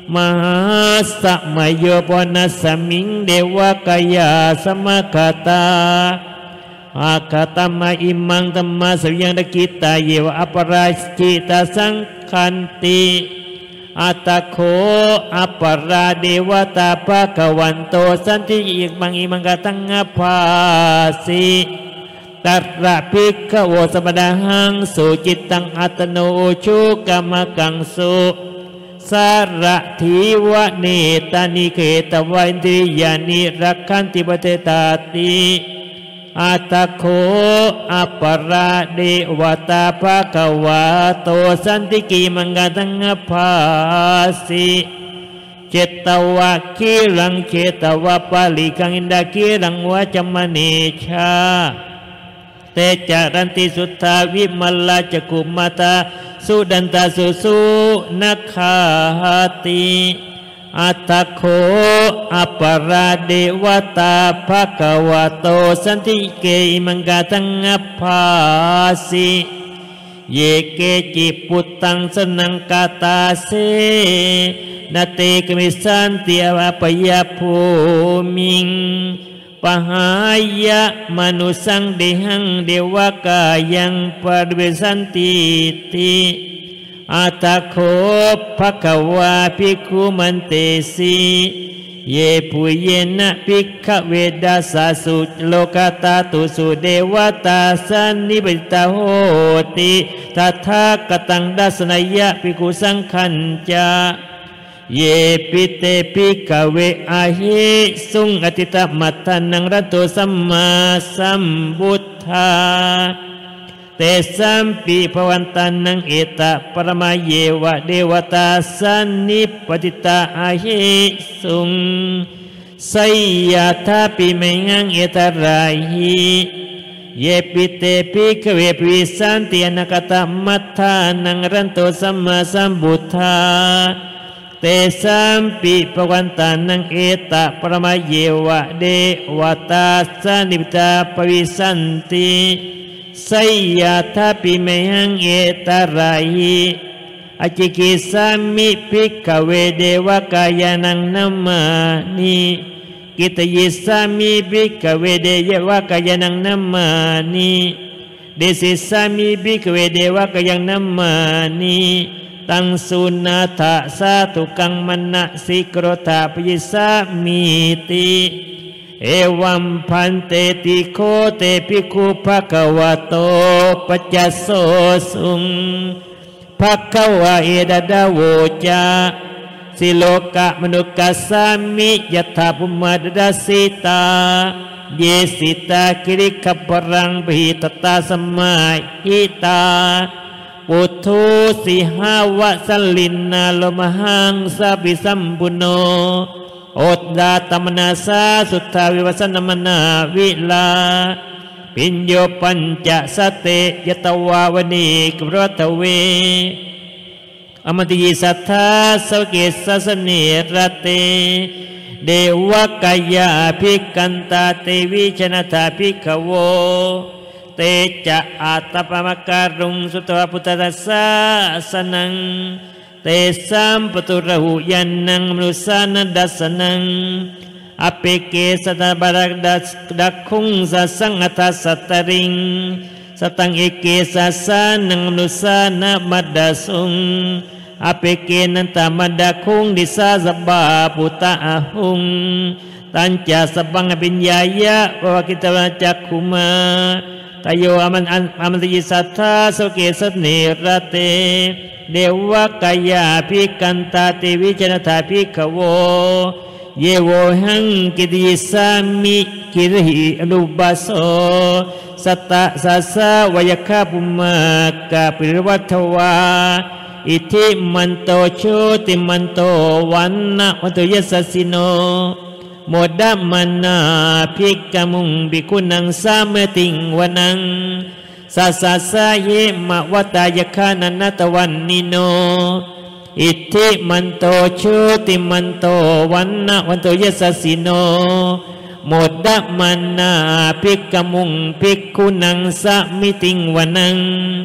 มหาสมโยปนัสมิงเดวกายาสมคตาอาคตมะอิมังตัมมาสยังตะกิตาเยวอปราชิตาสังคันติอัตโคอัปราเดวตาภะคะวันโตสันติอิมังอิมังกตังภาสิตัตระภิกขโวสมดาหังสุจิตตังอัตโนชุกรรมกังสุสารถีวะเนตานิเกตวัยติยานิรักขันติปเตตาติอัตโคอัปราเดวตาภะคะวะโตสันติกิมังกตังภาสิเจตวะคีรังเจตวะปาลิกังอินดาคีรังวะจมเนชาเตจารันติสุทธาวิมัลลาจกุมาตาสุดันตาสุสุนักขาติอัตโคอัปราเดวตาภะคะวะโตสันติเกอิมังกตังภาสิเยเกจิปุตตังสนังกาตาเสนาเตกมิสันติอวปยภูมิงปหายะมนุสังเดหังเดวกายังปริเวสันติติอัตโคภะคะวะภิกขุมันเตสีเยปุเยนะภิกขเวดัสสะสุโลกตาตุสุเดวตาสันนิปิตาโหติตถากตังดัสนยะภิกขุสังขัญจาเยปิเตปิกเวอาหิสุงอติตมัตถนังรัตโตสัมมาสัมพุทธาเตสัมปิภวันตันนังเอตปรมาเยวะเดวตาสันนิปติตาอาหิสุงไสยธาปิเมงังเอตราหิเยปิเตปิกเวปิสันติอนกตมัตถนังรัตโตสัมมาสัมพุทธาเตสัมปิภวันตานังเอตปรมาเยวะเดวตาสันนิปตาปวิสันติไสยธาปิเมหังเอตราหิอจิกิสามิภิกขเวเดวกายานังนัมมานิกิตยิสามิภิกขเวเดยวกายานังนัมมานิเดสิสามิภิกขเวเดวกายังนัมมานิตังสุนาถะสาธุกังมณสิกรธาปยิสามิติเอวัมพันเตติโคเตภิกขุภะคะวะโตปัจจโสสุงภะคะวะเอดดาโวจาสิโลกะมนุกัสสามิยถาภุมดดัสสิตาเยสิตาคิริขปรังปิตตาสมาหิตาปุถุสิหาวะสลินนาโลมหังสัพพิสัมปุโนโอดดาตมนาสาสุทธาวิวัสนมนาวิลาปิญโยปัญจสเตยตวาวณีกรตเวอมติยิสัทธาสเกสสเนรเตเดวกายาภิกันตาเตวิชนะธาภิกขโวเตจะอาตปมการุงสุตวพุทธัสสะสนังเตสัมปตุระหุยันนังมนุสานัดัสนังอเปเกสตบารักดัสดักคุงสัสังอัตสัตตริงสตังเอเกสัสานังมนุสานะมัดดาสุงอเปเกนันตามัดดาคุงดิสาสบาปุตตะหุงตัญจสบังปิญญายะภวกิตวจักขุมาตโยอมันอันอมันติยิสัทธาโสเกสเนรเตเดวกายาภิกันตาเตวิชนะธาภิกขโวเยโวหังกิติสามิกิริอนุบาโสสัตตะสัสสะวยคาปุมากาปิรวัฏวาอิทิมันโตโชติมันโตวันนะวันโตยสสิโนโมดามานาภิกขมุงภิกขุนังสามติงวนังสัสสะสะเยมะวตายคานันตวันนิโนอิทธิมันโตโชติมันโตวันนะวันโตยสสิโนโมดะมันนาภิกขมุงภิกขุนังสะมิติงวนัง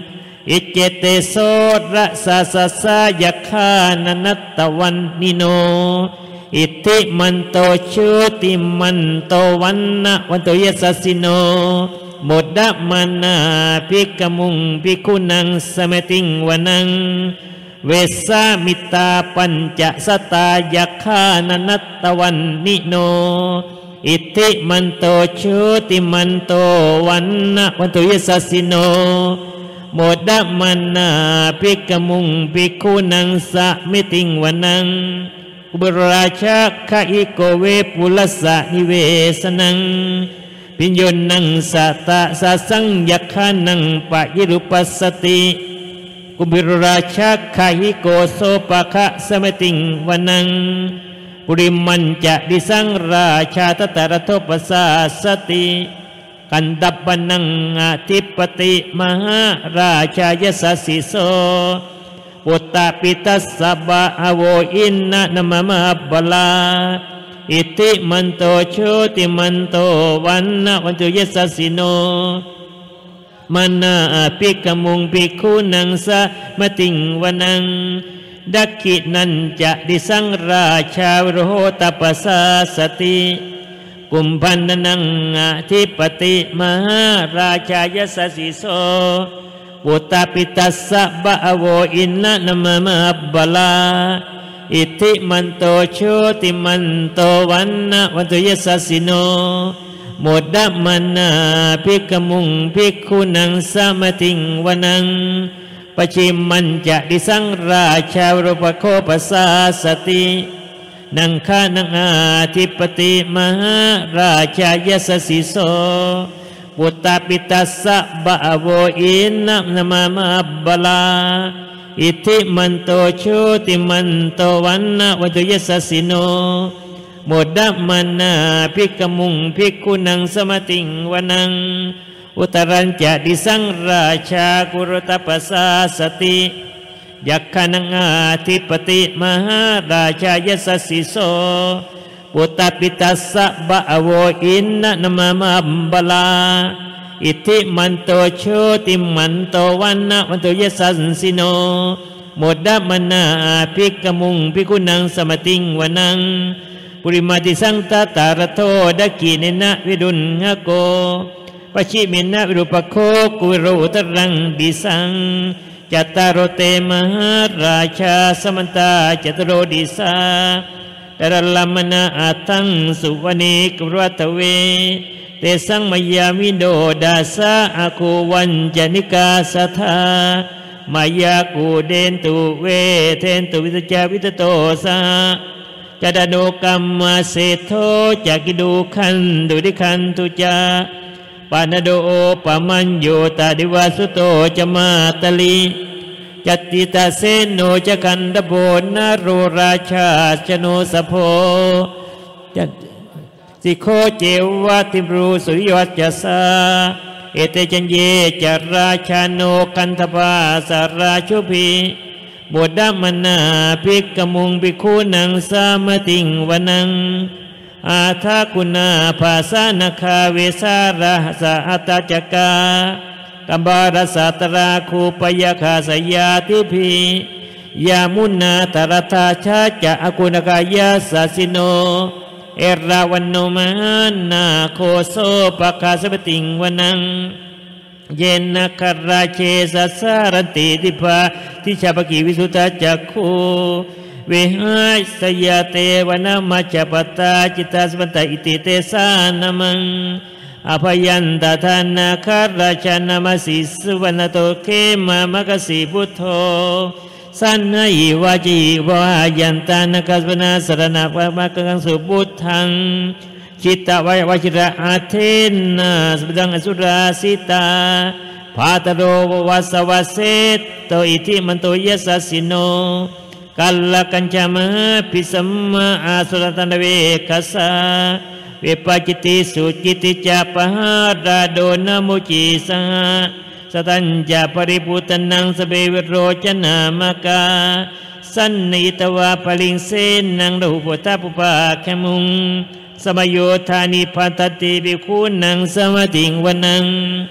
อิเจเตโสระสาสะสะยะคานนัตตวันนิโนอิติมันโตชุติมันโตวันนะวันโตยัสสิโนโมดดะมานาภิกขมุงภิกขุนังสมติงวนังเวสามิตาปัญจสตายาคานนัตตวันนิโนอิติมันโตชุติมันโตวันนะวันโตยัสสิโนโมดดะมานาภิกขมุงภิกขุนังสมติงวนังอุบราชาคะอิโกเวปุลสะนิเวสนังปิญโยนังสัตตะสัสังยักขานังปะยิรุปัสสติกุบิราชาคะอิโกโสปะคะสมติงวนังปุริมันจะดิสังราชาตตระโทปสาสติกันดับนังอาทิปติมหาราชายสัสสิโสอุตตปิตัสสะบะอโวอินนะนมะมะบลาอิติมันโตโชติมันโตวันนะวันตุยัสสิโนมานาภิกขมุงภิกขุนังสะมติงวนังดักขินันจะดิสังราชาโรตปัสสาสติกุมพันนังอาทิปติมหาราชายสัสสิโสปุตตปิตัสสะบะโวอินนะนมะมะบลาอิติมันโตโชติมันโตวันนะวันตุยัสสิโนโมดดะมานาภิกขมุงภิกขุนังสมติงวนังปชิมันจะดิสังราชาโรปโคปสาสตินังฆานังอาทิปติมหาราชายสัสสิโสปุตตปิตัสสะบะโวอินนะนมะมะบลาอิติมันโตโชติมันโตวันนะวันตุยัสสิโนโมดดะมานาภิกขมุงภิกขุนังสมติงวนังอุตรัญจะดิสังราชากุรตปัสสาสติยักขานังอาทิปติมหาราชายสัสสิโสปุตตปิตัสสะบะโวอินนะนมะมะบลาอิติมันโตโชติมันโตวันนะวันตุยัสสิโนโมดดะมานาภิกขมุงภิกขุนังสมติงวนังปุริมาติสังตตารโทดักขิเนนะวิดุลหะโกปชิมินะวิรูปโคกุโรตรังดิสังจัตตารโตมหาราชาสมันตาจัตโรดิสาดารลัมมนาอาทังสุวเนกวรัตเวเตสังมยามิโดดาสะอาคูวันจนิกาสัทธามายากูเดนตุเวเทนตุวิตจาวิตโตสะจัดโนกัมมาเสโทจักิดูขันดุดิขันตุจาปานโดโอปมัญโยตาดิวาสุโตจมาตลีจัตติตาเสโนจกันดโบนาโรราชาชโนสโพจัตสิโคเจวะติมรูสุริวัจสาเอเตจันเยจาราชาโนกันทภาสาราชุพีโมดดะมานาภิกขมุงภิกขุนังสมติงวนังอาทาคุณาภาสานาคาเวสาราสะอัตจักากัมบารสัตราคูปยคาสยาทิพียามุนาตรัตาชาจะอกุณกายาสสิโนเอราวันโนมานาโคโซปะคาสมติงวนังเยนะคราเชสัสสารติติภาทิชาปกิวิสุตตจักขุเวหัยสยาเตวนามาจปตาจิตาสมันตอิติเตสานามังอภยันตทานาคาราชนามาสิสุวรรณโตเขมามะกสิพุทโธสันนัยวาจีวายันตานาคาสนาสรณะวามะกังสุพุทธังจิตตวยวชิระอาเทนะสดังอสุราสิตาภาตโรวาสวาเสตโตอิทิมันโตยัสสิโนกัลลกัญจมะพิสัมมาอาสุรตันเวคัสสะเวปจิติสุจิติจาปหาราโดนมุจิสหสตัญจาปริปุตนังสเบวโรจนามกาสันนิตวาปลิงเสนังรูปตาปุปะแคมุงสมโยธานิพัตติภิกขุนังสมติงวนัง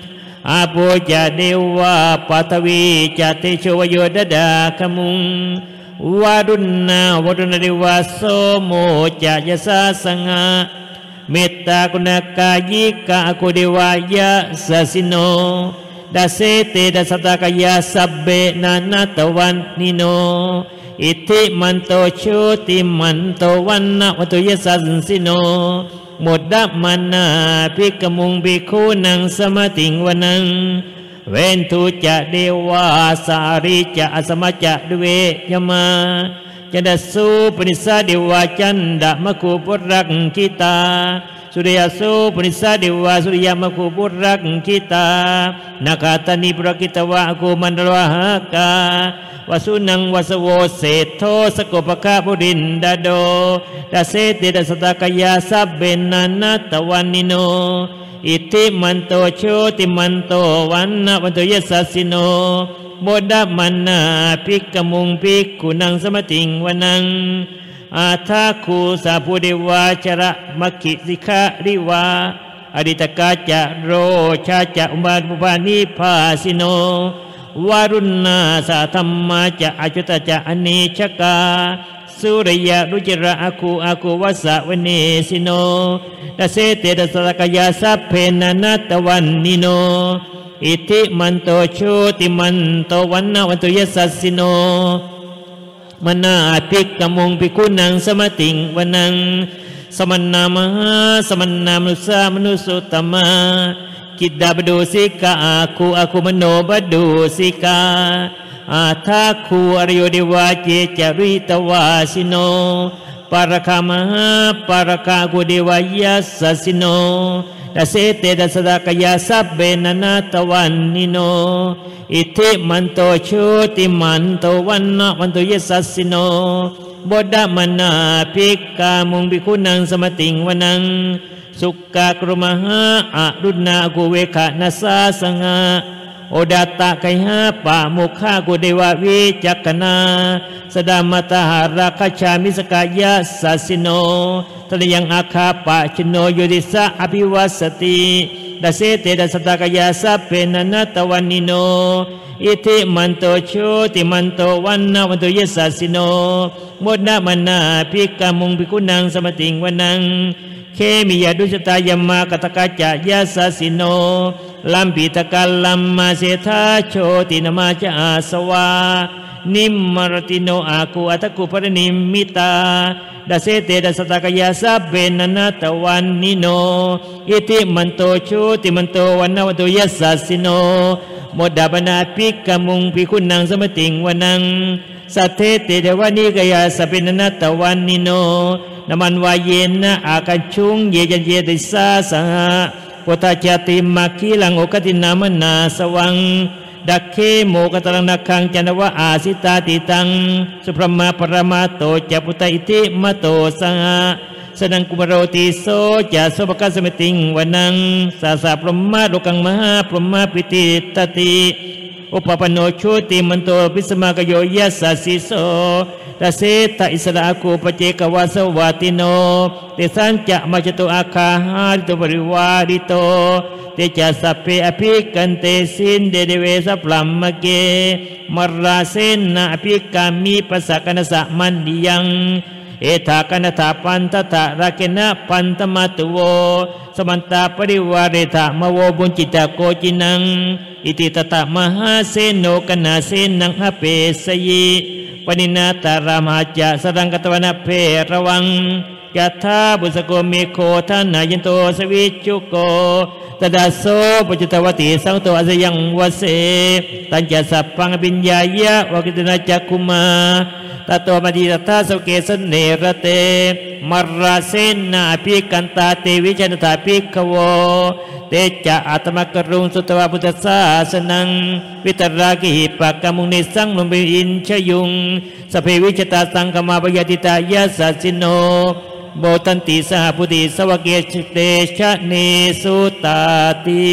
อาปุจะเดวะปัตวีจะเตโชวโยดดาขมุงวารุณนาวรุณเดวะโสโมจะยะสาสังะเมตตากุณกายิกะกุเดวายะสสิโนดัสเสเตดัสตากายาสับเบนานาตวันนิโนอิทิมันโตชุติมันโตวันนะวัตุยสัสสิโนหมดดับมันนาภิกมุงภิกขุนังสมติงวนังเวนทุจะเดวาสาริจะอสมจะดเวยมาจันดสูปนิสาเดวาจันดมคุปุรักขิตาสุริยสูปนิสาเดวาสุริยมคุปุรักขิตานาคาตานิปรกิตวะกุมันดวะหกาวสุนังวสโวเศธโทสกปะคาบุรินดาโดดัสเสติดัสตากายาสับเบนานาตวันนิโนอิทิมันโตโชติมันโตวันนะวันโตยสัสสิโนโมดามันนาภิกมุงภิกขุนังสมติงวนังอาทาคูสาภูเดวาชระมัคคิสิการิวาอดิตกาจะโรชาจะอุบาลปุปานิพาสิโนวารุณาสาธรรมาจะอจุตจะอเนชกาสุริยรุจิระอาคูอาคูวัสสะวเนสิโนดัสเสเตดัสสะกายาสัพเพนานาตวันนิโนอิทิมันโตโชติมันโตวันนะวันตุยสัสสิโนมนาภิกขมุงภิกขุนังสมติงวนังสมณามหาสมณามนุสามนุสุตมะกิดดาบดูสิกาอาคูอาคูมโนบดูสิกาอาทาคูอริโยเดวาเจจาริตวาสิโนปารคามหาปารคากุเดวายาสสิโนดัสเสเตดัสตากายาสับเบนานาตวันนิโนอิทิมันโตโชติมันโตวันนะวันโตยสัสสิโนบดามันนาภิกขามุงภิกขุนังสมติงวนังสุกากรุมหาอรุณากุเวขะนัสสาสังะโอดัตตะไคหาปะมุขากุเดวะวิจักนาสดามตหาราคชามิสกายาสัสสิโนตะยังอาคาปะชโนโยติสะอภิวัสติดัสเสเตดัสตากายาสัพเพนันตวันนิโนอิทิมันโตโชติมันโตวันนะวันโตยสัสสิโนโมดนะมันนาภิกขมุงภิกขุนังสมติงวนังเคมิยาดุจตายมากตกาจะยาสสิโนลัมปิตกาลัมมาเสธาโชตินมาจะอาสวานิมมรติโนอาคูอัตกุปรนิมิตาดัสเสเตดัสตากายาสัพเบนานาตวันนิโนอิติมันโตโชติมันโตวันนวันโตยสัสสิโนโมดาบนาภิกขมุงภิกขุนังสมติงวนังสัทเทเตเดวานิกายาสัพเบนานาตวันนิโนนามันวายเยนะอาคันชุงเยจันเยติสาสังะปุตตะจติมัคคิลังโอกตินามนาสวังดักเคโมกตรังนักขังจันวะอาสิตาติตังสุพรมาปรมาโตจะปุตตะอิติมโตสังะสนังกุมโรติโสจะสภกสมติงวนังสาสะพรหมาโลกังมหาพรหมาปิติตติอุปปโนโชติมันโตปิสมากโยยัสสสิโสดัสเสตอิสระคูปเจกวาสวัติโนเตสัญจะมาจตุอาคาหาริโตปริวาริโตเตจะสัพเพอภิกันเตสินเดเดเวสพลัมมะเกมราเสนะอภิกามีปัสสะกนสะมันดิยังเอธากนธาปันตตะราเกนะปันตมัตุโวสมันตาปริวาเรธามโวบุญจิตาโกจินังอิติตตะมหาเสโนกนาเสนังหเปสยิปนินาตารามหาจะสรังกตวนาเพระวังยัตถาบุสโกเมโคทานายันโตสวิจุโกตดาโสปุจตวติสังโตอาสยังวเสตัญจสัพพังปิญญายะวกิตนาจักคุมาตตวมดีตถาสเกสเนรเตมราเสนาภิกันตาเตวิจันตาภิกขโวเตจะอาตมกรุงสุตวพุทธศาสนังวิตรากิหิปะกมุงนิสังลุมบิอินชยุงสเพวิจตาสังกมาปยติตายาสัสิโนโบตันติสหพุติสวเกชเตชะเนสุตาติ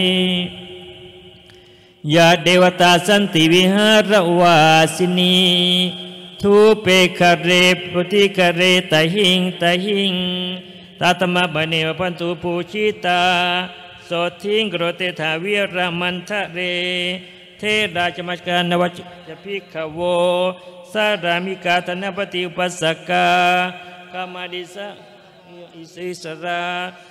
ยาเดวตาสันติวิหารวาสินีทุเปคเรปุติคเรตหิงตหิงตาตมะบะเนวพันตุปูชิตาสโสทิงกโรเตถาวิรามันทะเรเทราชมัจการนวัจพิขโวสารามิกาธนปฏิอุปัสสกากามาดิสะอิสิสรา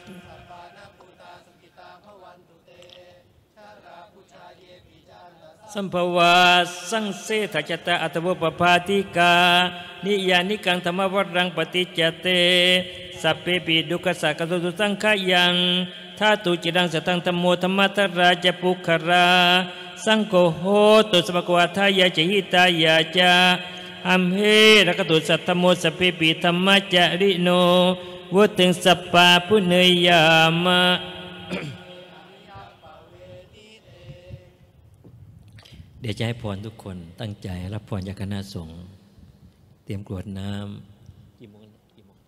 สัมภวาสังเสทจตะอัตวปภาติกานิยานิกังธรรมวรังปฏิจเตสัพเพปิดุขสักตุตุสังขยังธาตุจิรังสตังธรรมโมธรรมตราจปุคราสังโฆโหตุสมกวาทายาจหิตายาจาอัมเหระกตุสัตตโมสัพเพปิธรรมจาริโนวุติงสัปปาปุเนยามะเดี๋ยวจะให้พรทุกคนตั้งใจรับพรจากคณะสงฆ์เตรียมกรวดน้ำกี่โมงกี่โมง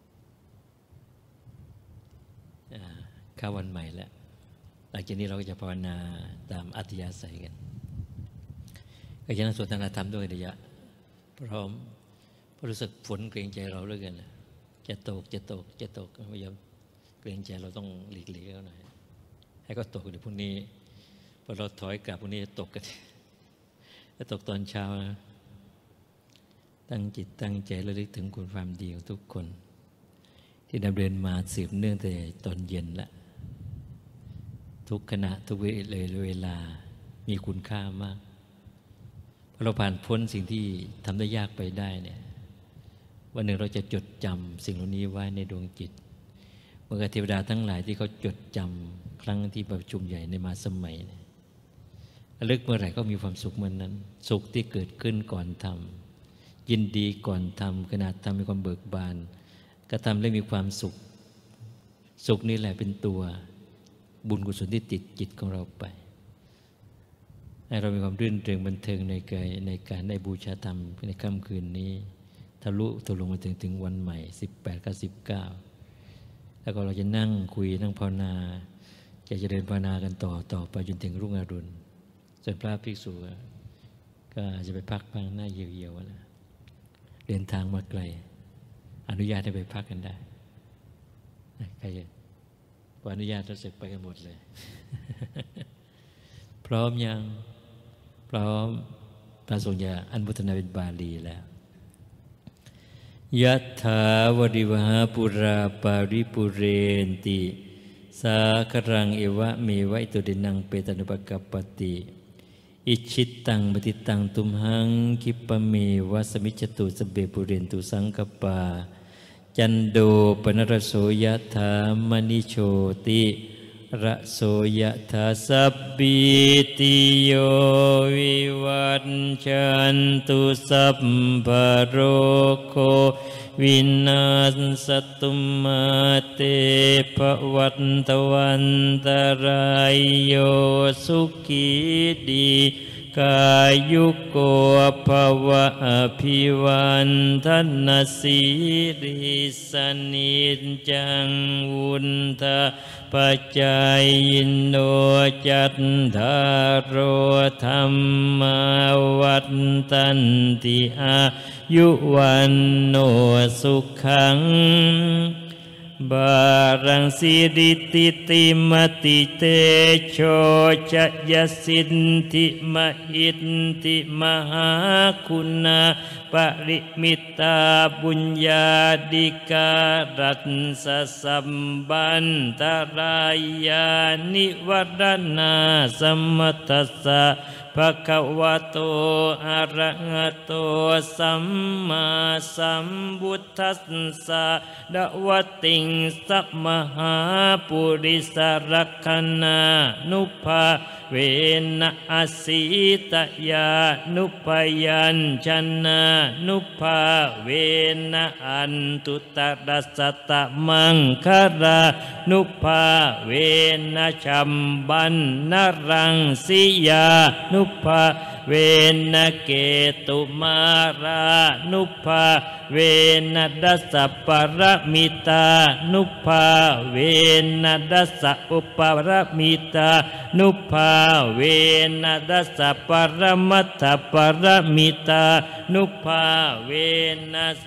เข้าวันใหม่แล้วหลังจากนี้เราก็จะภาวนาตามอัธยาศัยกันก็จะนั่งสวดทางธรรมด้วยระยะพร้อมเพราะรู้สึกฝนเกรงใจเราเหลือเกินจะตกจะตกจะตกพยายามเกรงใจเราต้องหลีกเลี่ยงเขาหน่อยให้ก็ตกเดี๋ยวพรุ่งนี้พอเราถอยกลับพรุ่งนี้จะตกกันจะตกตอนเช้านะตั้งจิตตั้งใจระลึกถึงคุณความดีของทุกคนที่ดำเนินมาสืบเนื่องแต่ตอนเย็นละทุกขณะทุกเวลามีคุณค่ามากพอเราผ่านพ้นสิ่งที่ทำได้ยากไปได้เนี่ยวันหนึ่งเราจะจดจำสิ่งเหล่านี้ไว้ในดวงจิตเมื่อเทวดาทั้งหลายที่เขาจดจำครั้งที่ประชุมใหญ่ในมาสมัยเนี่ยระลึกเมื่อไหร่ก็มีความสุขเมื่อนนั้นสุขที่เกิดขึ้นก่อนทำยินดีก่อนทำขณะทำมีความเบิกบานกระทำแล้วมีความสุขสุขนี่แหละเป็นตัวบุญกุศลที่ติดจิตของเราไปให้เรามีความรื่นเริงบันเทิงในกายในการได้บูชาธรรมในค่ำคืนนี้ทะลุทะลงมาถึงถึงวันใหม่สิบแปดกับสิบเก้าแล้วก็เราจะนั่งคุยนั่งภาวนาจะจะเดินภาวนากันต่อต่อไปจนถึงรุ่งอรุณส่วนพระภิกษุก็จะไปพักพังหน้าเยียวๆนะเดินทางมาไกลอนุญาตให้ไปพักกันได้ใครจะขออนุญาตเราเสร็จไปกันหมดเลย พร้อมยังพร้อมพระสงฆ์จะอนุโมทนาเป็นบาลีแล้วยัตถาวริวหาปุราปาริปุเรนติสาครังเอวะเมวะอิโตเดนังเปตานุปกัปปติอิชิตตังปฏิตังตุมหังคิปะเมวะสมิจตุสเบปุเรนตุสังกปาจันโดปนรโสยถามณิโชติระโสยถาสัพพิติโยวิวัชชันตุสัพพะโรโควินาศสัตตุมาเตภวัตตวันตรายโยสุขีดีกายุโกภวะอภิวันทนาสีริสนิจังวุนทะปัจจายโนจัตถารโอธรรมาวัฏตันติอายุวันโนสุขังบารังสิริติติมติเตโชชยสินติมหิตติมหาคุณาปริมิตาบุญญาดิการัตสสัมบันตรายานิวัรณาสัมมตัสสะภะคะวะโตอะระหะโตสัมมาสัมพุทธัสสะดะวะติงสัมมหาปุริสรักขณานุภาเวนะอสิตยานุปยัญชนะนุภาเวนะอันตุตระสัตตมังคารานุภาเวนะชัมบันนรังสิยานุภาเวนะเกตุมารานุภาเวนะดัสสะปรมิตานุภาเวนะดัสสะอุปรมิตานุภาเวนะดัสสะปรมัตถปรมิตานุภาเวนะ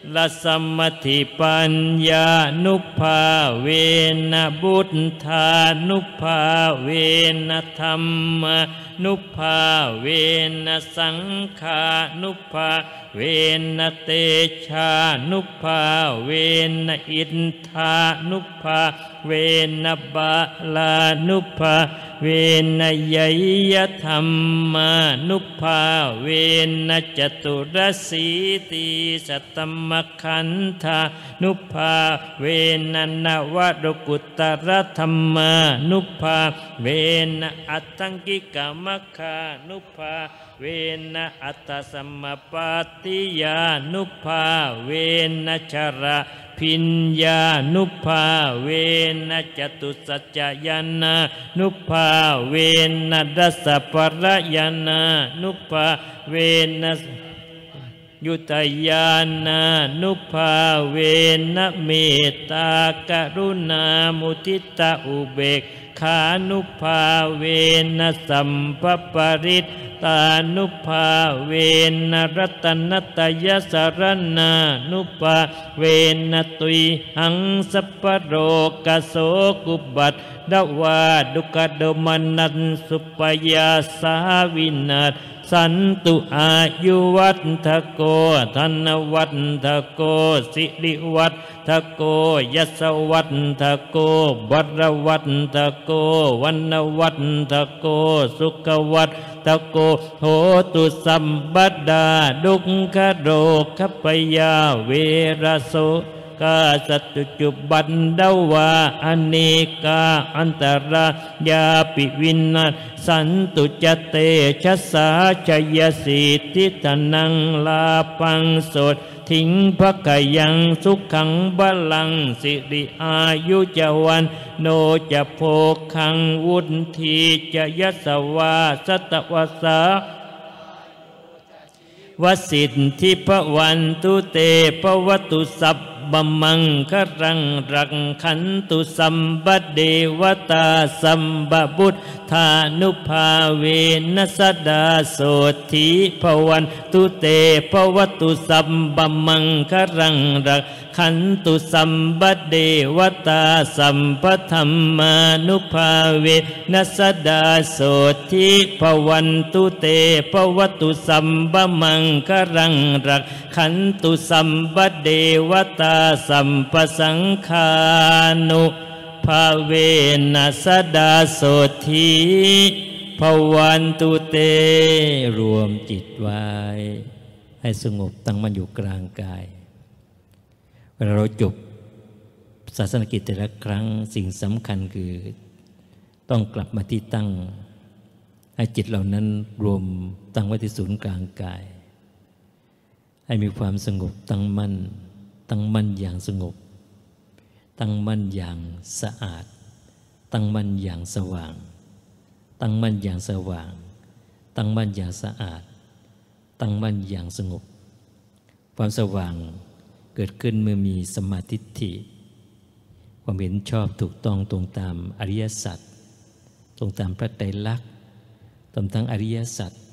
ละสัมมติปัญญานุภาเวนะบุตธานุภาเวนะธรรมานุภาเวนะสังฆานุภาเวนะเตชานุภาเวนะอินทานุภาเวนะบาลานุภาเวนะยยธรรมานุภาเวนะจตุรสีติสัตตมขันธานุภาเวนะนวโรกุตตรธรรมานุภาเวนะอัตตังกิกามคานุภาเวนะอัตตสัมมาปาติยานุภาเวนะชระพิญญานุภาเวนะจตุสัจจยานานุภาเวนะดัสสะปรยานานุภาเวนะยุตยานานุภาเวนะเมตตากรุณามุทิตาอุเบกขานุภาเวนะสัมภปริตตานุภาเวนะรัตนตยสรณานุภาเวนะตุยหังสัพพโรกโสกุบัตดวาดุกดมนันสุปยาสาวินาศสันตุอายุวัฏโกธนวัฏโกสิริวัฏโกยศวัฏโกวรวัฏโกวันวัฏโกสุขวัฏโกโหตุสัมปดาดุขโรคปยาเวรโสกาสัตจุบันดาวาอเนกาอันตรายาปิวินาศสันตุจเตชะสาชยสิทธิตนังลาปังโสดถิงภกยังสุขังบาลังสิริอายุจวันโนจะโภคังวุธีจะยสวาสตวสาวสิทธิภวันตุเตภวตุสัพบมังครังรังขันตุสัมบเดวตาสัมบบุตธานุภาเวนัสดาโสธีภวันตุเตภวตุสัมบมังครังรังขันตุสัมบเดวตาสัมปธัมมานุภาเวนัสดาโสธีภวันตุเตภวตุสัมบมังครังรังขันตุสัมบเดวตาสัมปสังฆานุภาเวนัสดาโสธีภวันตุเตรวมจิตไว้ให้สงบตั้งมันอยู่กลางกายเวลาเราจบศาสนกิจแต่ละครั้งสิ่งสำคัญคือต้องกลับมาที่ตั้งให้จิตเหล่านั้นรวมตั้งไว้ที่ศูนย์กลางกายให้มีความสงบตั้งมั่นตั้งมั่นอย่างสงบตั้งมั่นอย่างสะอาดตั้งมั่นอย่างสว่างตั้งมั่นอย่างสว่างตั้งมั่นอย่างสะอาดตั้งมั่นอย่างสงบความสว่างเกิดขึ้นเมื่อมีสมาธิฏฐิความเห็นชอบถูกต้องตรงตามอริยสัจตรงตามพระไตรลักษณ์ตรงทั้งอริยสัจ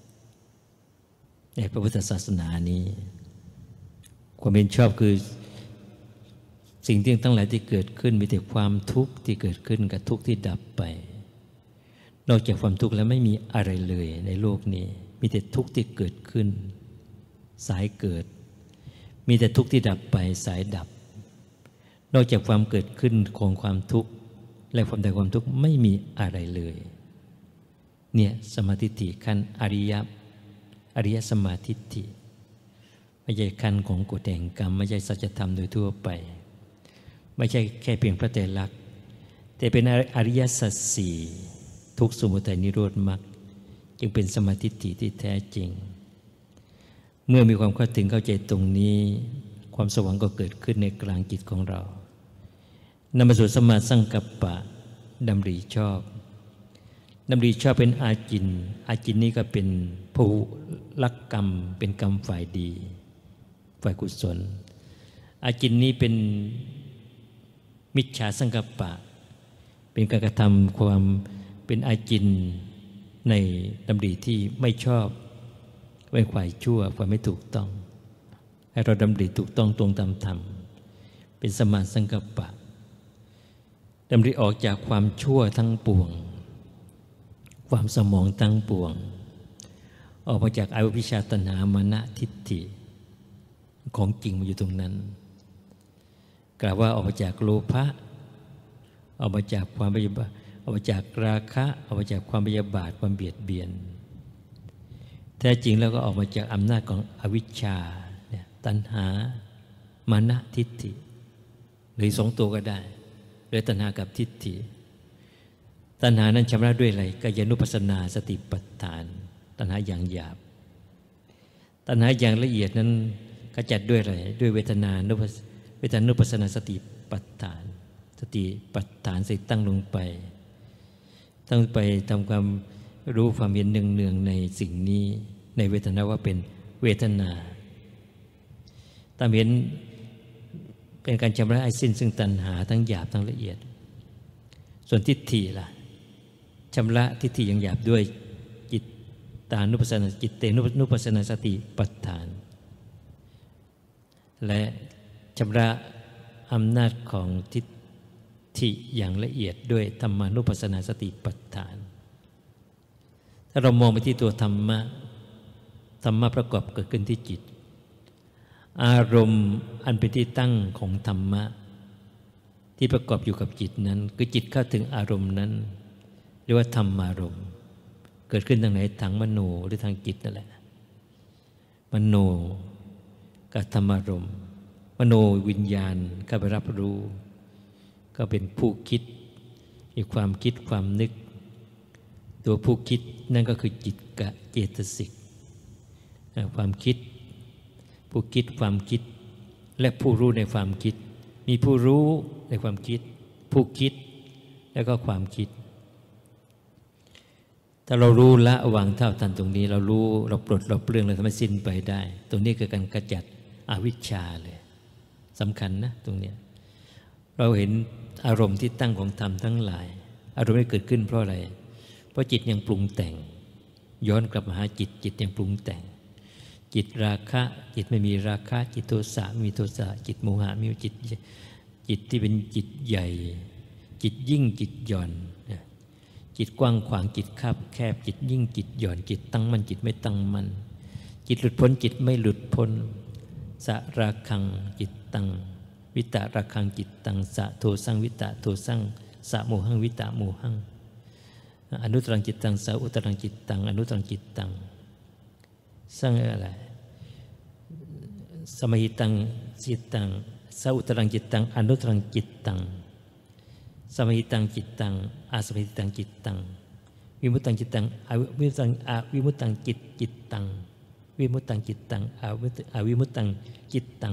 ในพระพุทธศาสนานี้ความเห็นชอบคือสิ่งที่ทั้งหลายที่เกิดขึ้นมีแต่ความทุกข์ที่เกิดขึ้นกับทุกข์ที่ดับไปนอกจากความทุกข์แล้วไม่มีอะไรเลยในโลกนี้มีแต่ทุกข์ที่เกิดขึ้นสายเกิดมีแต่ทุกข์ที่ดับไปสายดับนอกจากความเกิดขึ้นของความทุกข์และความดับความทุกข์ไม่มีอะไรเลยเนี่ยสมาธิฏฐิขั้นอริยอริยสมาธิฏฐิไม่ใช่ขั้นของกฎแห่งกรรมไม่ใช่สัจธรรมโดยทั่วไปไม่ใช่แค่เพียงพระไตรลักษณ์แต่เป็นอริยสัจสี่ทุกข์สมุทัยนิโรธมรรคจึงเป็นสมาธิฏฐิที่แท้จริงเมื่อมีความเข้าถึงเข้าใจตรงนี้ความสว่างก็เกิดขึ้นในกลางจิตของเรานำมาสู่สมาสังกัปปะดำริชอบดำริชอบเป็นอาจินอาจินนี้ก็เป็นภูลักกรรมเป็นกรรมฝ่ายดีฝ่ายกุศลอาจินนี้เป็นมิจฉาสังกัปปะเป็นการกระทำความเป็นอาจินในดำริที่ไม่ชอบเป็นฝ่ายชั่วฝ่ายไม่ถูกต้องให้เราดำริถูกต้องตรงตามธรรมเป็นสมาสังกัปปะดำริออกจากความชั่วทั้งปวงความสมองทั้งปวงออกมาจากอวิชชาตัณหามานะทิฏฐิของจริงมาอยู่ตรงนั้นกล่าวว่าออกมาจากโลภะออกมาจากความพยาบาทออกมาจากราคะออกมาจากความพยาบาทความเบียดเบียนแท้จริงแล้วก็ออกมาจากอำนาจของอวิชชาเนี่ยตัณหามานะทิฏฐิหรือสองตัวก็ได้หรือตัณหากับทิฏฐิตัณหานั้นชำระด้วยอะไรกายานุปัสสนาสติปัฏฐานตัณหาอย่างหยาบตัณหาอย่างละเอียดนั้นขจัดด้วยอะไรด้วยเวทนานุปัสเวทนานุปัสสนาสติปัฏฐานสติปัฏฐานสิตั้งลงไปตั้งไปทำความรู้ความเห็นเนืองๆในสิ่งนี้ในเวทนาว่าเป็นเวทนาตามเห็นเป็นการชำระไอ้สิ้นซึ่งตัณหาทั้งหยาบทั้งละเอียดส่วนทิฏฐิล่ะชำระทิฏฐิอย่างหยาบด้วยจิตตานุปัสสนาจิตเตนุปัสสนาสติปัฏฐานและชำระอำนาจของทิฏฐิอย่างละเอียดด้วยธรรมานุปัสสนาสติปัฏฐานถ้าเรามองไปที่ตัวธรรมะธรรมะประกอบเกิดขึ้นที่จิตอารมณ์อันเป็นที่ตั้งของธรรมะที่ประกอบอยู่กับจิตนั้นคือจิตเข้าถึงอารมณ์นั้นเรียกว่าธรรมารมณ์เกิดขึ้นทางไหนทางมโนหรือทางจิตนั่นแหละมโนกับธรรมารมณ์มโนวิญญาณเข้าไปรับรู้ก็เป็นผู้คิดมีความคิดความนึกตัวผู้คิดนั่นก็คือจิตกะเจตสิกความคิดผู้คิดความคิดและผู้รู้ในความคิดมีผู้รู้ในความคิดผู้คิดแล้วก็ความคิดถ้าเรารู้ละวางเท่าทันตรงนี้เรารู้เราปลดเราเปลื้องเราทำให้สิ้นไปได้ตรงนี้คือการขจัดอวิชชาเลยสำคัญนะตรงนี้เราเห็นอารมณ์ที่ตั้งของธรรมทั้งหลายอารมณ์ที่เกิดขึ้นเพราะอะไรเพราะจิตยังปรุงแต่งย้อนกลับมาหาจิตจิตยังปรุงแต่งจิตราคะจิตไม่มีราคะจิตโทสะไม่มีโทสะจิตโมหะมีจิตจิตที่เป็นจิตใหญ่จิตยิ่งจิตหย่อนจิตกว้างขวางจิตคับแคบจิตยิ่งจิตหย่อนจิตตั้งมั่นจิตไม่ตั้งมั่นจิตหลุดพ้นจิตไม่หลุดพ้นสะราคังจิตตังวิตะราคังจิตตังสะโทสังวิตะโทสังสะโมหังวิตะโมหังอนุตรังจิตตังสะอุตรังจิตตังอนุตรังจิตตังสร้างอะไรสมหิตังจิตตังสะอุตรังจิตตังอนุตรังจิตตังสมหิตังจิตตังอาสมหิตังจิตตังวิมุตตังจิตตังอวิมุตตังอวิมุตตังจิตจิตตังวิมุตตังจิตตังอวิมุตตังจิตตัง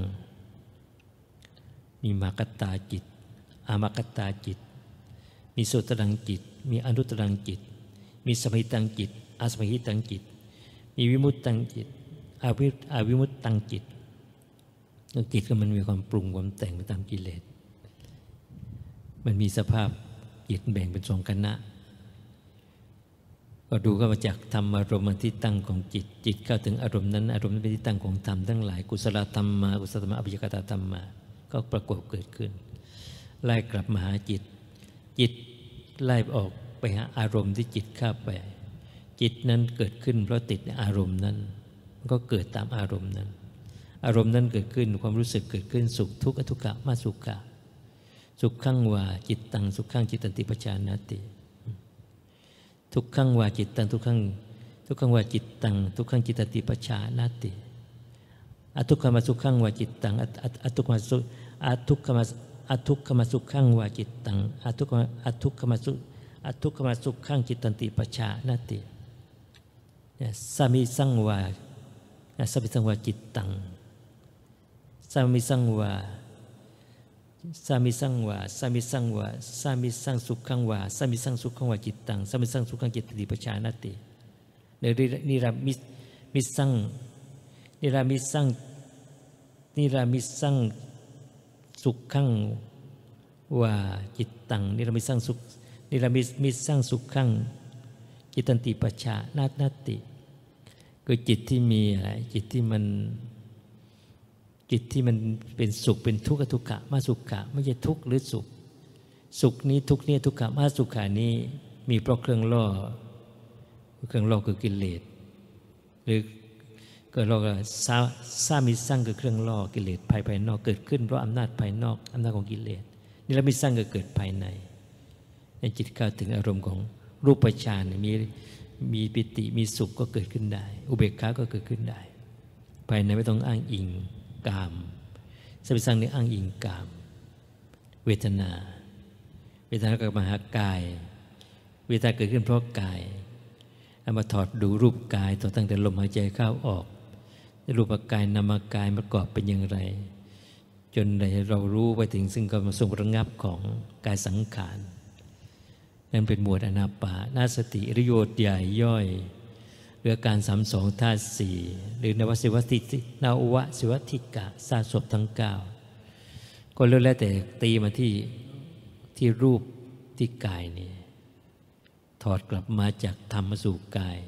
มีมากตาจิตอามากตาจิตมีโสตรังจิตมีอนุตรังจิตมีสมหิตังจิตอาสมหิตังจิตมีวิมุตตังจิตอวิอวิมุตตังจิตจิตก็มันมีความปรุงความแต่งไปตามกิเลสมันมีสภาพจิตแบ่งเป็นสองคณะก็ดูก็มาจากธรรมอารมณ์ที่ตั้งของจิตจิตเข้าถึงอารมณ์นั้นอารมณ์นั้นเป็นที่ตั้งของธรรมทั้งหลายกุศลธรรมมากุศลธรรมะอภิญญาธรรมมาก็ปรากฏเกิดขึ้นไล่กลับมาหาจิตจิตไล่ออกไปหาอารมณ์ที่จิตเข้าไปจิตนั้นเกิดขึ้นเพราะติดในอารมณ์นั้นมันก็เกิดตามอารมณ์นั้นอารมณ์นั้นเกิดขึ้นความรู้สึกเกิดขึ้นสุขทุกข์อทุกขะมาสุขะสุขขังวาจิตตังสุขขังจิตตันติปชานาติทุกขังวาจิตตังทุกขังทุกขังวาจิตตังทุกขังจิตตันติปชานาติอทุกขมาสุขขังวาจิตตังอทุกขมาสุอทุกขมาอทุกขมาสุขขังวาจิตตังอทุกขมาอทุกขมาสุอทุกขมาสุขขังจิตตันติปชานาติสามิสังวาสามิสังวาจิตตังสามิสังวาสามิสังวาสามิสังวาสามิสังสุขังวาสามิสังสุขังวาจิตตังสามิสังสุขังจิตติปชานาติเนนิรามิมิสังนิรามิสังนิรามิสังสุขังวาจิตตังนิรามิสังสุนิรามิมิสังสุขังจิตตันติปชานานาติคือจิตที่มีอะไรจิตที่มันจิตที่มันเป็นสุขเป็นทุกขทุกขะมาสุขะไม่ใช่ทุกข์หรือสุขสุขนี้ทุกข์นี้ทุกขะมาสุขานี้มีเพราะเครื่องล่อเครื่องล่อคือกิเลสหรือเกิดเราซาซามิสร้างคือเครื่องล่อกิเลสภายภายนอกเกิดขึ้นเพราะอำนาจภายนอกอำนาจของกิเลสนี่เราไม่สร้างก็เกิดภายในในจิตเข้าถึงอารมณ์ของรูปฌานมีมีปิติมีสุขก็เกิดขึ้นได้อุเบกขาก็เกิดขึ้นได้ภายในไม่ต้องอ้างอิงกามสมิสร้างนี่อ้างอิงกามเวทนาเวทนาก็มาหากายเวทนาเกิดขึ้นเพราะกายเอามาถอดดูรูปกายต่อตั้งแต่ลมหายใจเข้าออกรูปกายนามกายประกอบเป็นอย่างไรจนเรารู้ไปถึงซึ่งก็มาทรงระงับของกายสังขารนั่นเป็นหมวดอนาปานาสติริโยชน์ใหญ่ย่อยหรือการสามสองธาตุสี่หรือนวสิวัตินาวะสิวัติกะซาศพทั้งเก้าก็เรื่องแล้วแต่ตีมาที่ที่รูปที่กายนี่ถอดกลับมาจากธรรมมาสู่กาย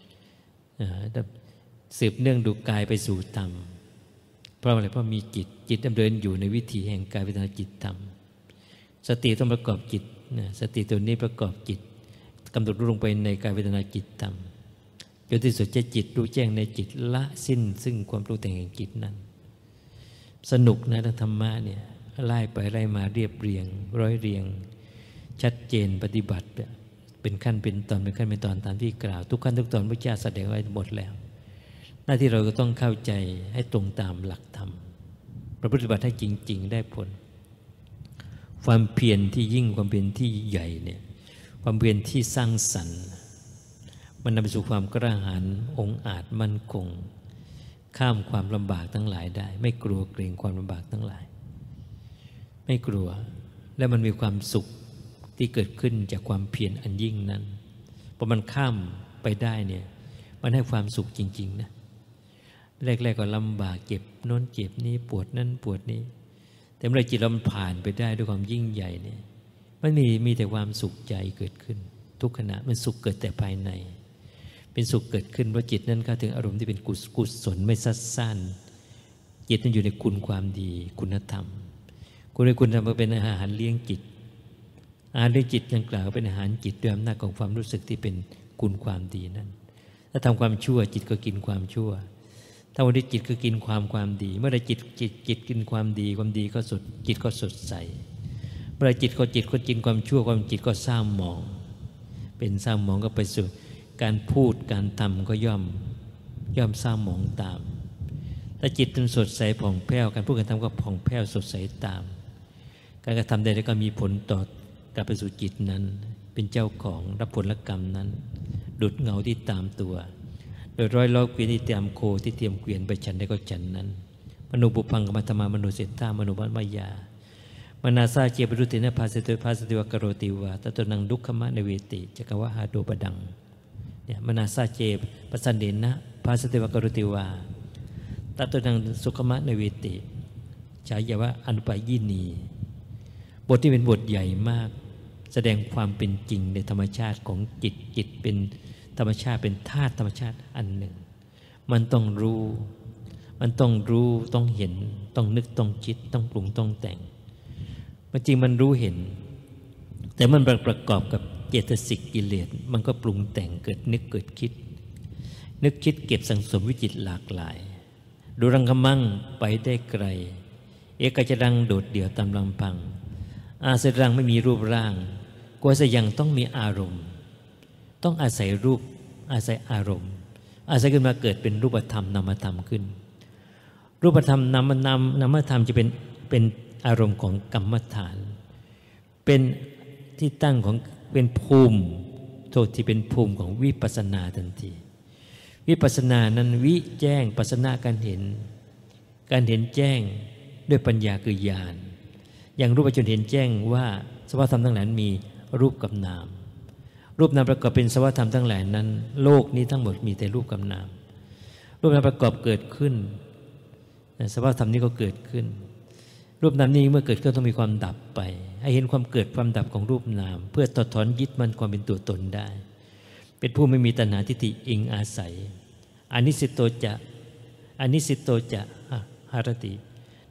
สืบเนื่องดูกายไปสู่ธรรมเพราะอะไรเพราะมีจิตจิตดำเนินอยู่ในวิถีแห่งกายเวทนาจิตธรรมสติต้องประกอบจิตนะสติตัวนี้ประกอบจิตกำหนดรู้ลงไปในกายเวทนาจิตธรรมจนที่สุดจะจิตรู้แจ้งในจิตละสิ้นซึ่งความปรุงแต่งแห่งจิตนั้นสนุกนะธรรมะเนี่ยไล่ไปไล่มาเรียบเรียงร้อยเรียงชัดเจนปฏิบัติเป็นขั้นเป็นตอนเป็นขั้นเป็นตอนตามที่กล่าวทุกขั้นทุกตอนพระเจ้าแสดงไว้หมดแล้วหน้าที่เราก็ต้องเข้าใจให้ตรงตามหลักธรรมประพฤติปฏิบัติให้จริงๆได้ผลความเพียรที่ยิ่งความเพียรที่ใหญ่เนี่ยความเพียรที่สร้างสรรค์มันนำไปสู่ความกระหายองอาจมั่นคงข้ามความลำบากทั้งหลายได้ไม่กลัวเกรงความลำบากทั้งหลายไม่กลัวและมันมีความสุขที่เกิดขึ้นจากความเพียรอันยิ่งนั้นพอมันข้ามไปได้เนี่ยมันให้ความสุขจริงๆนะแรกๆก็ลำบากเจ็บโน้นเจ็บนี้ปวดนั่นปวดนี้แต่เมื่อจิตเราผ่านไปได้ด้วยความยิ่งใหญ่เนี่ยมันมีมีแต่ความสุขใจเกิดขึ้นทุกขณะมันสุขเกิดแต่ภายในเป็นสุขเกิดขึ้นเพราะจิตนั้นเข้าถึงอารมณ์ที่เป็นกุศลไม่ซัดซ่านจิตนั้นอยู่ในคุณความดีคุณธรรมคุณในคุณธรรมเป็นอาหารเลี้ยงจิตอาหารเลี้ยงจิตดังกล่าวเป็นอาหารจิตด้วยอำนาจของความรู้สึกที่เป็นคุณความดีนั้นถ้าทำความชั่วจิตก็กินความชั่วถ้าวันนี้จิตก็กินความความดีเมื่อใดจิตจิตจิตกินความดีความดีก็สดจิตก็สดใสเมื่อใดจิตก็จิตก็กินความชั่วความจิตก็เศร้าหมองเป็นเศร้าหมองก็ไปสู่การพูดการทำก็ย่อมย่อมเศร้าหมองตามถ้าจิตมันสดใสผ่องแผ้วการพูดการทำก็ผ่องแผ้วสดใสตามการกระทำใดๆก็มีผลต่อกลับไปสู่จิตนั้นเป็นเจ้าของรับผลกรรมนั้นดุจเงาที่ตามตัวโดยร้อยล้อเกวียนที่เตรียมโคที่เตรียมเกวียนไปฉันได้ก็ฉันนั้นมโนบุพังกมัตมามโนเสตามโนบัตมายามนาซาเจปรุตินะภาสติภาสติวกโรติวาตตนังดุขมะในเวติจักวะหาโดปดังเนี่ยมนาซาเจปสันเดนะภาสติวกโรติวาตตนังสุขมะในเวติฉายาว่าอนุปายินีบทที่เป็นบทใหญ่มากแสดงความเป็นจริงในธรรมชาติของจิตจิตเป็นธรรมชาติเป็นธาตุธรรมชาติอันหนึ่งมันต้องรู้มันต้องรู้ต้องเห็นต้องนึกต้องคิดต้องปรุงต้องแต่งมันจริงมันรู้เห็นแต่มันประกอบกับเจตสิกกิเลสมันก็ปรุงแต่งเกิดนึกเกิดคิดนึกคิดเก็บสังสมวิจิตรหลากหลายดูรังคมั่งไปได้ไกลเอกจรังโดดเดี่ยวตามลำพังอาศัยรังไม่มีรูปร่างกว่าจะยังต้องมีอารมณ์ต้องอาศัยรูปอาศัยอารมณ์อาศัยขึ้นมาเกิดเป็นรูปธรรมนามธรรมขึ้นรูปธรรมนามนามนามธรรมจะเป็นเป็นอารมณ์ของกรรมฐานเป็นที่ตั้งของเป็นภูมิโทษที่เป็นภูมิของวิปัสสนาทันทีวิปัสสนานั้นวิแจ้งปัสสนาการเห็นการเห็นแจ้งด้วยปัญญาคือญาณอย่างรูปจนเห็นแจ้งว่าสภาวะธรรมทั้งหลายมีรูปกับนามรูปนามประกอบเป็นสภาวะธรรมทั้งหลายนั้นโลกนี้ทั้งหมดมีแต่รูปกับนามรูปนามประกอบเกิดขึ้นสภาวะธรรมนี้ก็เกิดขึ้นรูปนามนี้เมื่อเกิดก็ต้องมีความดับไปให้เห็นความเกิดความดับของรูปนามเพื่อถอดถอนยึดมั่นความเป็นตัวตนได้เป็นผู้ไม่มีตัณหาทิฏฐิอิงอาศัยอนิสิตโตจะอนิสิตโตจะหารติ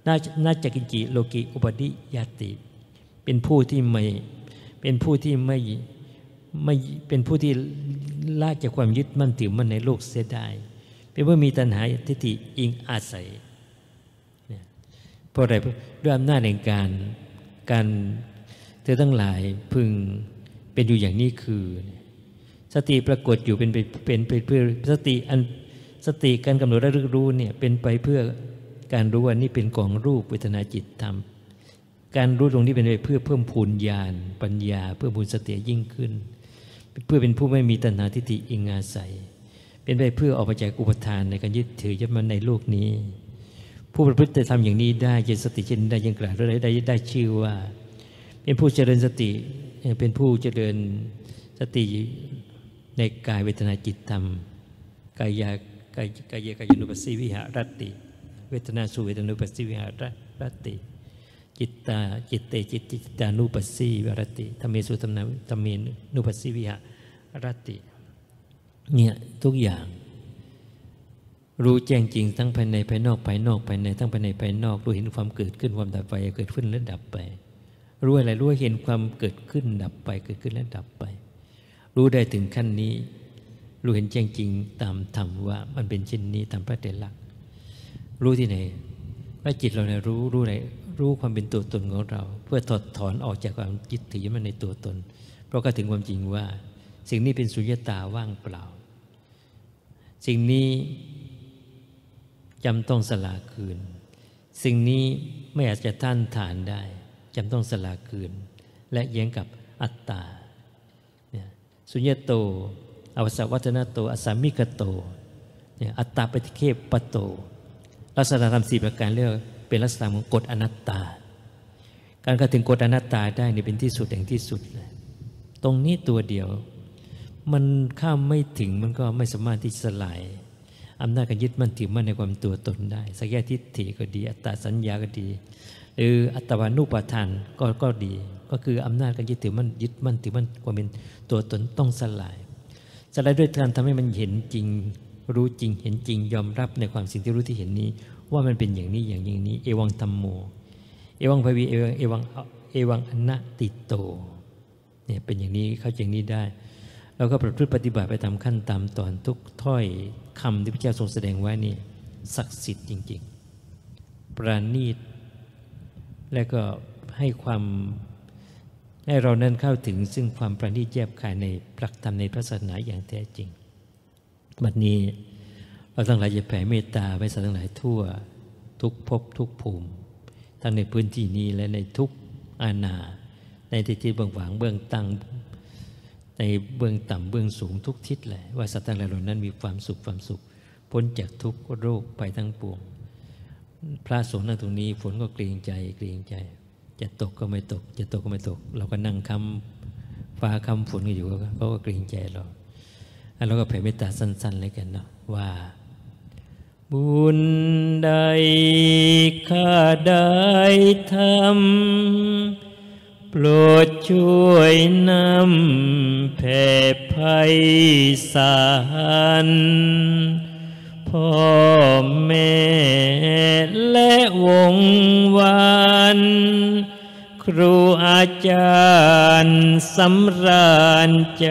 นาจกินจิโลกิอุปดิยาติเป็นผู้ที่ไม่เป็นผู้ที่ไม่ไม่เป็นผู้ที่ละจากความยึดมั่นถือมั่นในโลกเสียได้เป็นผู้มีตัณหาทิฏฐิอิงอาศัยเพราะอะไรด้วยอำนาจแห่งการการเธอทั้งหลายพึงเป็นอยู่อย่างนี้คือสติปรากฏอยู่เป็นเป็นเป็นเพื่อสติอันสติการกำหนดระลึกรู้เนี่ยเป็นไปเพื่อการรู้ว่านี่เป็นกองรูปเวทนาจิตธรรมการรู้ตรงนี้เป็นไปเพื่อเพิ่มพูนญาณปัญญาเพื่อพูนสติยิ่งขึ้นเพื่อเป็นผู้ไม่มีตัณหาทิฏฐิอิงอาศัยเป็นไปเพื่อออกไปจากอุปทานในการยึดถือยึดมั่นในโลกนี้ผู้ประพฤติทำอย่างนี้ได้เจริญสติเช่นได้ยังกล่าวได้ได้ได้ชื่อว่าเป็นผู้เจริญสติเป็นผู้เจริญสติในกายเวทนาจิตธรรมกายกายกายกายานุปัสสิวิหารติเวทนาสุเวทนานุปัสสิวิหารติจิตตาจิตเตจิตจิตตานุปัสสิวิหารติธรรมเมสุธรรมธรรมเมนุปัสสิวิหารติเนี่ยทุกอย่างรู้แจ้งจริงทั้งภายในภายนอกภายนอกภายในทั้งภายในภายนอกรู้เห็นความเกิดขึ้นความดับไปเกิดขึ้นและดับไปรู้อะไรรู้เห็นความเกิดขึ้นดับไปเกิดขึ้นและดับไปรู้ได้ถึงขั้นนี้รู้เห็นแจ้งจริงตามธรรมว่ามันเป็นเช่นนี้ตามพระไตรลักษณ์รู้ที่ไหนว่าจิตเราเนี่ยรู้รู้อะไรรู้ความเป็นตัวตนของเราเพื่อถอดถอนออกจากความยึดถือมันในตัวตนเพราะก็ถึงความจริงว่าสิ่งนี้เป็นสุญญตาว่างเปล่าสิ่งนี้จำต้องสละคืนสิ่งนี้ไม่อาจจะต้านทานได้จำต้องสละคืนและแย้งกับอัตตาสุญญโตอวสวัฒนโตอสามิกโตอัตตาปฏิเคปปโตลักษณะธรรมสี่ประการเรียกเป็นลักษณะของกฎอนัตตาการเข้าถึงกฎอนัตตาได้นี่เป็นที่สุดแห่งที่สุดเลยตรงนี้ตัวเดียวมันข้ามไม่ถึงมันก็ไม่สามารถที่จะสลายอำนาจการยึดมั่นถือมั่นในความตัวตนได้สักยะทิฏฐิก็ดีอัตตาสัญญาก็ดีหรืออัตตวานุปาทานก็ก็ดีก็คืออำนาจการยึดถือมั่นยึดมั่นถือมั่นความเป็นตัวตนต้องสลายสลายด้วยการทำให้มันเห็นจริงรู้จริงเห็นจริงยอมรับในความสิ่งที่รู้ที่เห็นนี้ว่ามันเป็นอย่างนี้อย่างนี้เอวังธัมโมเอวังภวีเอวังเอวังเอวังอนัตติโตเนี่ยเป็นอย่างนี้เข้าใจอย่างนี้ได้เราก็ประพฤติปฏิบัติไปตามขั้นตามตอนทุกถ้อยคำที่พระเจ้าทรงแสดงไว้นี่ศักดิ์สิทธิ์จริงๆประณีตและก็ให้ความให้เรานั้นเข้าถึงซึ่งความประณีตแยบคายในหลักธรรมในพระศาสนาอย่างแท้จริงบัดนี้เราทั้งหลายจะแผ่เมตตาไปสัตว์ทั้งหลายทั่วทุกภพทุกภูมิทั้งในพื้นที่นี้และในทุกอาณาในทิศที่เบื้องหวังเบื้องตั้งในเบื้องต่ำเบื้องสูงทุกทิศแหละว่าสัตว์ทั้งหลายเหล่านั้นมีความสุขความสุขพ้นจากทุกโรคไปทั้งปวงพระสงฆ์นั่งตรงนี้ฝนก็เกรงใจเกรงใจจะตกก็ไม่ตกจะตกก็ไม่ตกเราก็นั่งคำฟ้าคำฝนกันอยู่เขาก็เกรงใจเราแล้วก็แผ่เมตตาสั้นๆเลยกันเนาะว่าบุญใดข้าได้ทำโปรดช่วยนำแผ่ไพศาลพ่อแม่และวงวานครูอาจารย์สำราญใจ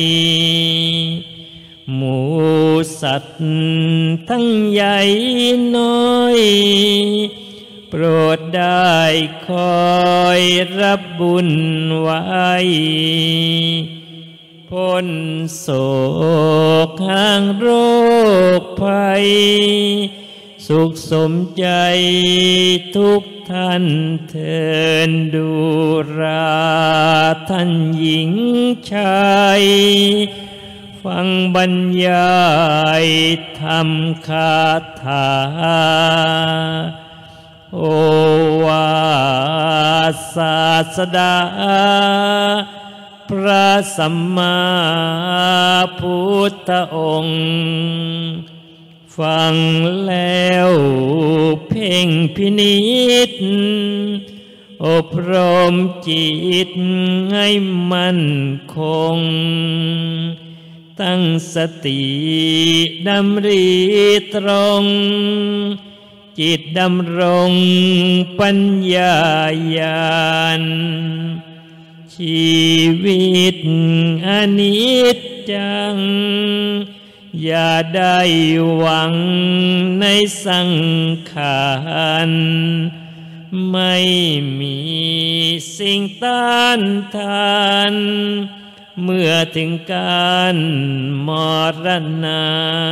หมูสัตว์ทั้งใหญ่น้อยโปรดได้คอยรับบุญไว้พ้นโศกห่างโรคภัยสุขสมใจทุกท่านเทินดูราท่านหญิงชายฟังบรรยายธรรมคาถาโอวาทศาสดาพระสัมมาพุทธองค์ฟังแล้วเพ่งพินิจอบรมจิตให้มั่นคงตั้งสติดำริตรงจิตดำรงปัญญาญาณชีวิตอนิจจังอย่าได้หวังในสังขารไม่มีสิ่งต้านทานเมื่อถึงการมรณะ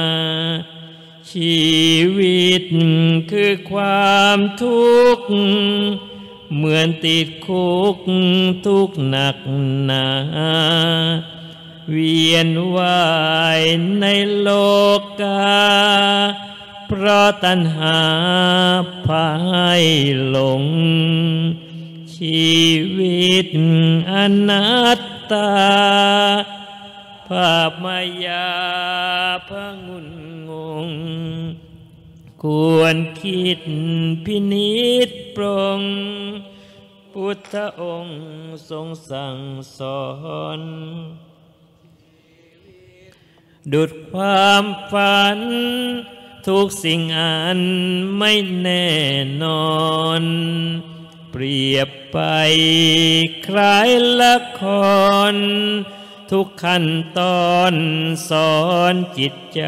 ชีวิตคือความทุกข์เหมือนติดคุกทุกข์หนักหนาเวียนว่ายในโลกาเพราะตัณหาพาให้หลงชีวิตอนัตตาภาพมายาพงุนงงควรคิดพินิจปรงพุทธองค์ทรงสั่งสอนดุจความฝันทุกสิ่งอันไม่แน่นอนเปรียบไปคล้ายละครทุกขั้นตอนสอนจิตใจ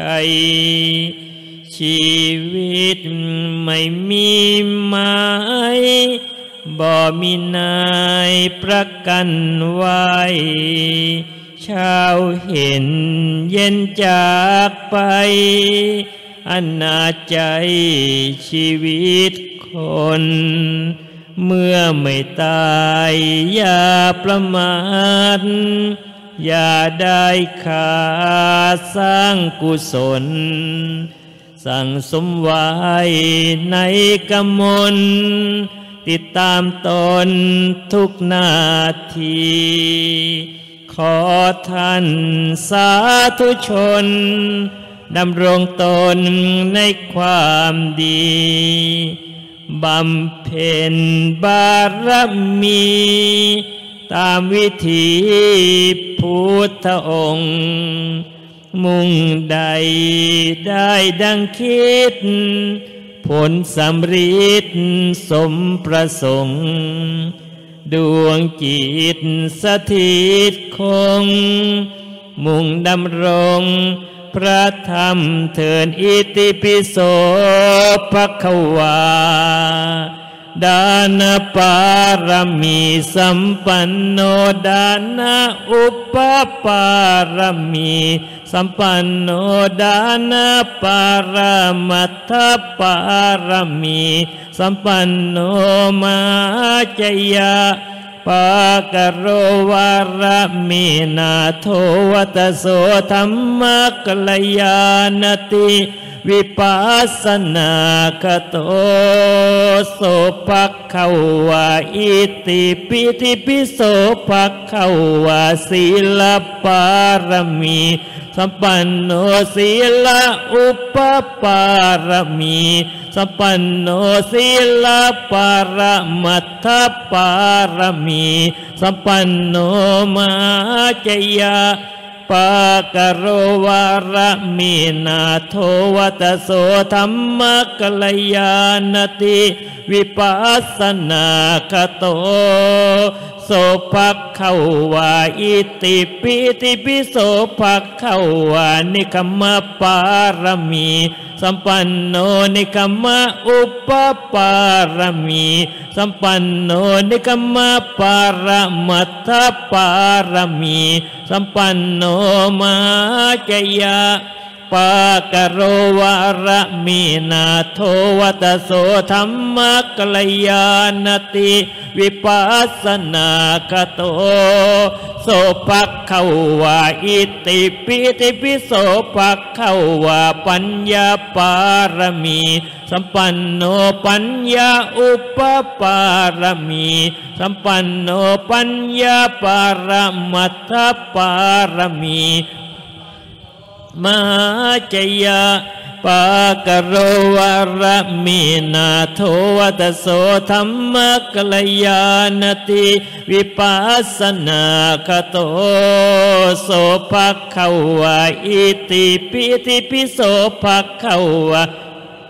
ชีวิตไม่มีหมายบ่มีนายประกันไว้เช้าเห็นเย็นจากไปอนาใจชีวิตคนเมื่อไม่ตายอย่าประมาทอย่าได้ขาดสร้างกุศลสั่งสมไว้ในกมลติดตามตนทุกนาทีขอท่านสาธุชนดำรงตนในความดีบำเพ็ญบารมีตามวิถีพุทธองค์มุ่งใดได้ดังคิดผลสำฤทธิ์สมประสงค์ดวงจิตสถิตคงมุ่งดำรงพระธรรมเถิดอิติปิโสภควาดานะปารมีสัมปันโนดานะอุปปารมีสัมปันโนดานะปารมัตถปารมีสัมปันโนมาจยะปากโรวารมีนาโทวัตโสธัมมกัลยานติวิปัสสนาคโตโสภควาอิติปิติปิโสภควาศีลปารมีสัมปันโนศีลอุปปารมีสัมปันโนศีลปรมัตถปารมีสัมปันโนมาจยะปากโรวารมีนาโทวัตโสธัมมกัลยานติวิปัสสนาคโตโสภควาอิติปิติปิโสภควานิคัมมะปารมีสัมปันโนนิคัมมะอุปปารมีสัมปันโนนิคัมมะปารมัตถปารมีสัมปันโนมาจยะปากโรวารมีนาโทวัตโสธัมมกัลยานติวิปัสสนาคโตโสภควาอิติปิติปิโสภควาปัญญาปารมีสัมปันโนปัญญาอุปปารมีสัมปันโนปัญญาปารมัตถปารมีมหาจยะปากโรวารมีนาโทวัตโสธัมมกัลยานติวิปัสสนาคโตโสภควาอิติปิติปิโสภควา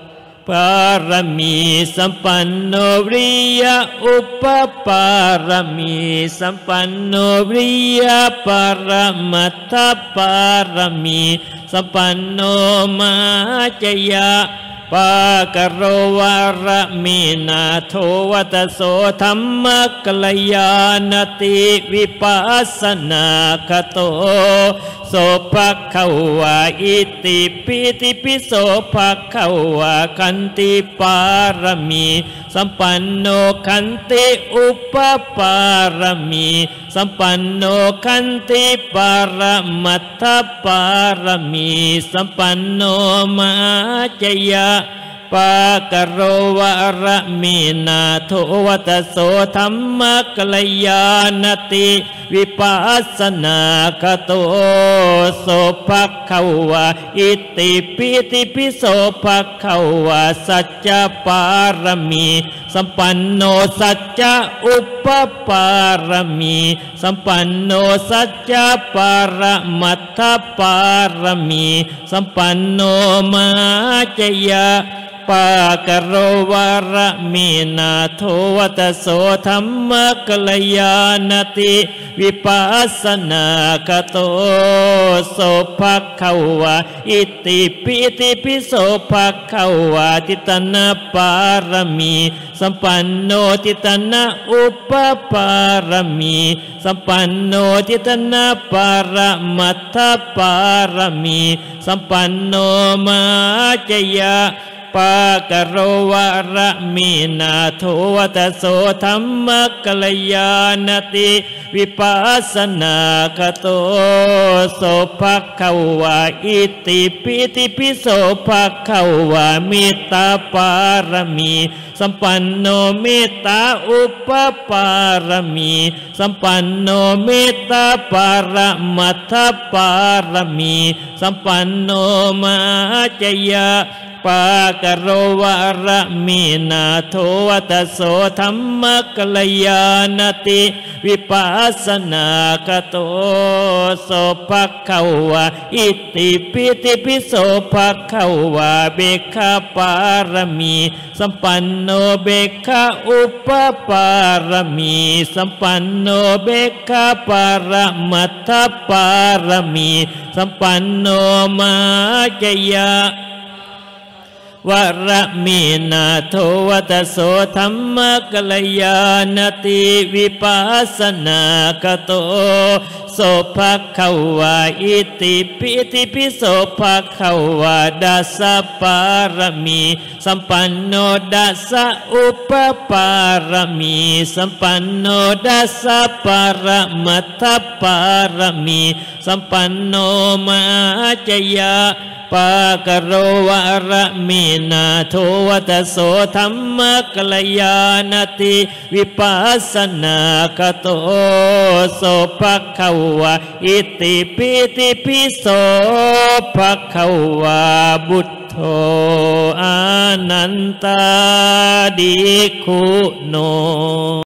ปารมีสัมปันโนวิริยะอุปปารมีสัมปันโนวิริยะปรมัตถปารมีสัมปันโนมาจยะปากโรวารมีนาโทวัตโสธัมมกัลยานติวิปัสสนาคโตโสภควาอิติปิติปิโสภควาคันติปารมีสัมปันโนคันติอุปปารมีสัมปันโนคันติปารมัตถปารมีสัมปันโนมาจยะปากโรวารมีนาโทวัตโสธัมมกัลยานติวิปัสสนาคโตโสภควาอิติปิติปิโสภควาสัจจปารมีสัมปันโนสัจจอุปปารมีสัมปันโนสัจจปารมัตถปารมีสัมปันโนมาจยะปากโรวารมีนาโทวัตโสธัมมกัลยานติวิปัสสนาคโตโสภควาอิติปิติปิโสภควาทิตนะปารมีสัมปันโนทิตนะอุปปารมีสัมปันโนทิตนะปารมัตถปารมีสัมปันโนมาจยะปากโรวารมีนาโทวัตโสธัมมกัลยานติวิปัสสนาคโตโสภควาอิติปิติปิโสภควาเมตตาปารมีสัมปันโนเมตตาอุปปารมีสัมปันโนเมตตาปารมัตถปารมีสัมปันโนมาจยะปากโรวารมีนาโทวัตโสธัมมกัลยานติวิปัสสนาคโตโสภควาอิติปิติปิโสภควาเบกขาปารมีสัมปันโนเบกขาอุปปารมีสัมปันโนเบกขาปารมัตถปารมีสัมปันโนมาจยะวารมีนาโทวัตโสธัมมกัลยานติวิปัสสนาคโตโสภควาอิติปิติปิโสภควาดัสสะปารมีสัมปันโนดัสสะอุปปารมีสัมปันโนดัสสะปารมัตถปารมีสัมปันโนมาจยะปากโรวารมีนาโทวัตโสธัมมกัลยานติวิปัสสนาคโตโสภควาอิติปิติปิโสภควาบุตโธอานันตาดิคุโน